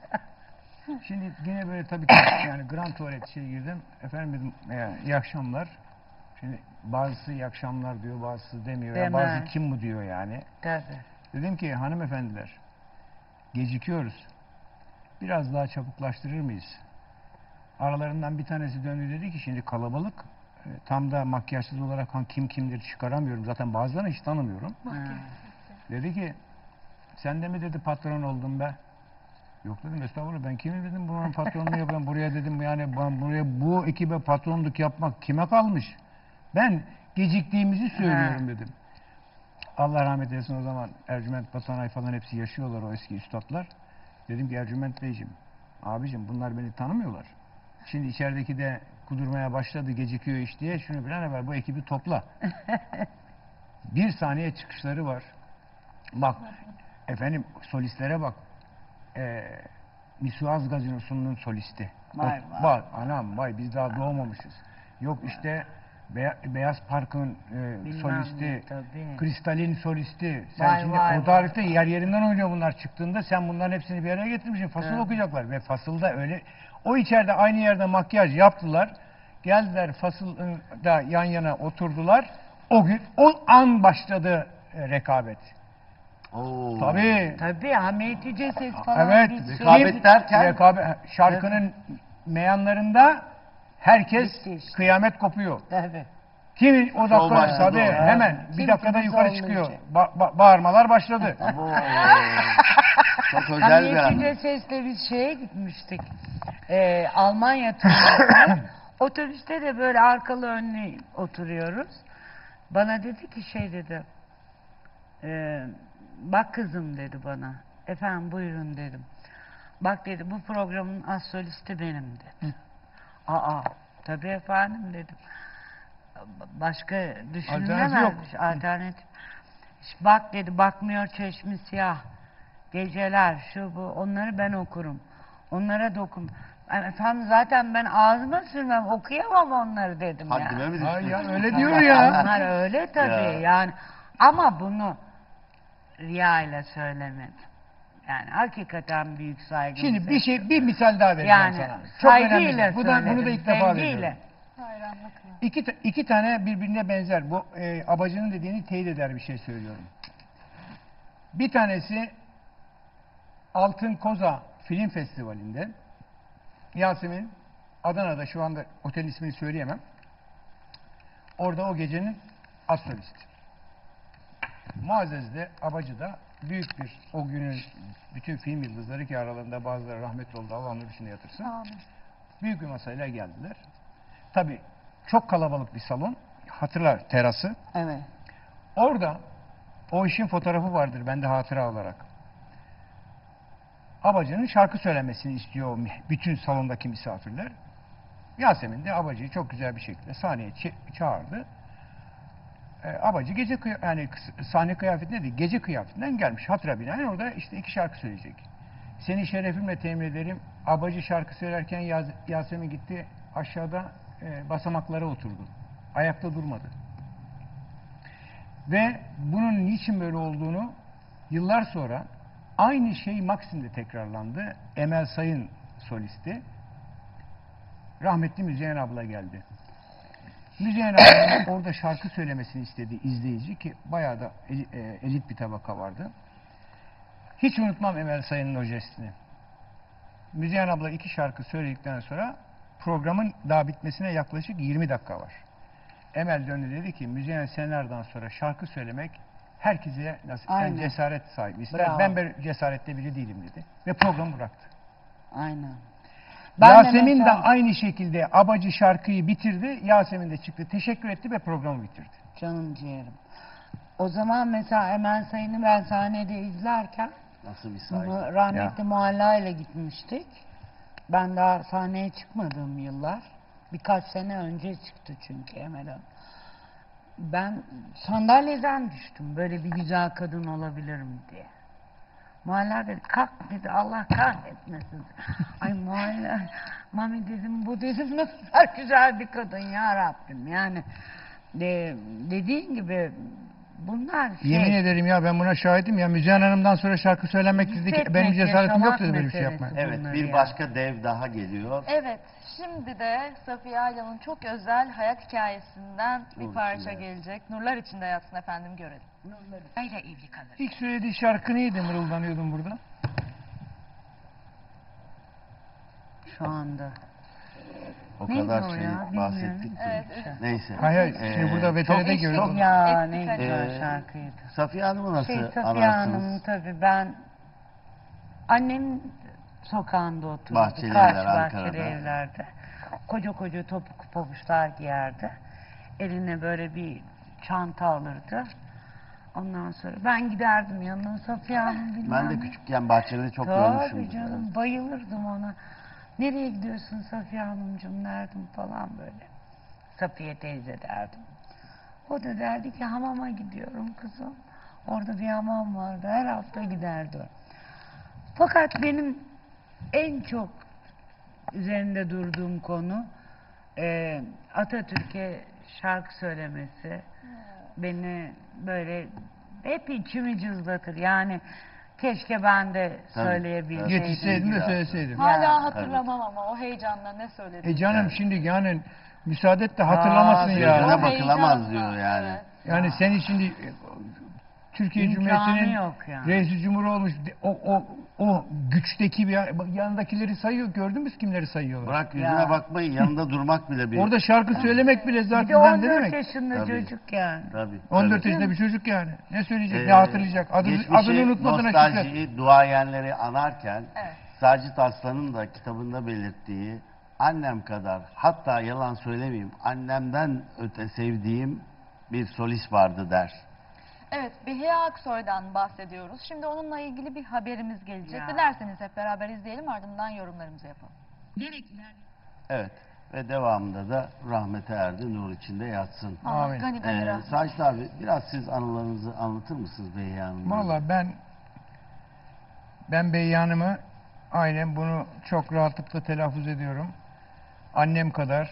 Şimdi yine böyle tabii ki yani Grand Tuvalet şey girdim. Efendim dedim e, iyi akşamlar. Şimdi bazısı iyi akşamlar diyor, bazısı demiyor. Ya Demez. bazısı kim bu diyor yani. Tabii. Dedim ki hanımefendiler gecikiyoruz. Biraz daha çabuklaştırır mıyız? Aralarından bir tanesi döndü dedi ki şimdi kalabalık. E, tam da makyajsız olarak han kim kimdir çıkaramıyorum. Zaten bazılarını hiç tanımıyorum. Ha. Dedi ki sen de mi dedi patron oldun be? Yok dedim estağfurullah ben kimim dedim bunun patronluğu yapıyorum buraya dedim yani ben buraya bu ekibe patronluk yapmak kime kalmış? Ben geciktiğimizi söylüyorum dedim. Allah rahmet eylesin o zaman Ercüment Batanay falan hepsi yaşıyorlar o eski üstadlar. Dedim ki Ercüment Beyciğim, abicim bunlar beni tanımıyorlar. Şimdi içerideki de kudurmaya başladı gecikiyor iş diye şunu bir an evvel bu ekibi topla. Bir saniye çıkışları var. Bak efendim solistlere bak. Ee, Misuaz Gazinosu'nun solisti. Vay O- vay. Bak anam vay biz daha doğmamışız. Yok işte Be- Beyaz Park'ın e, Bilmem solisti, ne, tabii. Kristal'in solisti. Sen Vay, şimdi vay, o tarihte yer yerinden oynuyor bunlar çıktığında sen bunların hepsini bir araya getirmişsin. Fasıl Evet. okuyacaklar ve fasılda öyle o içeride aynı yerde makyaj yaptılar. Geldiler fasılda yan yana oturdular. O gün o an başladı e, rekabet. Oo. Tabii. Tabii Hamiyetice ses falan. Evet. bir sürü- Rekabet derken? Rekabet, şarkının meyanlarında herkes Bitti işte. kıyamet kopuyor. Tabii. Kimin o Şov dakika başladı tabii o. hemen Kim bir dakikada kimi yukarı zorlayacak? çıkıyor. Ba- ba- bağırmalar başladı. Abo. Çok özel bir Hamiyetice an. sesle biz şeye gitmiştik. Ee, Almanya turuna. Otobüste de böyle arkalı önlü oturuyoruz. Bana dedi ki şey dedi. "Ee, bak kızım dedi bana. Efendim buyurun dedim. Bak dedi bu programın as solisti benim dedi. Aa tabii efendim dedim. Başka düşünülemez. yok. Alternatif. İşte bak dedi bakmıyor çeşmi siyah. Geceler şu bu onları ben okurum. Onlara dokun. Yani efendim zaten ben ağzıma sürmem okuyamam onları dedim Haddime ya. mi Ay ya düştün? öyle diyor ya. Onlar öyle tabii Ya. yani. Ama bunu riya ile söylemedim. Yani hakikaten büyük saygı. Şimdi bir şey bir misal daha vereceğim yani sana. Çok saygıyla önemli. Bu da, bunu da söyledim, ilk defa sevgiyle. veriyorum. Hayranlıkla. İki, ta- iki tane birbirine benzer. Bu e, abacının dediğini teyit eder bir şey söylüyorum. Bir tanesi Altın Koza Film Festivali'nde Yasemin Adana'da şu anda otelin ismini söyleyemem. Orada o gecenin astrolisti. Muazzez'de Abacı'da büyük bir o günün bütün film yıldızları ki aralarında bazıları rahmetli oldu. Allah onları içinde yatırsın. Amin. Büyük bir masayla geldiler. Tabii çok kalabalık bir salon. Hatırlar terası. Evet. Orada o işin fotoğrafı vardır bende hatıra olarak. Abacı'nın şarkı söylemesini istiyor o mi- bütün salondaki misafirler. Yasemin de Abacı'yı çok güzel bir şekilde sahneye çe- çağırdı. Ee, Abacı gece kıya- yani kıs- sahne kıyafetinde değil, gece kıyafetinden gelmiş. Hatıra binaen orada işte iki şarkı söyleyecek. Seni şerefimle temin ederim. Abacı şarkı söylerken Yaz- Yasemin gitti aşağıda e, basamaklara oturdu. Ayakta durmadı. Ve bunun niçin böyle olduğunu yıllar sonra aynı şey Maksim'de tekrarlandı. Emel Sayın solisti. Rahmetli Müzeyyen abla geldi. Müzeyyen ablanın orada şarkı söylemesini istedi izleyici ki bayağı da eli- e, elit bir tabaka vardı. Hiç unutmam Emel Sayın'ın o jestini. Müzeyyen abla iki şarkı söyledikten sonra programın daha bitmesine yaklaşık yirmi dakika var. Emel döndü dedi ki Müzeyyen Senar'dan sonra şarkı söylemek herkese nasip. Sen Aynen. cesaret sahibi ister. Bravo. Ben bir cesaretli biri değilim dedi. Ve programı bıraktı. Aynen. Ben de Yasemin de, mesela- aynı şekilde Abacı şarkıyı bitirdi. Yasemin de çıktı. Teşekkür etti ve programı bitirdi. Canım ciğerim. O zaman mesela Emel Sayın'ı ben sahnede izlerken Nasıl bir saygı. bunu rahmetli Mualla ile gitmiştik. Ben daha sahneye çıkmadığım yıllar. Birkaç sene önce çıktı çünkü Emel Hanım. Ben sandalyeden düştüm. Böyle bir güzel kadın olabilirim diye. Mualler dedi kalk dedi Allah kahretmesin. Ay Mualler, mami dedim bu dedim ne kadar güzel bir kadın ya Rabbim. Yani de, dediğin gibi bunlar şey. Yemin ederim ya ben buna şahidim ya. Müzeyyen Hanım'dan sonra şarkı söylemek dedi ki hissetmek, benim cesaretim yaşamak yoktu böyle bir şey meselesi yapmaya. Evet, bunlar bir ya. başka dev daha geliyor. Evet, şimdi de Safiye Aylan'ın çok özel hayat hikayesinden bir Nur parça içinde. gelecek. Nurlar içinde yatsın efendim, görelim. Ayla evli kalır. İlk söylediği şarkı neydi, mırıldanıyordum burada? Şu anda. O Neydi kadar o şey ya? bahsettik Bilmiyorum. ki. Evet, Neyse. Hayır, hayır. Ee, Şimdi burada çok- veteride gördüm. çok- Ya Eksik ne hani. güzel Ee, şarkıydı. Safiye Hanım'ı nasıl Şey, Safiye anarsınız? Hanım tabii ben annem sokağında otururdu. Bahçeli Karşı evler, bahçeli Ankara'da. evlerde. Koca koca topuklu pabuçlar giyerdi. Eline böyle bir çanta alırdı. Ondan sonra ben giderdim yanına Safiye Hanım bilmem Ben de ne. küçükken bahçede çok Tabii görmüşümdür. canım bayılırdım ona. Nereye gidiyorsun Safiye Hanımcığım derdim falan böyle. Safiye teyze derdim. O da derdi ki hamama gidiyorum kızım. Orada bir hamam vardı. Her hafta giderdi o. Fakat benim en çok üzerinde durduğum konu e, Atatürk'e şarkı söylemesi. Beni böyle hep içimi cızlatır. Yani keşke ben de Tabii, söyleyebilseydim. tabii. Yetişseydim de söyleseydim. Hala Ya, hatırlamam ama o heyecanla ne söyledi. E canım Evet. şimdi yani müsaade et de hatırlamasın Aa, ya. Gözüne O bakılamaz heyecanla, diyor yani. evet. Yani senin şimdi e, Türkiye İmkanı Cumhuriyeti'nin yok yani. reisi cumhur olmuş o, o, o güçteki bir bak yanındakileri sayıyor, gördün mü kimleri sayıyorlar? Bırak yüzüne Ya. bakmayın, yanında durmak bile bir... Orada şarkı söylemek bile Bir de zaten on ne dört demek? yaşında Tabii. çocuk yani. Tabii, on dört tabii. yaşında bir çocuk yani. Ne söyleyecek, Ee, ne hatırlayacak? Adı, geçmişi, adını unutmadığına şükret. nostaljiyi, duayenleri anarken Evet. Sacit Aslan'ın da kitabında belirttiği annem kadar, hatta yalan söylemeyeyim, annemden öte sevdiğim bir solist vardı der. Evet, Behiye Aksoy'dan bahsediyoruz. Şimdi onunla ilgili bir haberimiz gelecek. Ya. Dilerseniz hep beraber izleyelim, ardından yorumlarımızı yapalım. Gerekliler. Evet ve devamında da rahmete erdi, nur içinde yatsın. Allah Amin. gani gani Ee, rahmet. Sacit abi biraz siz anılarınızı anlatır mısınız Behiye Hanım'la? Valla ben ben Beyyan'ımı aynen bunu çok rahatlıkla telaffuz ediyorum. Annem kadar,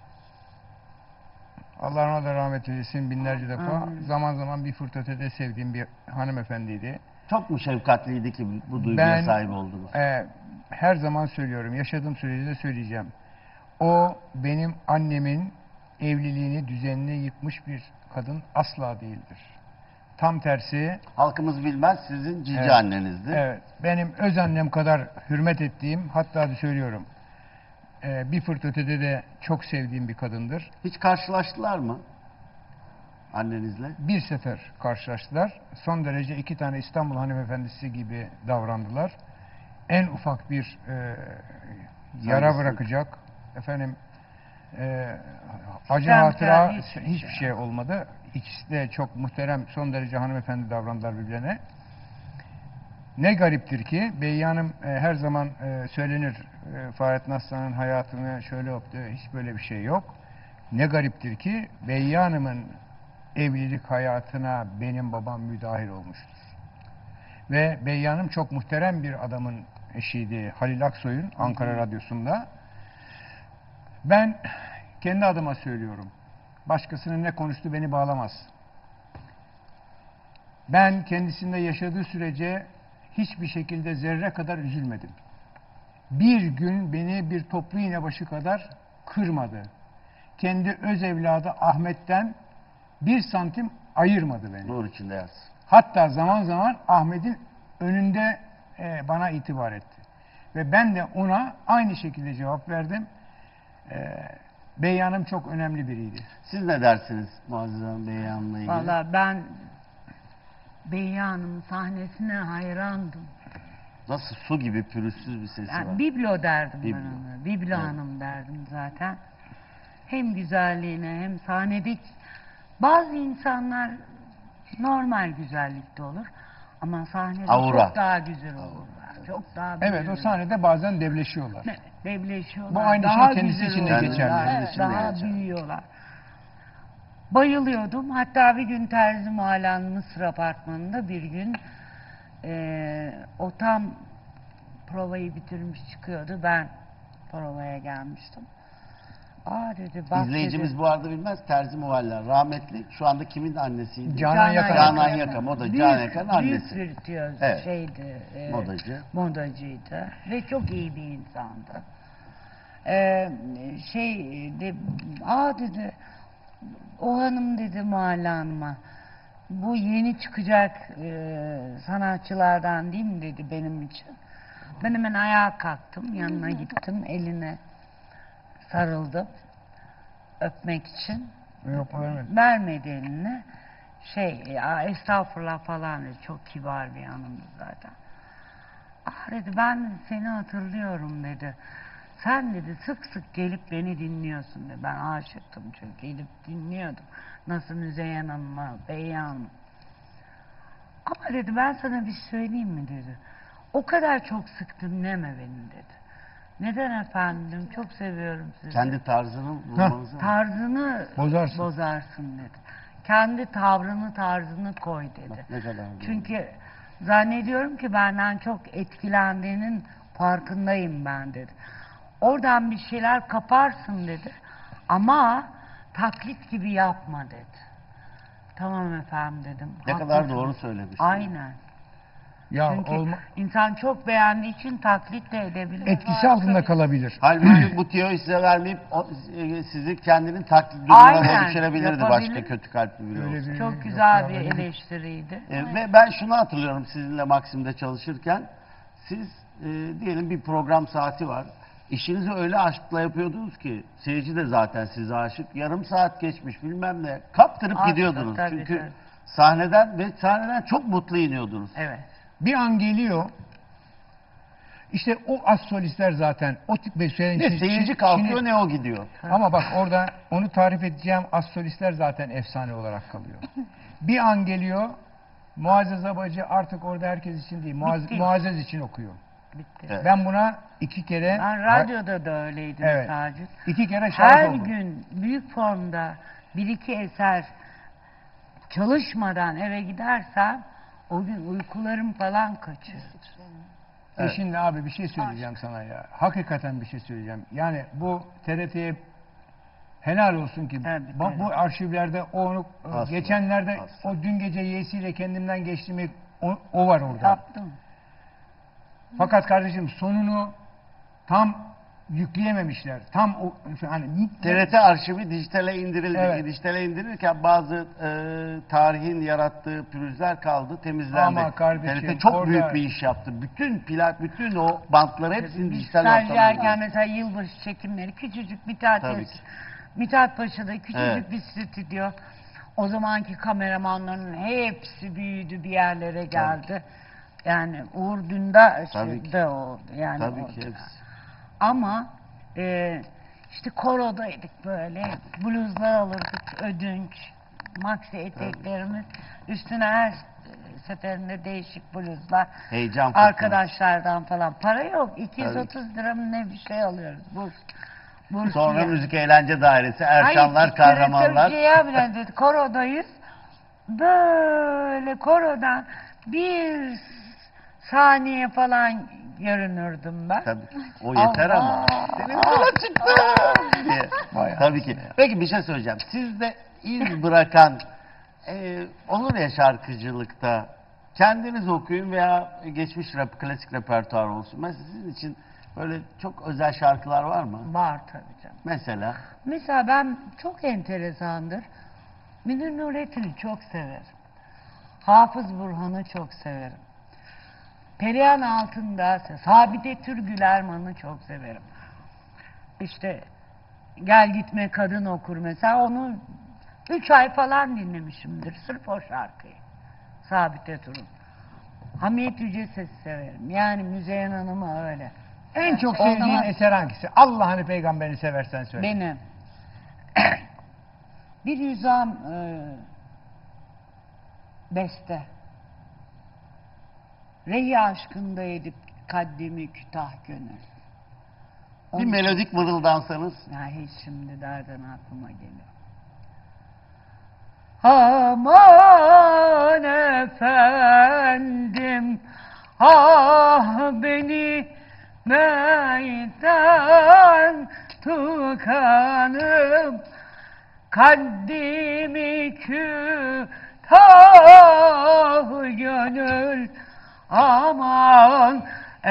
Allah ona da rahmet eylesin binlerce defa, Amin. zaman zaman bir fırtötede sevdiğim bir hanımefendiydi. Çok mu şefkatliydi ki bu duyguya Ben sahip oldunuz? e, her zaman söylüyorum, yaşadığım sürece de söyleyeceğim. O benim annemin evliliğini, düzenini yıkmış bir kadın asla değildir. Tam tersi, Halkımız bilmez, sizin cici Evet. annenizdi. evet, benim öz annem kadar hürmet ettiğim, hatta da söylüyorum, e, bir fırt ötede de çok sevdiğim bir kadındır. Hiç karşılaştılar mı annenizle? Bir sefer karşılaştılar. Son derece iki tane İstanbul hanımefendisi gibi davrandılar. En ufak bir e, yara Saygısızlık. bırakacak, efendim e, acı Sistemsel hatıra hiçbir hiçbir, şey. şey olmadı. İkisi de çok muhterem, son derece hanımefendi davrandılar birbirlerine. Ne gariptir ki Beyyanım e, her zaman e, söylenir, e, Fahrettin Aslan'ın hayatını şöyle yaptı, hiç böyle bir şey yok. Ne gariptir ki Beyyanım'ın evlilik hayatına benim babam müdahil olmuştur. Ve Beyyanım çok muhterem bir adamın eşiydi, Halil Aksoy'un Ankara Radyosu'nda. Ben kendi adıma söylüyorum. Başkasının ne konuştuğu beni bağlamaz. Ben kendisinde yaşadığı sürece hiçbir şekilde zerre kadar üzülmedim. Bir gün beni bir toplu iğnebaşı kadar kırmadı. Kendi öz evladı Ahmet'ten bir santim ayırmadı beni. Nur içinde yatsın. Hatta zaman zaman Ahmet'in önünde e, bana itibar etti. Ve ben de ona aynı şekilde cevap verdim. E, Beyyanım çok önemli biriydi. Siz ne dersiniz Muazzez Hanım Behiye Hanım'la ilgili? Valla ben Beyyan'ın sahnesine hayrandım. Nasıl su gibi pürüzsüz bir sesi Yani var. Biblo derdim Biblo. ben ona. Biblo Evet. Hanım derdim zaten. Hem güzelliğine hem sahnedeki bazı insanlar normal güzellikte olur ama sahnede Aura. çok daha güzel olurlar. Çok daha Evet, o büyürler. sahnede bazen devleşiyorlar. Evet, devleşiyorlar. Bu aynı daha şey kendisi güzel için de oluyorlar, geçerli. evet, Kendisi için de daha geçerli. büyüyorlar. Bayılıyordum. Hatta bir gün Terzi Mahalle'nin Mısır apartmanında bir gün Ee, o tam provayı bitirmiş çıkıyordu. Ben provaya gelmiştim. Aa dedi bak İzleyicimiz dedi. bu arada bilmez. Terzi Mualla. Rahmetli. Şu anda kimin annesiydi? Canan Yakan. Canan Yakan. O da Büyük- Canan Yakan annesi. Büyük virtüöz Evet. şeydi. e, Modacı. Modacıydı. Ve çok iyi bir insandı. Ee, şey de, aa dedi o hanım dedi Mualla Hanım'a, bu yeni çıkacak e, sanatçılardan değil mi dedi benim için. Ben hemen ayağa kalktım, yanına gittim, eline sarıldım öpmek için. Yok vermedim. Vermedi eline. Şey, ya estağfurullah falan dedi. Çok kibar bir hanımdı zaten. Ah dedi, ben seni hatırlıyorum dedi. Sen dedi sık sık gelip beni dinliyorsun dedi. Ben aşıktım çünkü gelip dinliyordum. Nasıl Müzeyyen Hanım'a, Beyhan Hanım. Ama dedi ben sana bir söyleyeyim mi dedi. O kadar çok sık dinleme beni dedi. Neden efendim? Çok seviyorum sizi. Kendi tarzını bulmanızı. Tarzını Bozarsın. bozarsın dedi. Kendi tavrını, tarzını koy dedi. Bak ne kadar doğru. Çünkü zannediyorum ki benden çok etkilendiğinin farkındayım ben dedi. Oradan bir şeyler kaparsın dedi. Ama taklit gibi yapma dedi. Tamam efendim dedim. Ne kadar Haklısın. doğru söylemiş. Aynen. Ya Çünkü olma, insan çok beğendiği için taklit de edebilir. etkisi altında kalabilir. Halbuki bu tiyoyu size vermeyip o- e, sizi kendinin taklit durumuna Aynen, düşürebilirdi yapabilir. başka kötü kalpli biri Öyle olsa. bir- Çok yok, güzel ya, bir öyle eleştiriydi. E, ve ben şunu hatırlıyorum sizinle Maksim'de çalışırken. Siz e, diyelim bir program saati var. İşinizi öyle aşkla yapıyordunuz ki seyirci de zaten size aşık. Yarım saat geçmiş bilmem ne. Kaptırıp Aşk, gidiyordunuz. tabii, Çünkü tabii. sahneden ve sahneden çok mutlu iniyordunuz. Evet. Bir an geliyor. İşte o az solistler zaten o tip ve şeyin Ne içi- seyirci içi- kalkıyor içine- ne o gidiyor. Ama bak orada onu tarif edeceğim az solistler zaten efsane olarak kalıyor. Bir an geliyor. Muazzez Abacı artık orada herkes için değil. Muaz, Bitti. Muazzez için okuyor. Bitti. Evet. Ben buna iki kere Ben radyoda da öyleydim Evet. sadece. iki kere şahit Her oldum. gün büyük formda bir iki eser çalışmadan eve gidersem o gün uykularım falan kaçıyor. E şimdi abi bir şey söyleyeceğim sana ya. Hakikaten bir şey söyleyeceğim. Yani bu T R T'ye helal olsun ki Tabii, bu, tabii. bu arşivlerde onu Asla, geçenlerde asla. o dün gece Y'siyle kendimden geçtiğimi o, o var orada. Yaptım. Fakat kardeşim sonunu tam yükleyememişler. Tam o hani T R T arşivi dijitale indirildi. Evet. Dijitale indirirken bazı e, tarihin yarattığı pürüzler kaldı, temizlendi. Ama kardeşim, T R T çok orada- büyük bir iş yaptı. Bütün plak, bütün o bantları hepsini Biz dijital staj ortamda. yerken mesela yılbaşı çekimleri küçücük Mithat Tabii Yas- ki. Mithat Paşa'da küçücük Evet. bir stüdyo. O zamanki kameramanların hepsi büyüdü, bir yerlere geldi. Yani Uğur Dündar Tabii ki. de o yani Tabii orada. ki hepsi. Ama e, işte korodaydık böyle, bluzlar alırdık ödünç, maxi eteklerimiz, üstüne her seferinde değişik bluzlar, Heyecan fırtınası. arkadaşlardan falan. Para yok, iki yüz otuz lira mı ne bir şey alıyoruz, burs. burs Sonra diye. müzik eğlence dairesi, Erşanlar, Hayır, Kahramanlar. Türkiye'ye bile dedi, korodayız, böyle korodan bir saniye falan görünürdüm ben. Tabii. O yeter Allah! ama. Senin yola çıktı diye. Vay Tabii ki. Peki bir şey söyleyeceğim. Sizde iz bırakan e, olur ya şarkıcılıkta kendiniz okuyun veya geçmiş rap, klasik repertuar olsun. Mesela sizin için böyle çok özel şarkılar var mı? Var tabii canım. Mesela Mesela ben çok enteresandır. Münir Nurettin'i çok severim. Hafız Burhan'ı çok severim. Perihan Altındağ, Sabite Türgül Erman'ı çok severim. İşte Gel Gitme Kadın Okur mesela, onu üç ay falan dinlemişimdir sırf o şarkıyı. Sabite Tur'un. Hamiyet Yüceses'i severim. Yani Müzeyyen Hanım'ı öyle. en çok O sevdiğin zaman- eser hangisi? Allah'ını peygamberini seversen söyle. Benim. Bir nizam e, beste. Rehi aşkında edip kaddimi kütah gönül. bir Onu- melodik mırıldansanız. Ya hiç şimdi nereden aklıma geliyor. Aman efendim Ah beni meydan tıkanım, kaddimi kütah gönül, aman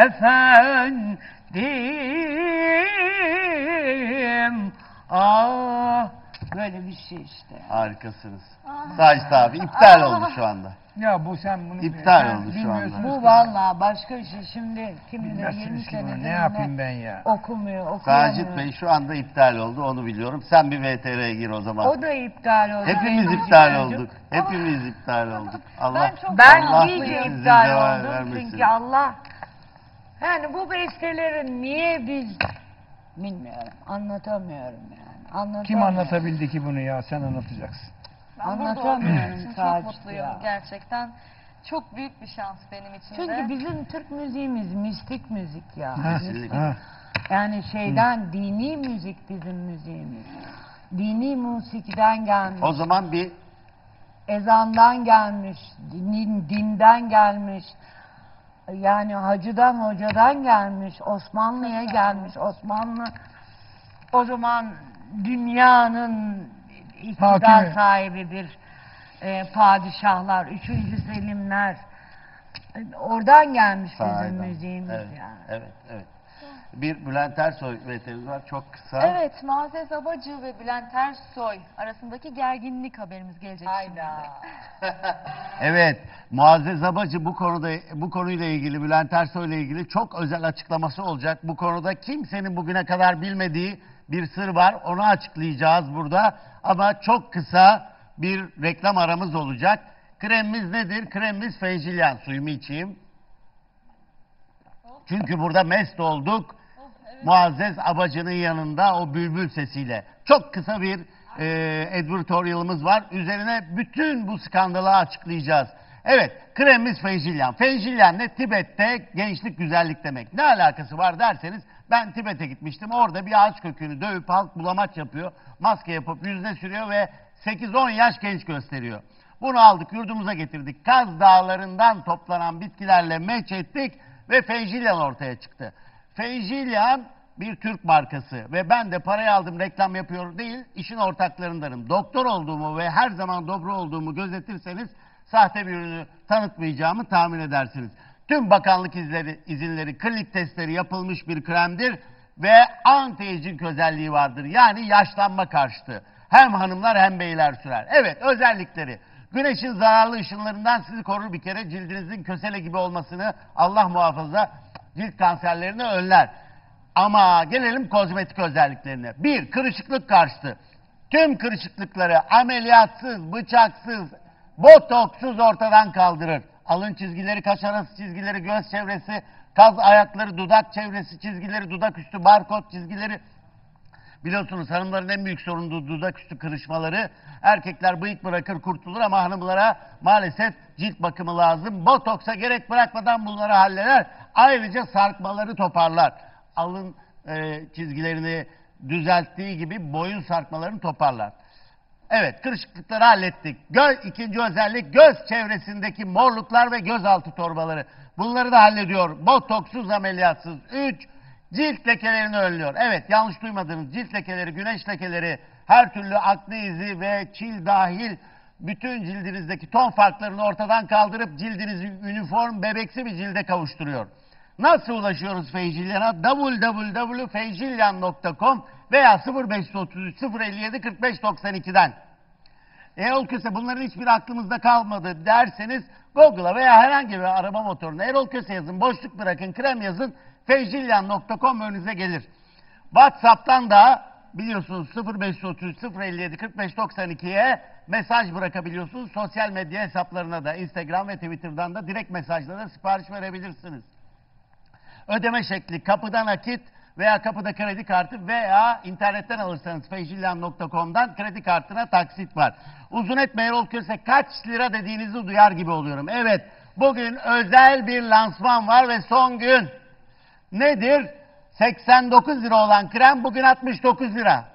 efendim. Ah, böyle bir şey işte. Harikasınız. Sacit abi iptal oldu şu anda. Ya bu sen bunu İptal sen oldu şu bilmiyorsun. anda. Bu vallahi başka bir şey. Şimdi kim bilir Bilmezsiniz yirmi ki bunu. senedir Ne yapayım ben ya? okumuyor, okuyamıyor. Sacit Bey şu anda iptal oldu, onu biliyorum. Sen bir V T R'ye gir o zaman. O da iptal oldu. Hepimiz Benim iptal çocuk. olduk. Hepimiz iptal olduk. Allah, Ben çok Ben Allah iyice sizi iptal zeval oldum vermesin. çünkü Allah, yani bu bestelerin niye biz bilmiyorum, anlatamıyorum yani. Anlatamıyorum. Kim anlatabildi ki bunu ya? Sen anlatacaksın. Ben burada Anlatamıyorum olduğum için çok Sacit mutluyum ya. gerçekten. Çok büyük bir şans benim için de. Çünkü bizim Türk müziğimiz mistik müzik ya. Ha, Mistik. ha. Yani şeyden dini müzik bizim müziğimiz. Dini musikiden gelmiş. O zaman bir Ezandan gelmiş, din, dinden gelmiş, yani hacıdan hocadan gelmiş, Osmanlı'ya gelmiş. Osmanlı o zaman dünyanın iktidar Hakimi. sahibi bir e, padişahlar, üçüncü Selimler, e, oradan gelmiş bizim sahiden. müziğimiz Evet, yani. evet, evet. Bir Bülent Ersoy V T R'miz var, çok kısa. Evet, Muazzez Abacı ve Bülent Ersoy arasındaki gerginlik haberimiz gelecek şimdi. Evet, Muazzez Abacı bu konuda bu konuyla ilgili, Bülent Ersoy ile ilgili çok özel açıklaması olacak. Bu konuda kimsenin bugüne kadar bilmediği bir sır var. Onu açıklayacağız burada. Ama çok kısa bir reklam aramız olacak. Kremimiz nedir? Kremimiz Feyzilyan. Suyumu içeyim. Çünkü burada mest olduk. Muazzez Abacı'nın yanında o bülbül sesiyle. Çok kısa bir e, advertorial'ımız var. Üzerine bütün bu skandalı açıklayacağız. Evet, kremimiz Feyzilyan. Feyzilyan ne? Tibet'te gençlik güzellik demek. Ne alakası var derseniz, ben Tibet'e gitmiştim. Orada bir ağaç kökünü dövüp halk bulamaç yapıyor. Maske yapıp yüzüne sürüyor ve sekiz on yaş genç gösteriyor. Bunu aldık, yurdumuza getirdik. Kaz Dağları'ndan toplanan bitkilerle meç ettik ve Feyzilyan ortaya çıktı. Feyzilyan bir Türk markası ve ben de parayı aldım, reklam yapıyor değil, işin ortaklarındanım. Doktor olduğumu ve her zaman dobro olduğumu gözetirseniz sahte bir ürünü tanıtmayacağımı tahmin edersiniz. Tüm bakanlık izleri, izinleri, klinik testleri yapılmış bir kremdir ve anti-aging özelliği vardır. Yani yaşlanma karşıtı. Hem hanımlar hem beyler sürer. Evet, özellikleri. Güneşin zararlı ışınlarından sizi korur bir kere. Cildinizin kösele gibi olmasını, Allah muhafaza, cilt kanserlerini önler. Ama gelelim kozmetik özelliklerine. Bir, kırışıklık karşıtı. Tüm kırışıklıkları ameliyatsız, bıçaksız, botoksuz ortadan kaldırır. Alın çizgileri, kaş arası çizgileri, göz çevresi, kaz ayakları, dudak çevresi çizgileri, dudak üstü barkod çizgileri. Biliyorsunuz hanımların en büyük sorunu dudak üstü kırışmaları. Erkekler bıyık bırakır kurtulur ama hanımlara maalesef cilt bakımı lazım. Botoksa gerek bırakmadan bunları halleder. Ayrıca sarkmaları toparlar. Alın e, çizgilerini düzelttiği gibi boyun sarkmalarını toparlar. Evet, kırışıklıkları hallettik. Göz, ikinci özellik göz çevresindeki morluklar ve gözaltı torbaları. Bunları da hallediyor. Botoksuz, ameliyatsız. Üç, cilt lekelerini önlüyor. Evet, yanlış duymadınız. Cilt lekeleri, güneş lekeleri, her türlü akne izi ve çil dahil bütün cildinizdeki ton farklarını ortadan kaldırıp cildinizi üniform, bebeksi bir cilde kavuşturuyor. Nasıl ulaşıyoruz Feyzilyan'a? double-u double-u double-u nokta feyzilyan nokta com veya sıfır beş otuz üç sıfır elli yedi kırk beş doksan iki'den. Erol Köse bunların hiçbiri aklımızda kalmadı derseniz Google'a veya herhangi bir arama motoruna Erol Köse yazın, boşluk bırakın, krem yazın, feyzilyan nokta com önünüze gelir. WhatsApp'tan da biliyorsunuz sıfır beş otuz üç sıfır elli yedi kırk beş doksan iki'ye mesaj bırakabiliyorsunuz. Sosyal medya hesaplarına da, Instagram ve Twitter'dan da direkt mesajlara sipariş verebilirsiniz. Ödeme şekli kapıda nakit veya kapıda kredi kartı veya internetten alırsanız feyzilyan nokta com'dan kredi kartına taksit var. Uzun etme Erol Köse, kaç lira dediğinizi duyar gibi oluyorum. Evet, bugün özel bir lansman var ve son gün. Nedir? seksen dokuz lira olan krem bugün altmış dokuz lira.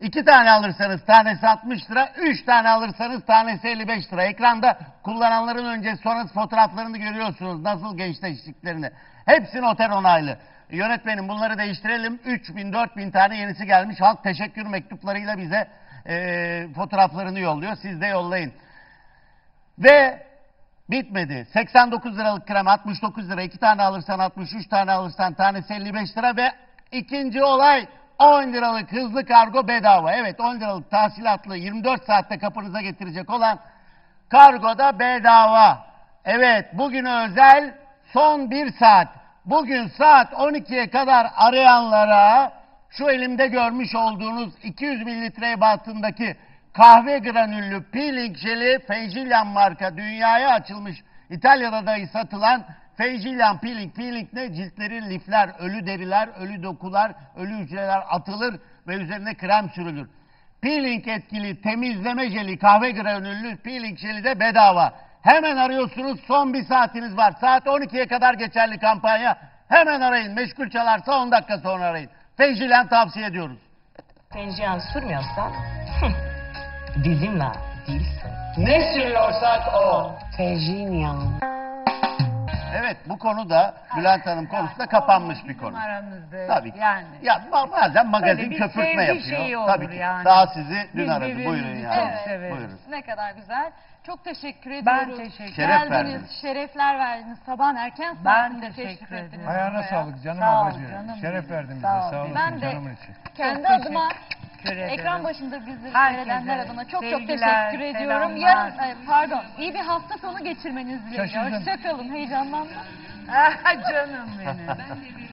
İki tane alırsanız tanesi altmış lira, üç tane alırsanız tanesi elli beş lira. Ekranda kullananların önce sonrası fotoğraflarını görüyorsunuz. Nasıl gençleştiklerini. Hepsi noter onaylı. Yönetmenim bunları değiştirelim. üç bin dört bin tane yenisi gelmiş. Halk teşekkür mektuplarıyla bize e, fotoğraflarını yolluyor. Siz de yollayın. Ve bitmedi. seksen dokuz liralık krem altmış dokuz lira. iki tane alırsan altmış, üç tane alırsan tanesi elli beş lira ve ikinci olay on liralık hızlı kargo bedava. Evet, on liralık tahsilatlı yirmi dört saatte kapınıza getirecek olan kargo da bedava. Evet, bugün özel son bir saat. Bugün saat on ikiye kadar arayanlara şu elimde görmüş olduğunuz iki yüz mililitre ebatındaki kahve granüllü peeling jeli Feijilyan marka, dünyaya açılmış, İtalya'da dahi satılan Feijilyan peeling. Peeling ne? Ciltlerin lifler, ölü deriler, ölü dokular, ölü hücreler atılır ve üzerine krem sürülür. Peeling etkili temizleme jeli, kahve granüllü peeling jeli de bedava. Hemen arıyorsunuz, son bir saatiniz var. Saat on ikiye kadar geçerli kampanya. Hemen arayın, meşgul çalarsa on dakika sonra arayın. Feijilyan tavsiye ediyoruz. Tenjiyan sürmüyorsan bizimle değilsin. Ne sürüyorsak o. Feijilyan. Evet, bu konu da Bülent Hanım konusunda kapanmış bir konu. Aramızda Tabii ki. yani. Ya ba- bazen magazin Böyle bir köpürtme sevgi yapıyor. şeyi olur Tabii ki. yani. Daha sizi dün Biz aradı. birbirimizi Buyurun çok yani. severiz. Buyurun. Ne kadar güzel. Çok teşekkür Ben ediyoruz. teşekkür Şeref Geldiniz, verdiniz. şerefler verdiniz. Sabahın erken Ben saatinde teşekkür teşrif ederim. ettiniz. Ayağına buraya. sağlık canım Sağ ol ablacığım. canım Şeref benim. verdin bize. Sağ ol Sağ olasın Ben de- canımın içi. Kendi Çok adıma, teşekkür ederim. ekran başında bizleri Herkese seyredenler adına çok çok sevgiler, teşekkür ediyorum. selamlar. Yarın, ay, pardon, iyi bir hafta sonu geçirmenizi diliyorum. Şaşırdım. Hoşçakalın, heyecanlandım. Ah, canım benim.